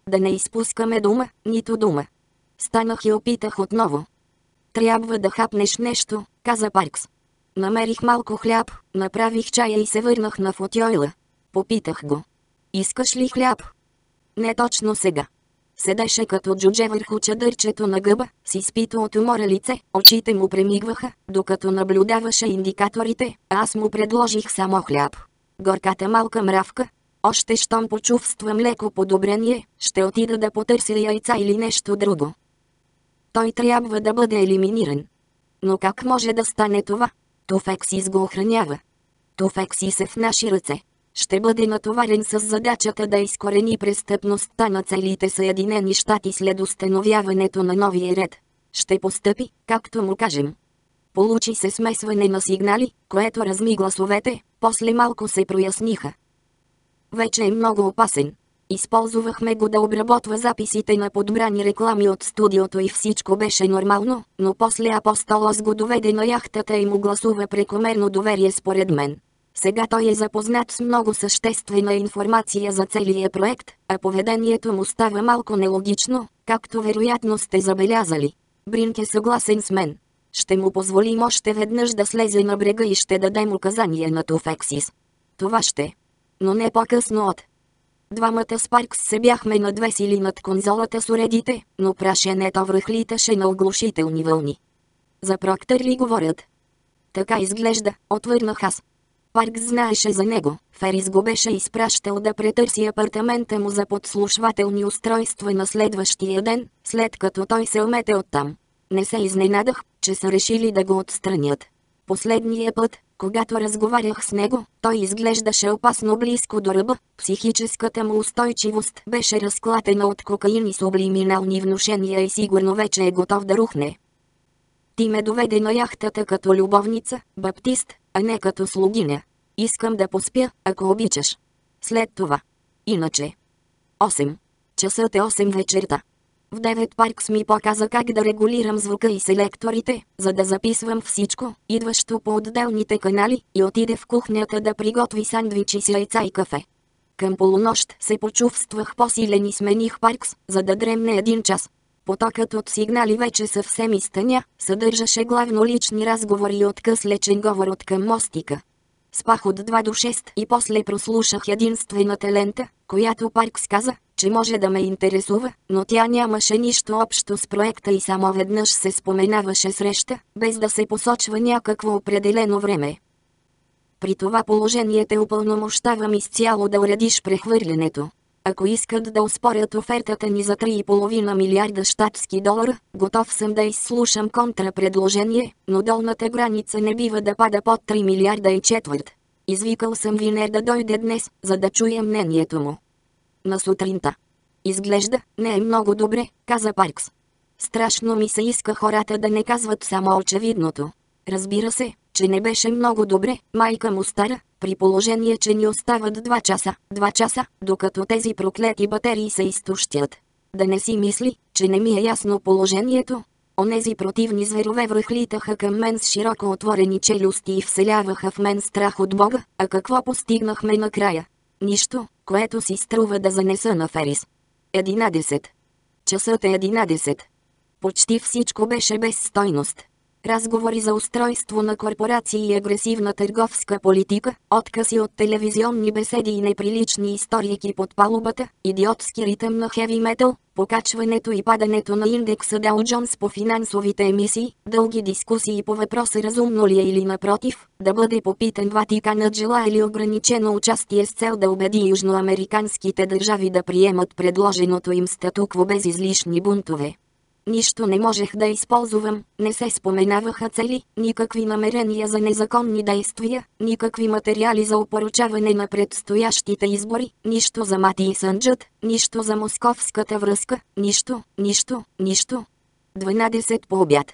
Да не изпускаме дума, нито дума. Станах и опитах отново. Трябва да хапнеш нещо, каза Паркс. Намерих малко хляб, направих чая и се върнах на футойла. Попитах го. Искаш ли хляб? Не точно сега. Седеше като джудже върху чадърчето на гъба, с изпито от умора лице, очите му премигваха, докато наблюдаваше индикаторите, а аз му предложих само хляб. Горката малка мравка. Още щом почувствам леко подобрение, ще отида да потърся яйца или нещо друго. Той трябва да бъде елиминиран. Но как може да стане това? Туфексис го охранява. Туфексис е в наши ръце. Ще бъде натоварен с задачата да изкорени престъпността на целите Съединени щати след установяването на новия ред. Ще постъпи, както му кажем. Получи се смесване на сигнали, което разми гласовете, после малко се проясниха. Вече е много опасен. Използвахме го да обработва записите на подбрани реклами от студиото и всичко беше нормално, но после Апостолос го доведе на яхтата и му гласува прекомерно доверие според мен. Сега той е запознат с много съществена информация за целия проект, а поведението му става малко нелогично, както вероятно сте забелязали. Бринк е съгласен с мен. Ще му позволим още веднъж да слезе на брега и ще дадем указания на Туфексис. Това ще. Но не по-късно от. Двамата с Паркс се бяхме на две сили над конзолата с уредите, но прашенето връхлиташе на оглушителни вълни. За Проктър ли говорят? Така изглежда, отвърнах аз. Паркс знаеше за него. Ферис го беше изпращал да претърси апартамента му за подслушвателни устройства на следващия ден, след като той се умете оттам. Не се изненадах, че са решили да го отстранят. Последния път, когато разговарях с него, той изглеждаше опасно близко до ръба, психическата му устойчивост беше разклатена от кокаин и сублиминални внушения и сигурно вече е готов да рухне. Ти ме доведе на яхтата като любовница, баптист, а не като слугиня. Искам да поспя, ако обичаш. След това. Иначе. 8. Часът е 8 вечерта. В 9 Паркс ми показа как да регулирам звука и селекторите, за да записвам всичко, идващо по отделните канали, и отиде в кухнята да приготви сандвичи с яйца и кафе. Към полунощ се почувствах по-силен и смених Паркс, за да дремне 1 час. Потокът от сигнали вече съвсем изтъня, съдържаше главно лични разговори и откъс лечен говор от към мостика. Спах от 2 до 6 и после прослушах единствената лента, която Паркс каза, че може да ме интересува, но тя нямаше нищо общо с проекта и само веднъж се споменаваше среща, без да се посочва някакво определено време. При това положение те упълномощавам изцяло да уредиш прехвърлянето. Ако искат да оспорят офертата ни за 3,5 милиарда щатски долара, готов съм да изслушам контрапредложение, но долната граница не бива да пада под 3 милиарда и четвърт. Извикал съм Винер да дойде днес, за да чуя мнението му. На сутринта. Изглежда, не е много добре, каза Паркс. Страшно ми се иска хората да не казват само очевидното. Разбира се, че не беше много добре, майка му стара, при положение, че ни остават 2 часа, 2 часа, докато тези проклети батерии се изтощят. Да не си мисли, че не ми е ясно положението. Онези противни зверове връхлитаха към мен с широко отворени челюсти и вселяваха в мен страх от Бога, а какво постигнахме накрая? Нищо, което си струва да занеса на Ферис. 11. Часът е 11. Почти всичко беше без стойност. Разговори за устройство на корпорации и агресивна търговска политика, откази от телевизионни беседи и неприлични историки под палубата, идиотски ритъм на хеви метал, покачването и падането на индекса Dow Jones по финансовите емисии, дълги дискусии по въпроса разумно ли е или напротив, да бъде попитан Ватиканът желае ли ограничено участие с цел да убеди южноамериканските държави да приемат предложеното им статукво без излишни бунтове. Нищо не можех да използвам, не се споменаваха цели, никакви намерения за незаконни действия, никакви материали за опоручаване на предстоящите избори, нищо за Мати и Сънджът, нищо за московската връзка, нищо, нищо, нищо. 12 по обяд.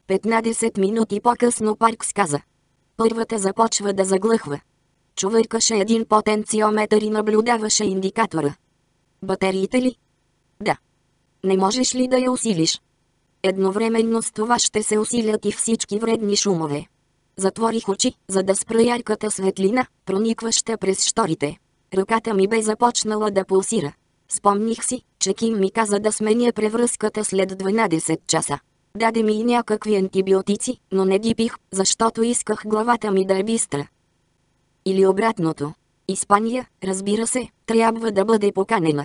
15 минути по-късно Паркс каза. Първата започва да заглъхва. Чувъркаше един потенциометър и наблюдаваше индикатора. Батериите ли? Да. Не можеш ли да я усилиш? Едновременно с това ще се усилят и всички вредни шумове. Затворих очи, за да спра ярката светлина, проникваща през щорите. Ръката ми бе започнала да пулсира. Спомних си, че Ким ми каза да сменя превръзката след 12 часа. Даде ми и някакви антибиотици, но не ги пих, защото исках главата ми да е бистра. Или обратното. Испания, разбира се, трябва да бъде поканена.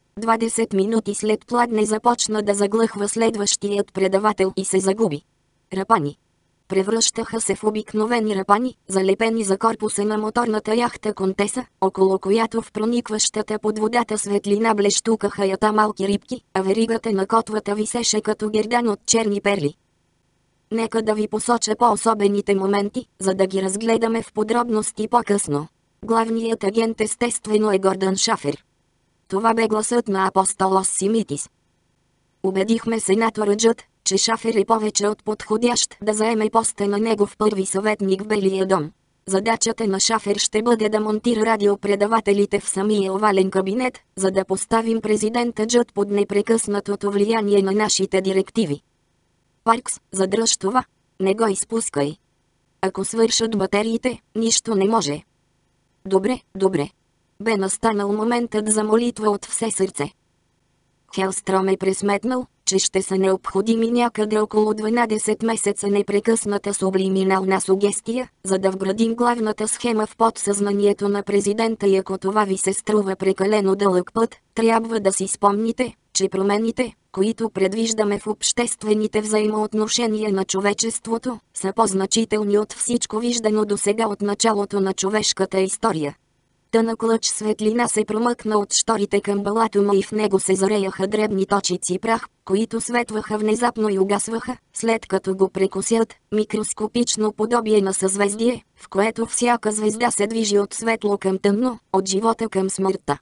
20 минути след пладне започна да заглъхва следващият предавател и се загуби. Рапани. Превръщаха се в обикновени рапани, залепени за корпуса на моторната яхта Контеса, около която в проникващата под водата светлина блещукаха ята малки рибки, а веригата на котвата висеше като гердан от черни перли. Нека да ви посоча по-особените моменти, за да ги разгледаме в подробности по-късно. Главният агент естествено е Гордън Шафер. Това бе гласът на Апостолос Симитис. Убедихме сенатора Джуд, че Шафер е повече от подходящ да заеме поста на негов първи съветник в Белия дом. Задачата на Шафер ще бъде да монтира радиопредавателите в самия овален кабинет, за да поставим президента Джуд под непрекъснатото влияние на нашите директиви. Паркс, задръж това. Не го изпускай. Ако свършат батериите, нищо не може. Добре, добре. Бе настанал моментът за молитва от все сърце. Хелстром е пресметнал, че ще са необходими някъде около 12 месеца непрекъсната сублиминална сугестия, за да вградим главната схема в подсъзнанието на президента, и ако това ви се струва прекалено дълъг път, трябва да си спомните, че промените, които предвиждаме в обществените взаимоотношения на човечеството, са по-значителни от всичко виждано досега от началото на човешката история. Тънък лъч светлина се промъкна от щорите към балатума и в него се зареяха дребни точици прах, които светваха внезапно и угасваха, след като го прекусят, микроскопично подобие на съзвездие, в което всяка звезда се движи от светло към тъмно, от живота към смъртта.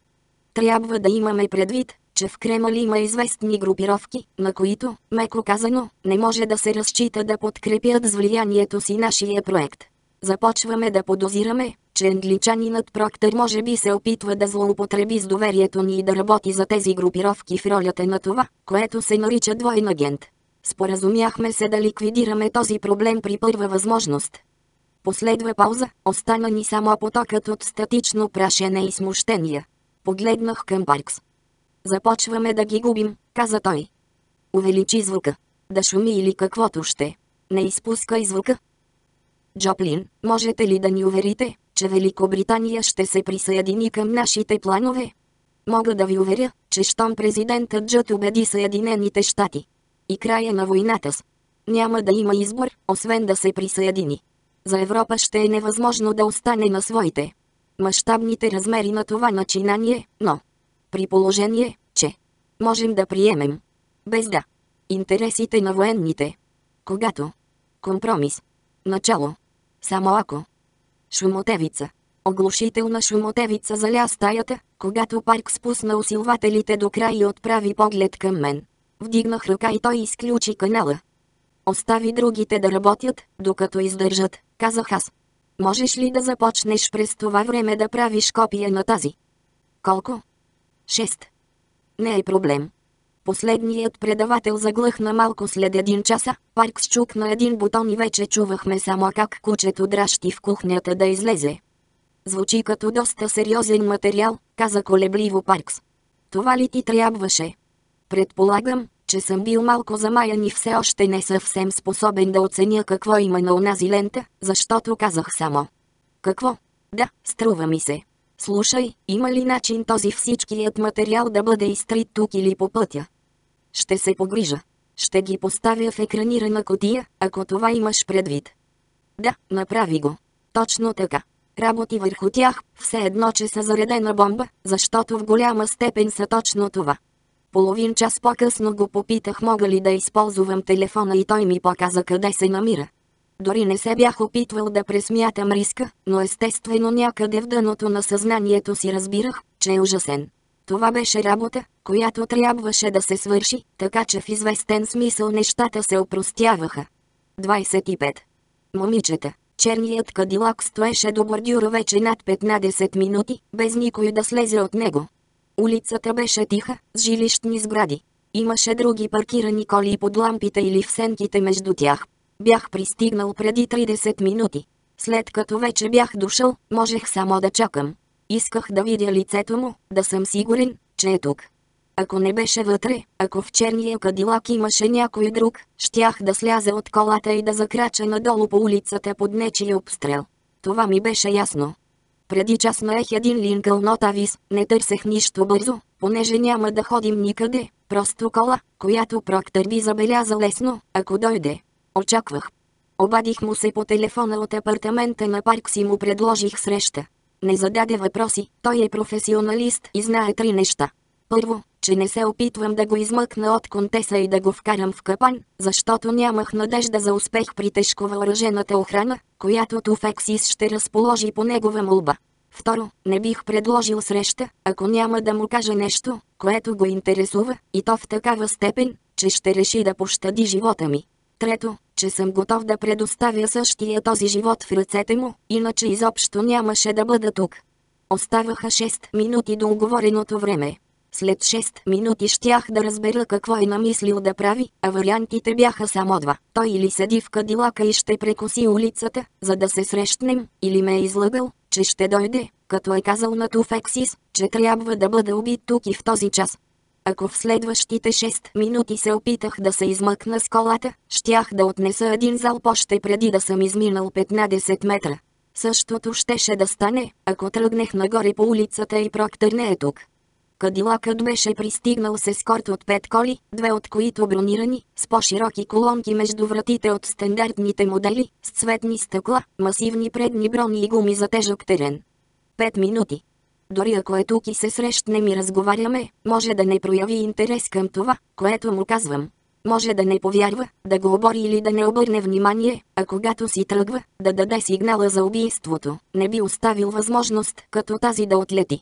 Трябва да имаме предвид, че в Кремъл има известни групировки, на които, меко казано, не може да се разчита да подкрепят с влиянието си нашия проект. Започваме да подозираме, че англичанинът Проктър може би се опитва да злоупотреби с доверието ни и да работи за тези групировки в ролята на това, което се нарича двоен агент. Споразумяхме се да ликвидираме този проблем при първа възможност. Последва пауза, остана ни само потокът от статично прашене и смущения. Погледнах към Паркс. Започваме да ги губим, каза той. Увеличи звука. Да шуми или каквото ще. Не изпускай звука. Джоплин, можете ли да ни уверите, че Великобритания ще се присъедини към нашите планове? Мога да ви уверя, че щом президентът Джуд убеди Съединените щати и края на войната с, няма да има избор, освен да се присъедини. За Европа ще е невъзможно да остане на своите мащабните размери на това начинание, но при положение, че можем да приемем без да интересите на военните. Когато компромис. Начало. Само ако. Шумотевица. Оглушителна шумотевица заля стаята, когато Парк спусна усилвателите до край и отправи поглед към мен. Вдигнах ръка и той изключи канала. Остави другите да работят, докато издържат, казах аз. Можеш ли да започнеш през това време да правиш копия на тази? Колко? 6. Не е проблем. Последният предавател заглъхна малко след 1 часа, Парк счукна един бутон и вече чувахме само как кучето дращи в кухнята да излезе. Звучи като доста сериозен материал, каза колебливо Паркс. Това ли ти трябваше? Предполагам, че съм бил малко замаян и все още не съвсем способен да оценя какво има на онази лента, защото казах само. Какво? Да, струва ми се. Слушай, има ли начин този всичкият материал да бъде изтрит тук или по пътя? Ще се погрижа. Ще ги поставя в екранирана кутия, ако това имаш предвид. Да, направи го. Точно така. Работи върху тях, все едно че са заредена бомба, защото в голяма степен са точно това. Половин час по-късно го попитах мога ли да използвам телефона и той ми показа къде се намира. Дори не се бях опитвал да пресмятам риска, но естествено някъде в дъното на съзнанието си разбирах, че е ужасен. Това беше работа, която трябваше да се свърши, така че в известен смисъл нещата се опростяваха. 25. Момичета. Черният кадилак стоеше до бордюра вече над 15 минути, без никой да слезе от него. Улицата беше тиха, с жилищни сгради. Имаше други паркирани коли под лампите или в сенките между тях. Бях пристигнал преди 30 минути. След като вече бях дошъл, можех само да чакам. Исках да видя лицето му, да съм сигурен, че е тук. Ако не беше вътре, ако в черния кадилак имаше някой друг, щях да сляза от колата и да закрача надолу по улицата под нечий обстрел. Това ми беше ясно. Преди час наех един Линкълн от Авис, не търсех нищо бързо, понеже няма да ходим никъде, просто кола, която Проктър би забеляза лесно, ако дойде. Очаквах. Обадих му се по телефона от апартамента на Паркс и му предложих среща. Не зададе въпроси, той е професионалист и знае 3 неща. Първо, че не се опитвам да го измъкна от контеса и да го вкарам в капан, защото нямах надежда за успех при тежко въоръжената охрана, която Туфексис ще разположи по негова молба. Второ, не бих предложил среща, ако няма да му кажа нещо, което го интересува, и то в такава степен, че ще реши да пощади живота ми. Трето, че съм готов да предоставя същия този живот в ръцете му, иначе изобщо нямаше да бъда тук. Оставаха 6 минути до уговореното време. След 6 минути щях да разбера какво е намислил да прави, а вариантите бяха само 2. Той или седи в кадилака и ще прекоси улицата, за да се срещнем, или ме е излъгал, че ще дойде, като е казал на Туфексис, че трябва да бъде убит тук и в този час. Ако в следващите 6 минути се опитах да се измъкна с колата, щях да отнеса един залп още преди да съм изминал 15 метра. Същото щеше да стане, ако тръгнех нагоре по улицата и Проктър не е тук. Кадилакът беше пристигнал с ескорт от 5 коли, 2 от които бронирани, с по-широки колонки между вратите от стандартните модели, с цветни стъкла, масивни предни брони и гуми за тежък терен. 5 минути. Дори ако е тук и се срещнем и разговаряме, може да не прояви интерес към това, което му казвам. Може да не повярва, да го обори или да не обърне внимание, а когато си тръгва, да даде сигнала за убийството, не би оставил възможност като тази да отлети.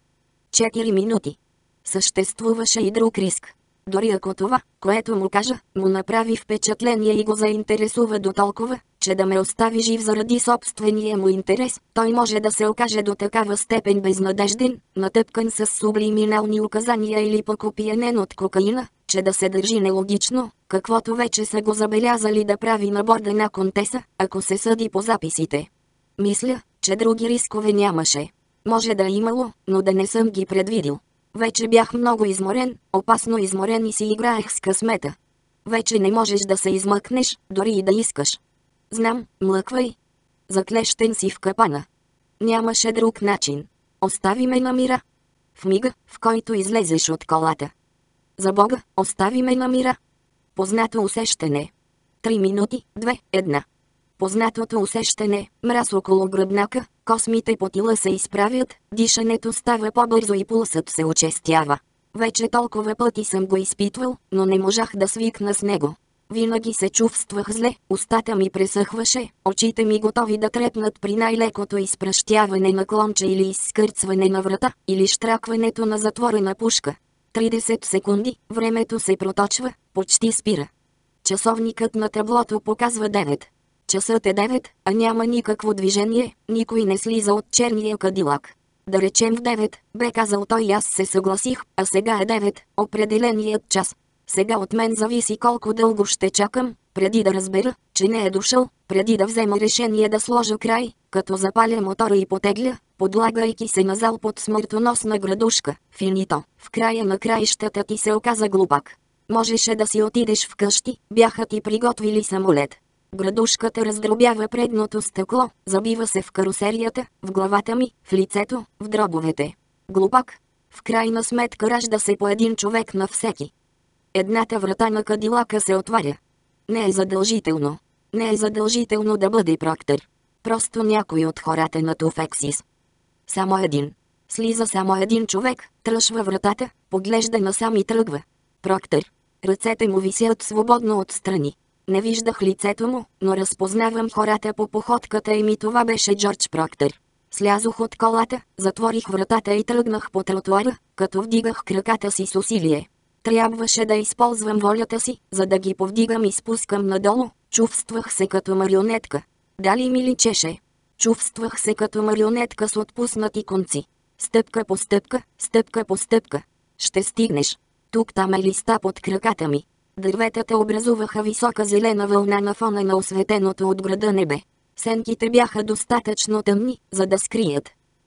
4 минути. Съществуваше и друг риск. Дори ако това, което му кажа, му направи впечатление и го заинтересува дотолкова, че да ме остави жив заради собствения му интерес, той може да се окаже до такава степен безнадежден, натъпкан с сублиминални указания или пък опиянен от кокаина, че да се държи нелогично, каквото вече са го забелязали да прави на борда на Контеса, ако се съди по записите. Мисля, че други рискове нямаше. Може да е имало, но да не съм ги предвидил. Вече бях много изморен, опасно изморен и си играех с късмета. Вече не можеш да се измъкнеш, дори и да искаш. Знам, млъквай. Заклещен си в капана. Нямаше друг начин. Остави ме на мира. В мига, в който излезеш от колата. За Бога, остави ме на мира. Познато усещане. 3 минути, 2, 1. Познатото усещане, мраз около гръбнака, космите по тила се изправят, дишането става по-бързо и пулсът се учестява. Вече толкова пъти съм го изпитвал, но не можах да свикна с него. Винаги се чувствах зле, устата ми пресъхваше, очите ми готови да трепнат при най-лекото изпръщяване на клонче или изскърцване на врата, или щракването на затворена пушка. 30 секунди, времето се проточва, почти спира. Часовникът на таблото показва 9. Часът е 9, а няма никакво движение, никой не слиза от черния кадилак. Да речем в 9, бе казал той и аз се съгласих, а сега е 9, определеният час. Сега от мен зависи колко дълго ще чакам, преди да разбера, че не е дошъл, преди да взема решение да сложа край, като запаля мотора и потегля, подлагайки се на залп от смъртоносна градушка. Финито, в края на краищата ти се оказа глупак. Можеше да си отидеш вкъщи, бяха ти приготвили самолет. Градушката раздробява предното стъкло, забива се в карусерията, в главата ми, в лицето, в дробовете. Глупак. В крайна сметка ражда се по един човек на всеки. Едната врата на кадилака се отваря. Не е задължително. Не е задължително да бъде Проктър. Просто някой от хората на Туфексис. Само един. Слиза само един човек, тръшва вратата, поглежда насам и тръгва. Проктър. Ръцете му висят свободно отстрани. Не виждах лицето му, но разпознавам хората по походката им и това беше Джордж Проктър. Слязох от колата, затворих вратата и тръгнах по тротуара, като вдигах краката си с усилие. Трябваше да използвам волята си, за да ги повдигам и спускам надолу. Чувствах се като марионетка. Дали ми личеше? Чувствах се като марионетка с отпуснати конци. Стъпка по стъпка, стъпка по стъпка. Ще стигнеш. Тук там е листа под краката ми. Дърветата образуваха висока зелена вълна на фона на осветеното от града небе. Сенките бяха достатъчно тъмни, за да скрият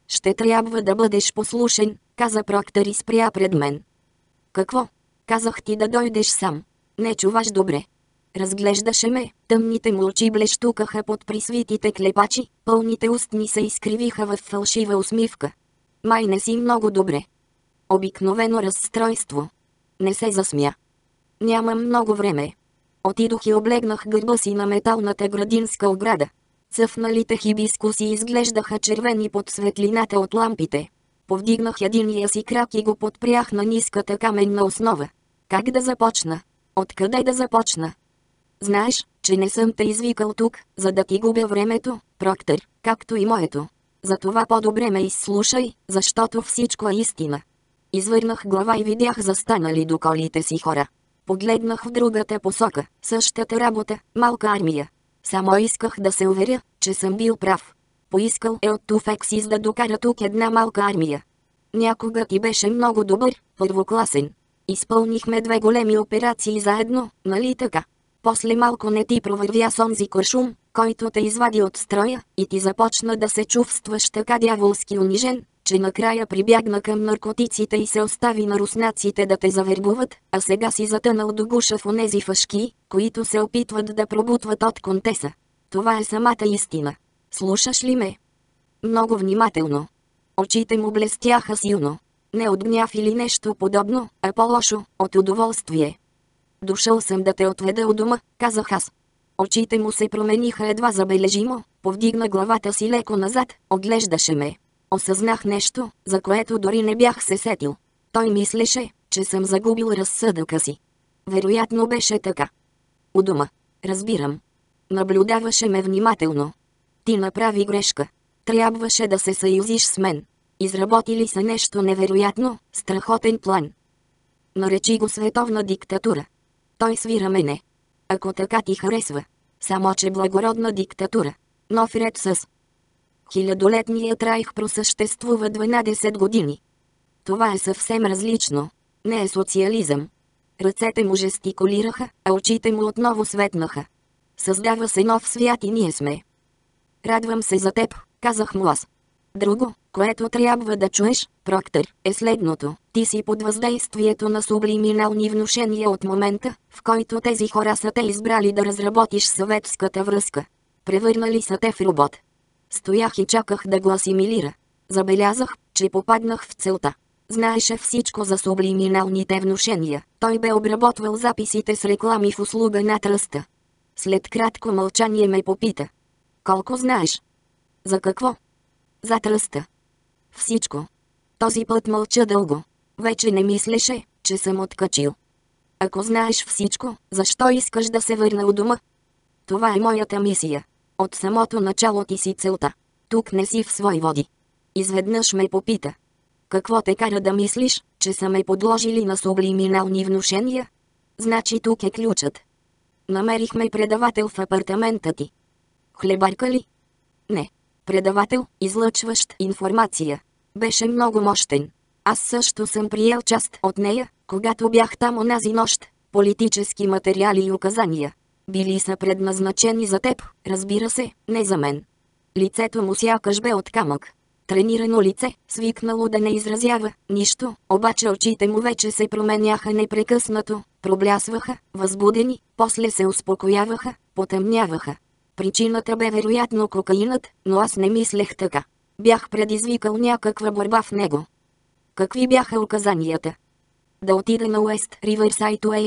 Ще трябва да бъдеш послушен, каза Проктър и спря пред мен. Какво? Казах ти да дойдеш сам. Не чуваш добре. Разглеждаше ме, тъмните му очи блещукаха под присвитите клепачи, пълните устни се изкривиха в фалшива усмивка. Май не си много добре. Обикновено разстройство. Не се засмя. Нямам много време. Отидох и облегнах гърба си на металната градинска ограда. Цъфналите хибискуси изглеждаха червени под светлината от лампите. Повдигнах единия си крак и го подпрях на ниската каменна основа. Как да започна? Откъде да започна? Знаеш, че не съм те извикал тук, за да ти губя времето, Проктър, както и моето. Затова по-добре ме изслушай, защото всичко е истина. Извърнах глава и видях застанали до колите си хора. Погледнах в другата посока, същата работа, малка армия. Само исках да се уверя, че съм бил прав. Поискал е от Туфексис да докара тук една малка армия. Някога ти беше много добър, първокласен. Изпълнихме 2 големи операции заедно, нали така? После малко не ти провървя с онзи куршум, който те извади от строя, и ти започна да се чувстваш така дяволски унижен, че накрая прибягна към наркотиците и се остави на руснаците да те завербуват, а сега си затънал до гуша в онези фашки, които се опитват да пробутват от контеса. Това е самата истина. Слушаш ли ме? Много внимателно. Очите му блестяха силно. Не от гняв или нещо подобно, а по-лошо, от удоволствие. Дошъл съм да те отведа у дома, казах аз. Очите му се промениха едва забележимо, повдигна главата си леко назад, оглеждаше ме. Осъзнах нещо, за което дори не бях се сетил. Той мислеше, че съм загубил разсъдъка си. Вероятно беше така. У дома. Разбирам. Наблюдаваше ме внимателно. Ти направи грешка. Трябваше да се съюзиш с мен. Изработили са нещо невероятно, страхотен план. Наречи го световна диктатура. Той свира мене. Ако така ти харесва. Само че благородна диктатура. Нов ред с... Хилядолетният райх просъществува 12 години. Това е съвсем различно. Не е социализъм. Ръцете му жестикулираха, а очите му отново светнаха. Създава се нов свят и ние сме. Радвам се за теб, казах му аз. Друго, което трябва да чуеш, Проктър, е следното. Ти си под въздействието на сублиминални внушения от момента, в който тези хора са те избрали да разработиш съветската връзка. Превърнали са те в робот. Стоях и чаках да го асимилира. Забелязах, че попаднах в целта. Знаеше всичко за сублиминалните внушения. Той бе обработвал записите с реклами в услуга на тръста. След кратко мълчание ме попита. Колко знаеш? За какво? За тръста. Всичко. Този път мълча дълго. Вече не мислеше, че съм откачил. Ако знаеш всичко, защо искаш да се върна у дома? Това е моята мисия. От самото начало ти си целта. Тук не си в свой води. Изведнъж ме попита. Какво те кара да мислиш, че са ме подложили на сублиминални внушения? Значи тук е ключът. Намерихме предавател в апартамента ти. Хлебарка ли? Не. Предавател, излъчващ информация. Беше много мощен. Аз също съм приел част от нея, когато бях там онази нощ. Политически материали и указания. Били са предназначени за теб, разбира се, не за мен. Лицето му сякаш бе от камък. Тренирано лице, свикнало да не изразява нищо, обаче очите му вече се променяха непрекъснато, проблясваха, възбудени, после се успокояваха, потъмняваха. Причината бе вероятно кокаинът, но аз не мислех така. Бях предизвикал някаква борба в него. Какви бяха указанията? Да отида на Уест Риверсайд Уей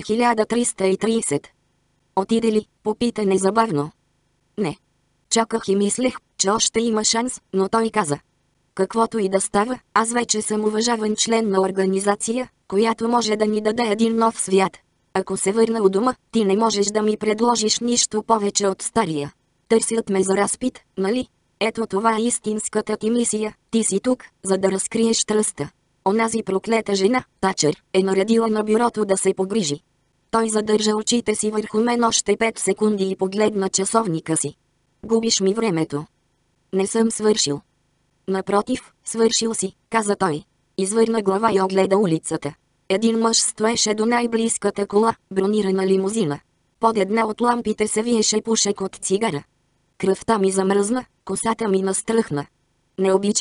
1330. Отиде ли? Попита незабавно. Не. Чаках и мислех, че още има шанс, но той каза. Каквото и да става, аз вече съм уважаван член на организация, която може да ни даде един нов свят. Ако се върна у дома, ти не можеш да ми предложиш нищо повече от стария. Търсят ме за разпит, нали? Ето това е истинската ти мисия, ти си тук, за да разкриеш тръста. Онази проклета жена, Тачър, е наредила на бюрото да се погрижи. Той задържа очите си върху мен още 5 секунди и погледна часовника си. Губиш ми времето. Не съм свършил. Напротив, свършил си, каза той. Извърна глава и огледа улицата. Един мъж стоеше до най-близката кола, бронирана лимузина. Под една от лампите се виеше пушек от цигара. Кръвта ми замръзна, косата ми настръхна. Не обичам,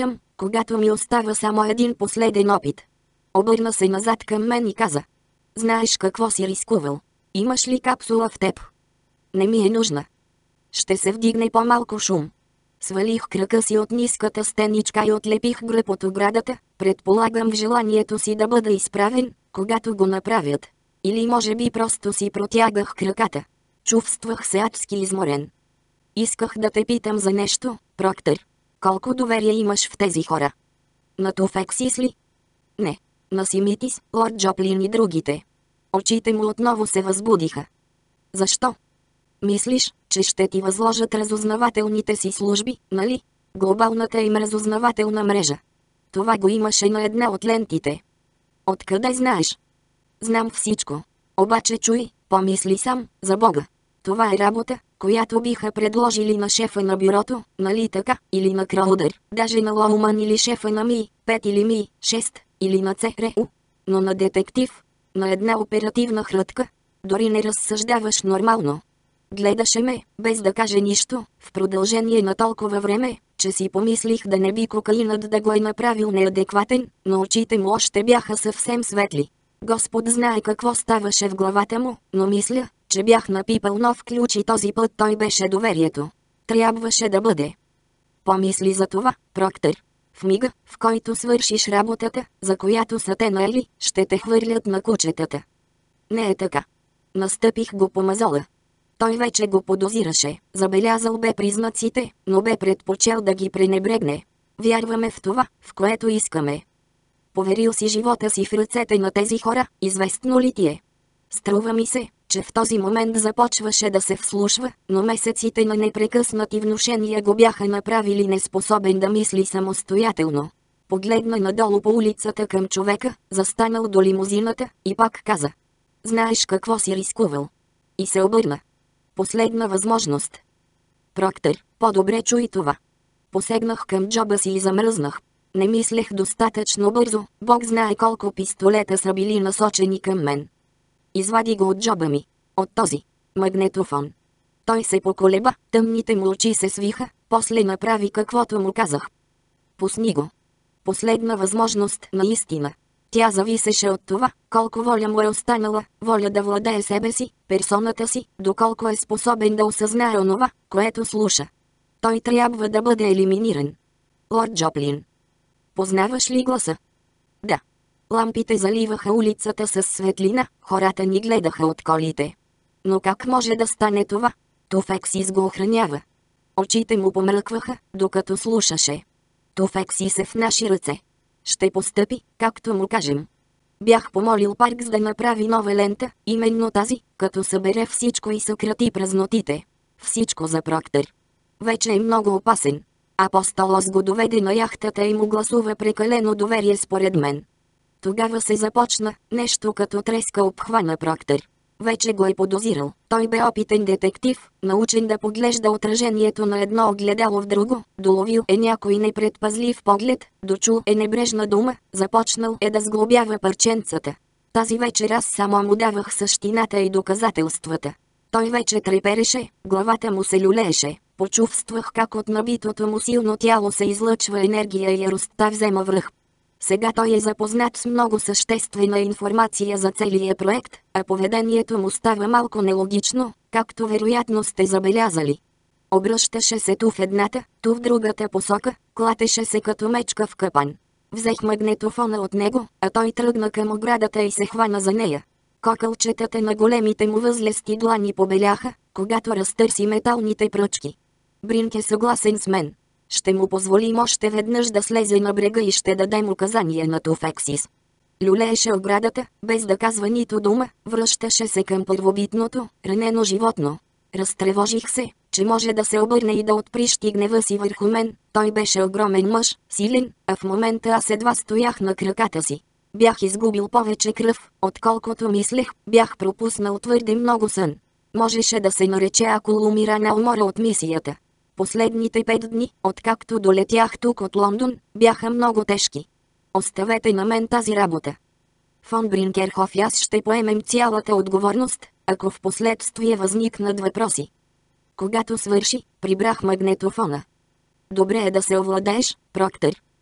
когато ми остава само един последен опит. Обърна се назад към мен и каза: знаеш какво си рискувал? Имаш ли капсула в теб? Не ми е нужна. Ще се вдигне по-малко шум. Свалих крака си от ниската стеничка и отлепих гръб от оградата, предполагам в желанието си да бъда изправен, когато го направят. Или може би просто си протягах краката. Чувствах се адски изморен. Исках да те питам за нещо, Проктър. Колко доверие имаш в тези хора? На Туфексис ли? Не. На Симитис, Лорд Джоплин и другите. Очите му отново се възбудиха. Защо? Мислиш, че ще ти възложат разузнавателните си служби, нали? Глобалната им разузнавателна мрежа. Това го имаше на една от лентите. Откъде знаеш? Знам всичко. Обаче чуй, помисли сам, за Бога. Това е работа, която биха предложили на шефа на бюрото, нали така, или на Краудър, даже на Лоуман или шефа на Ми-5 или Ми-6, или на ЦРУ. Но на детектив, на една оперативна хрътка, дори не разсъждаваш нормално. Гледаше ме, без да каже нищо, в продължение на толкова време, че си помислих да не би кокаинът да го е направил неадекватен, но очите му още бяха съвсем светли. Господ знае какво ставаше в главата му, но мисля, че бях напипал нов ключ и този път той беше доверието. Трябваше да бъде. Помисли за това, Проктър. В мига, в който свършиш работата, за която са те наели, ще те хвърлят на кучетата. Не е така. Настъпих го по мазола. Той вече го подозираше, забелязал бе признаците, но бе предпочел да ги пренебрегне. Вярваме в това, в което искаме. Поверил си живота си в ръцете на тези хора, известно ли ти е? Струва ми се, че в този момент започваше да се вслушва, но месеците на непрекъснати внушения го бяха направили неспособен да мисли самостоятелно. Погледна надолу по улицата към човека, застанал до лимузината, и пак каза: знаеш какво си рискувал? И се обърна. Последна възможност. Проктър, по-добре чуй това. Посегнах към джоба си и замръзнах. Не мислех достатъчно бързо, Бог знае колко пистолета са били насочени към мен. Извади го от джоба ми. От този магнетофон. Той се поколеба, тъмните му очи се свиха, после направи каквото му казах. Пусни го. Последна възможност наистина. Тя зависеше от това, колко воля му е останала, воля да владее себе си, персоната си, доколко е способен да осъзнае онова, което слуша. Той трябва да бъде елиминиран. Лорд Джоплин. Познаваш ли гласа? Да. Лампите заливаха улицата с светлина, хората ни гледаха от колите. Но как може да стане това? Туфексис го охранява. Очите му помръкваха, докато слушаше. Туфексис е в наши ръце. Ще постъпи, както му кажем. Бях помолил Паркс да направи нова лента, именно тази, като събере всичко и съкрати празнотите. Всичко за Проктър. Вече е много опасен. Апостолос го доведе на яхтата и му гласува прекалено доверие според мен. Тогава се започна, нещо като треска обхвана Проктър. Вече го е подозирал. Той бе опитен детектив, научен да поглежда отражението на едно огледало в друго, доловил е някой непредпазлив поглед, дочул е небрежна дума, започнал е да сглобява парченцата. Тази вечер аз само му давах същината и доказателствата. Той вече трепереше, главата му се люлееше, почувствах как от набитото му силно тяло се излъчва енергия и яростта взема връх. Сега той е запознат с много съществена информация за целия проект, а поведението му става малко нелогично, както вероятно сте забелязали. Обръщаше се ту в едната, ту в другата посока, клатеше се като мечка в капан. Взех магнетофона от него, а той тръгна към оградата и се хвана за нея. Кокълчетата на големите му възлести длани побеляха, когато разтърси металните пръчки. Бринк е съгласен с мен. Ще му позволим още веднъж да слезе на брега и ще дадем указание на Туфексис. Люлееше оградата, без да казва нито дума, връщаше се към първобитното, ранено животно. Разтревожих се, че може да се обърне и да отприщи гнева си върху мен. Той беше огромен мъж, силен, а в момента аз едва стоях на краката си. Бях изгубил повече кръв, отколкото мислех, бях пропуснал твърде много сън. Можеше да се нарече умира на умора от мисията. Последните 5 дни, откакто долетях тук от Лондон, бяха много тежки. Оставете на мен тази работа. Фон Бринкерхоф и аз ще поемем цялата отговорност, ако в последствие възникнат въпроси. Когато свърши, прибрах магнетофона. Добре е да се овладееш, Проктър.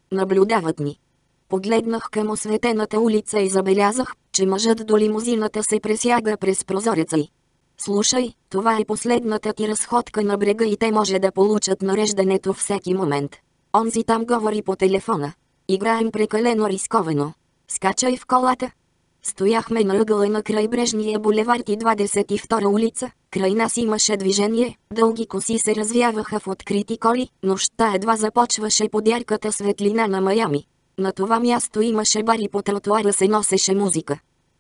Наблюдават ни. Погледнах към осветената улица и забелязах, че мъжът до лимузината се пресяга през прозореца й. Слушай, това е последната ти разходка на брега и те може да получат нареждането всеки момент. Онзи там говори по телефона. Играем прекалено рисковано. Скачай в колата. Стояхме на ъгъла на крайбрежния булевард и 22 улица, край нас имаше движение, дълги коси се развяваха в открити коли, нощта едва започваше под ярката светлина на Майами. На това място имаше бар и по тротуара се носеше музика.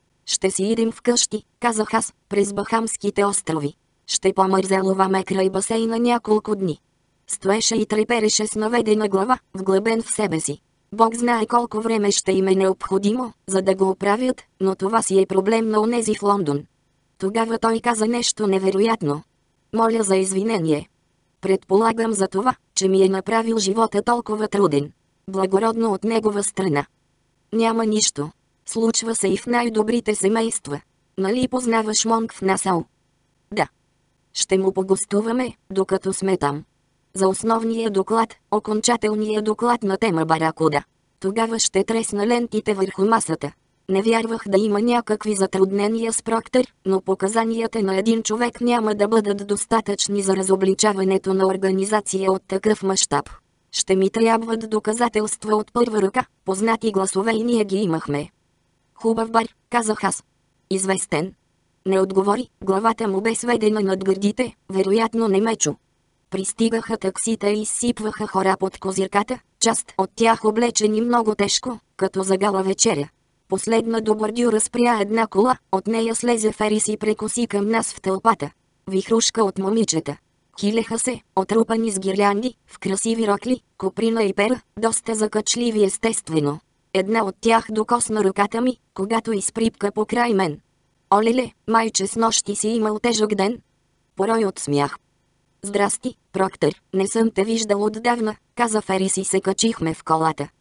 Ще си идем вкъщи, казах аз, през Бахамските острови. Ще помързелуваме край басейна няколко дни. Стоеше и трепереше с наведена глава, вглъбен в себе си. Бог знае колко време ще им е необходимо, за да го оправят, но това си е проблем на онези в Лондон. Тогава той каза нещо невероятно. Моля за извинение. Предполагам за това, че ми е направил живота толкова труден. Благородно от негова страна. Няма нищо. Случва се и в най-добрите семейства. Нали познаваш Монк в Насау? Да. Ще му погостуваме, докато сме там. За основния доклад, окончателния доклад на тема Баракуда. Тогава ще тресна лентите върху масата. Не вярвах да има някакви затруднения с Проктър, но показанията на един човек няма да бъдат достатъчни за разобличаването на организация от такъв мащаб. Ще ми трябват доказателства от първа ръка, познати гласове и ние ги имахме. Хубав бар, казах аз. Известен. Не отговори, главата му бе сведена над гърдите, вероятно не ме чу. Пристигаха таксита и изсипваха хора под козирката, част от тях облечени много тежко, като за гала вечеря. Последна до бордюра спря една кола, от нея слезе Ферис и прекоси към нас в тълпата. Вихрушка от момичета. Хилеха се, отрупани с гирлянди, в красиви рокли, коприна и пера, доста закачливи естествено. Една от тях докосна ръката ми, когато изприпка покрай мен. Олеле, майче с нощи си имал тежък ден. Порой от смях. Здрасти, Проктър, не съм те виждал отдавна, каза Ферис и се качихме в колата.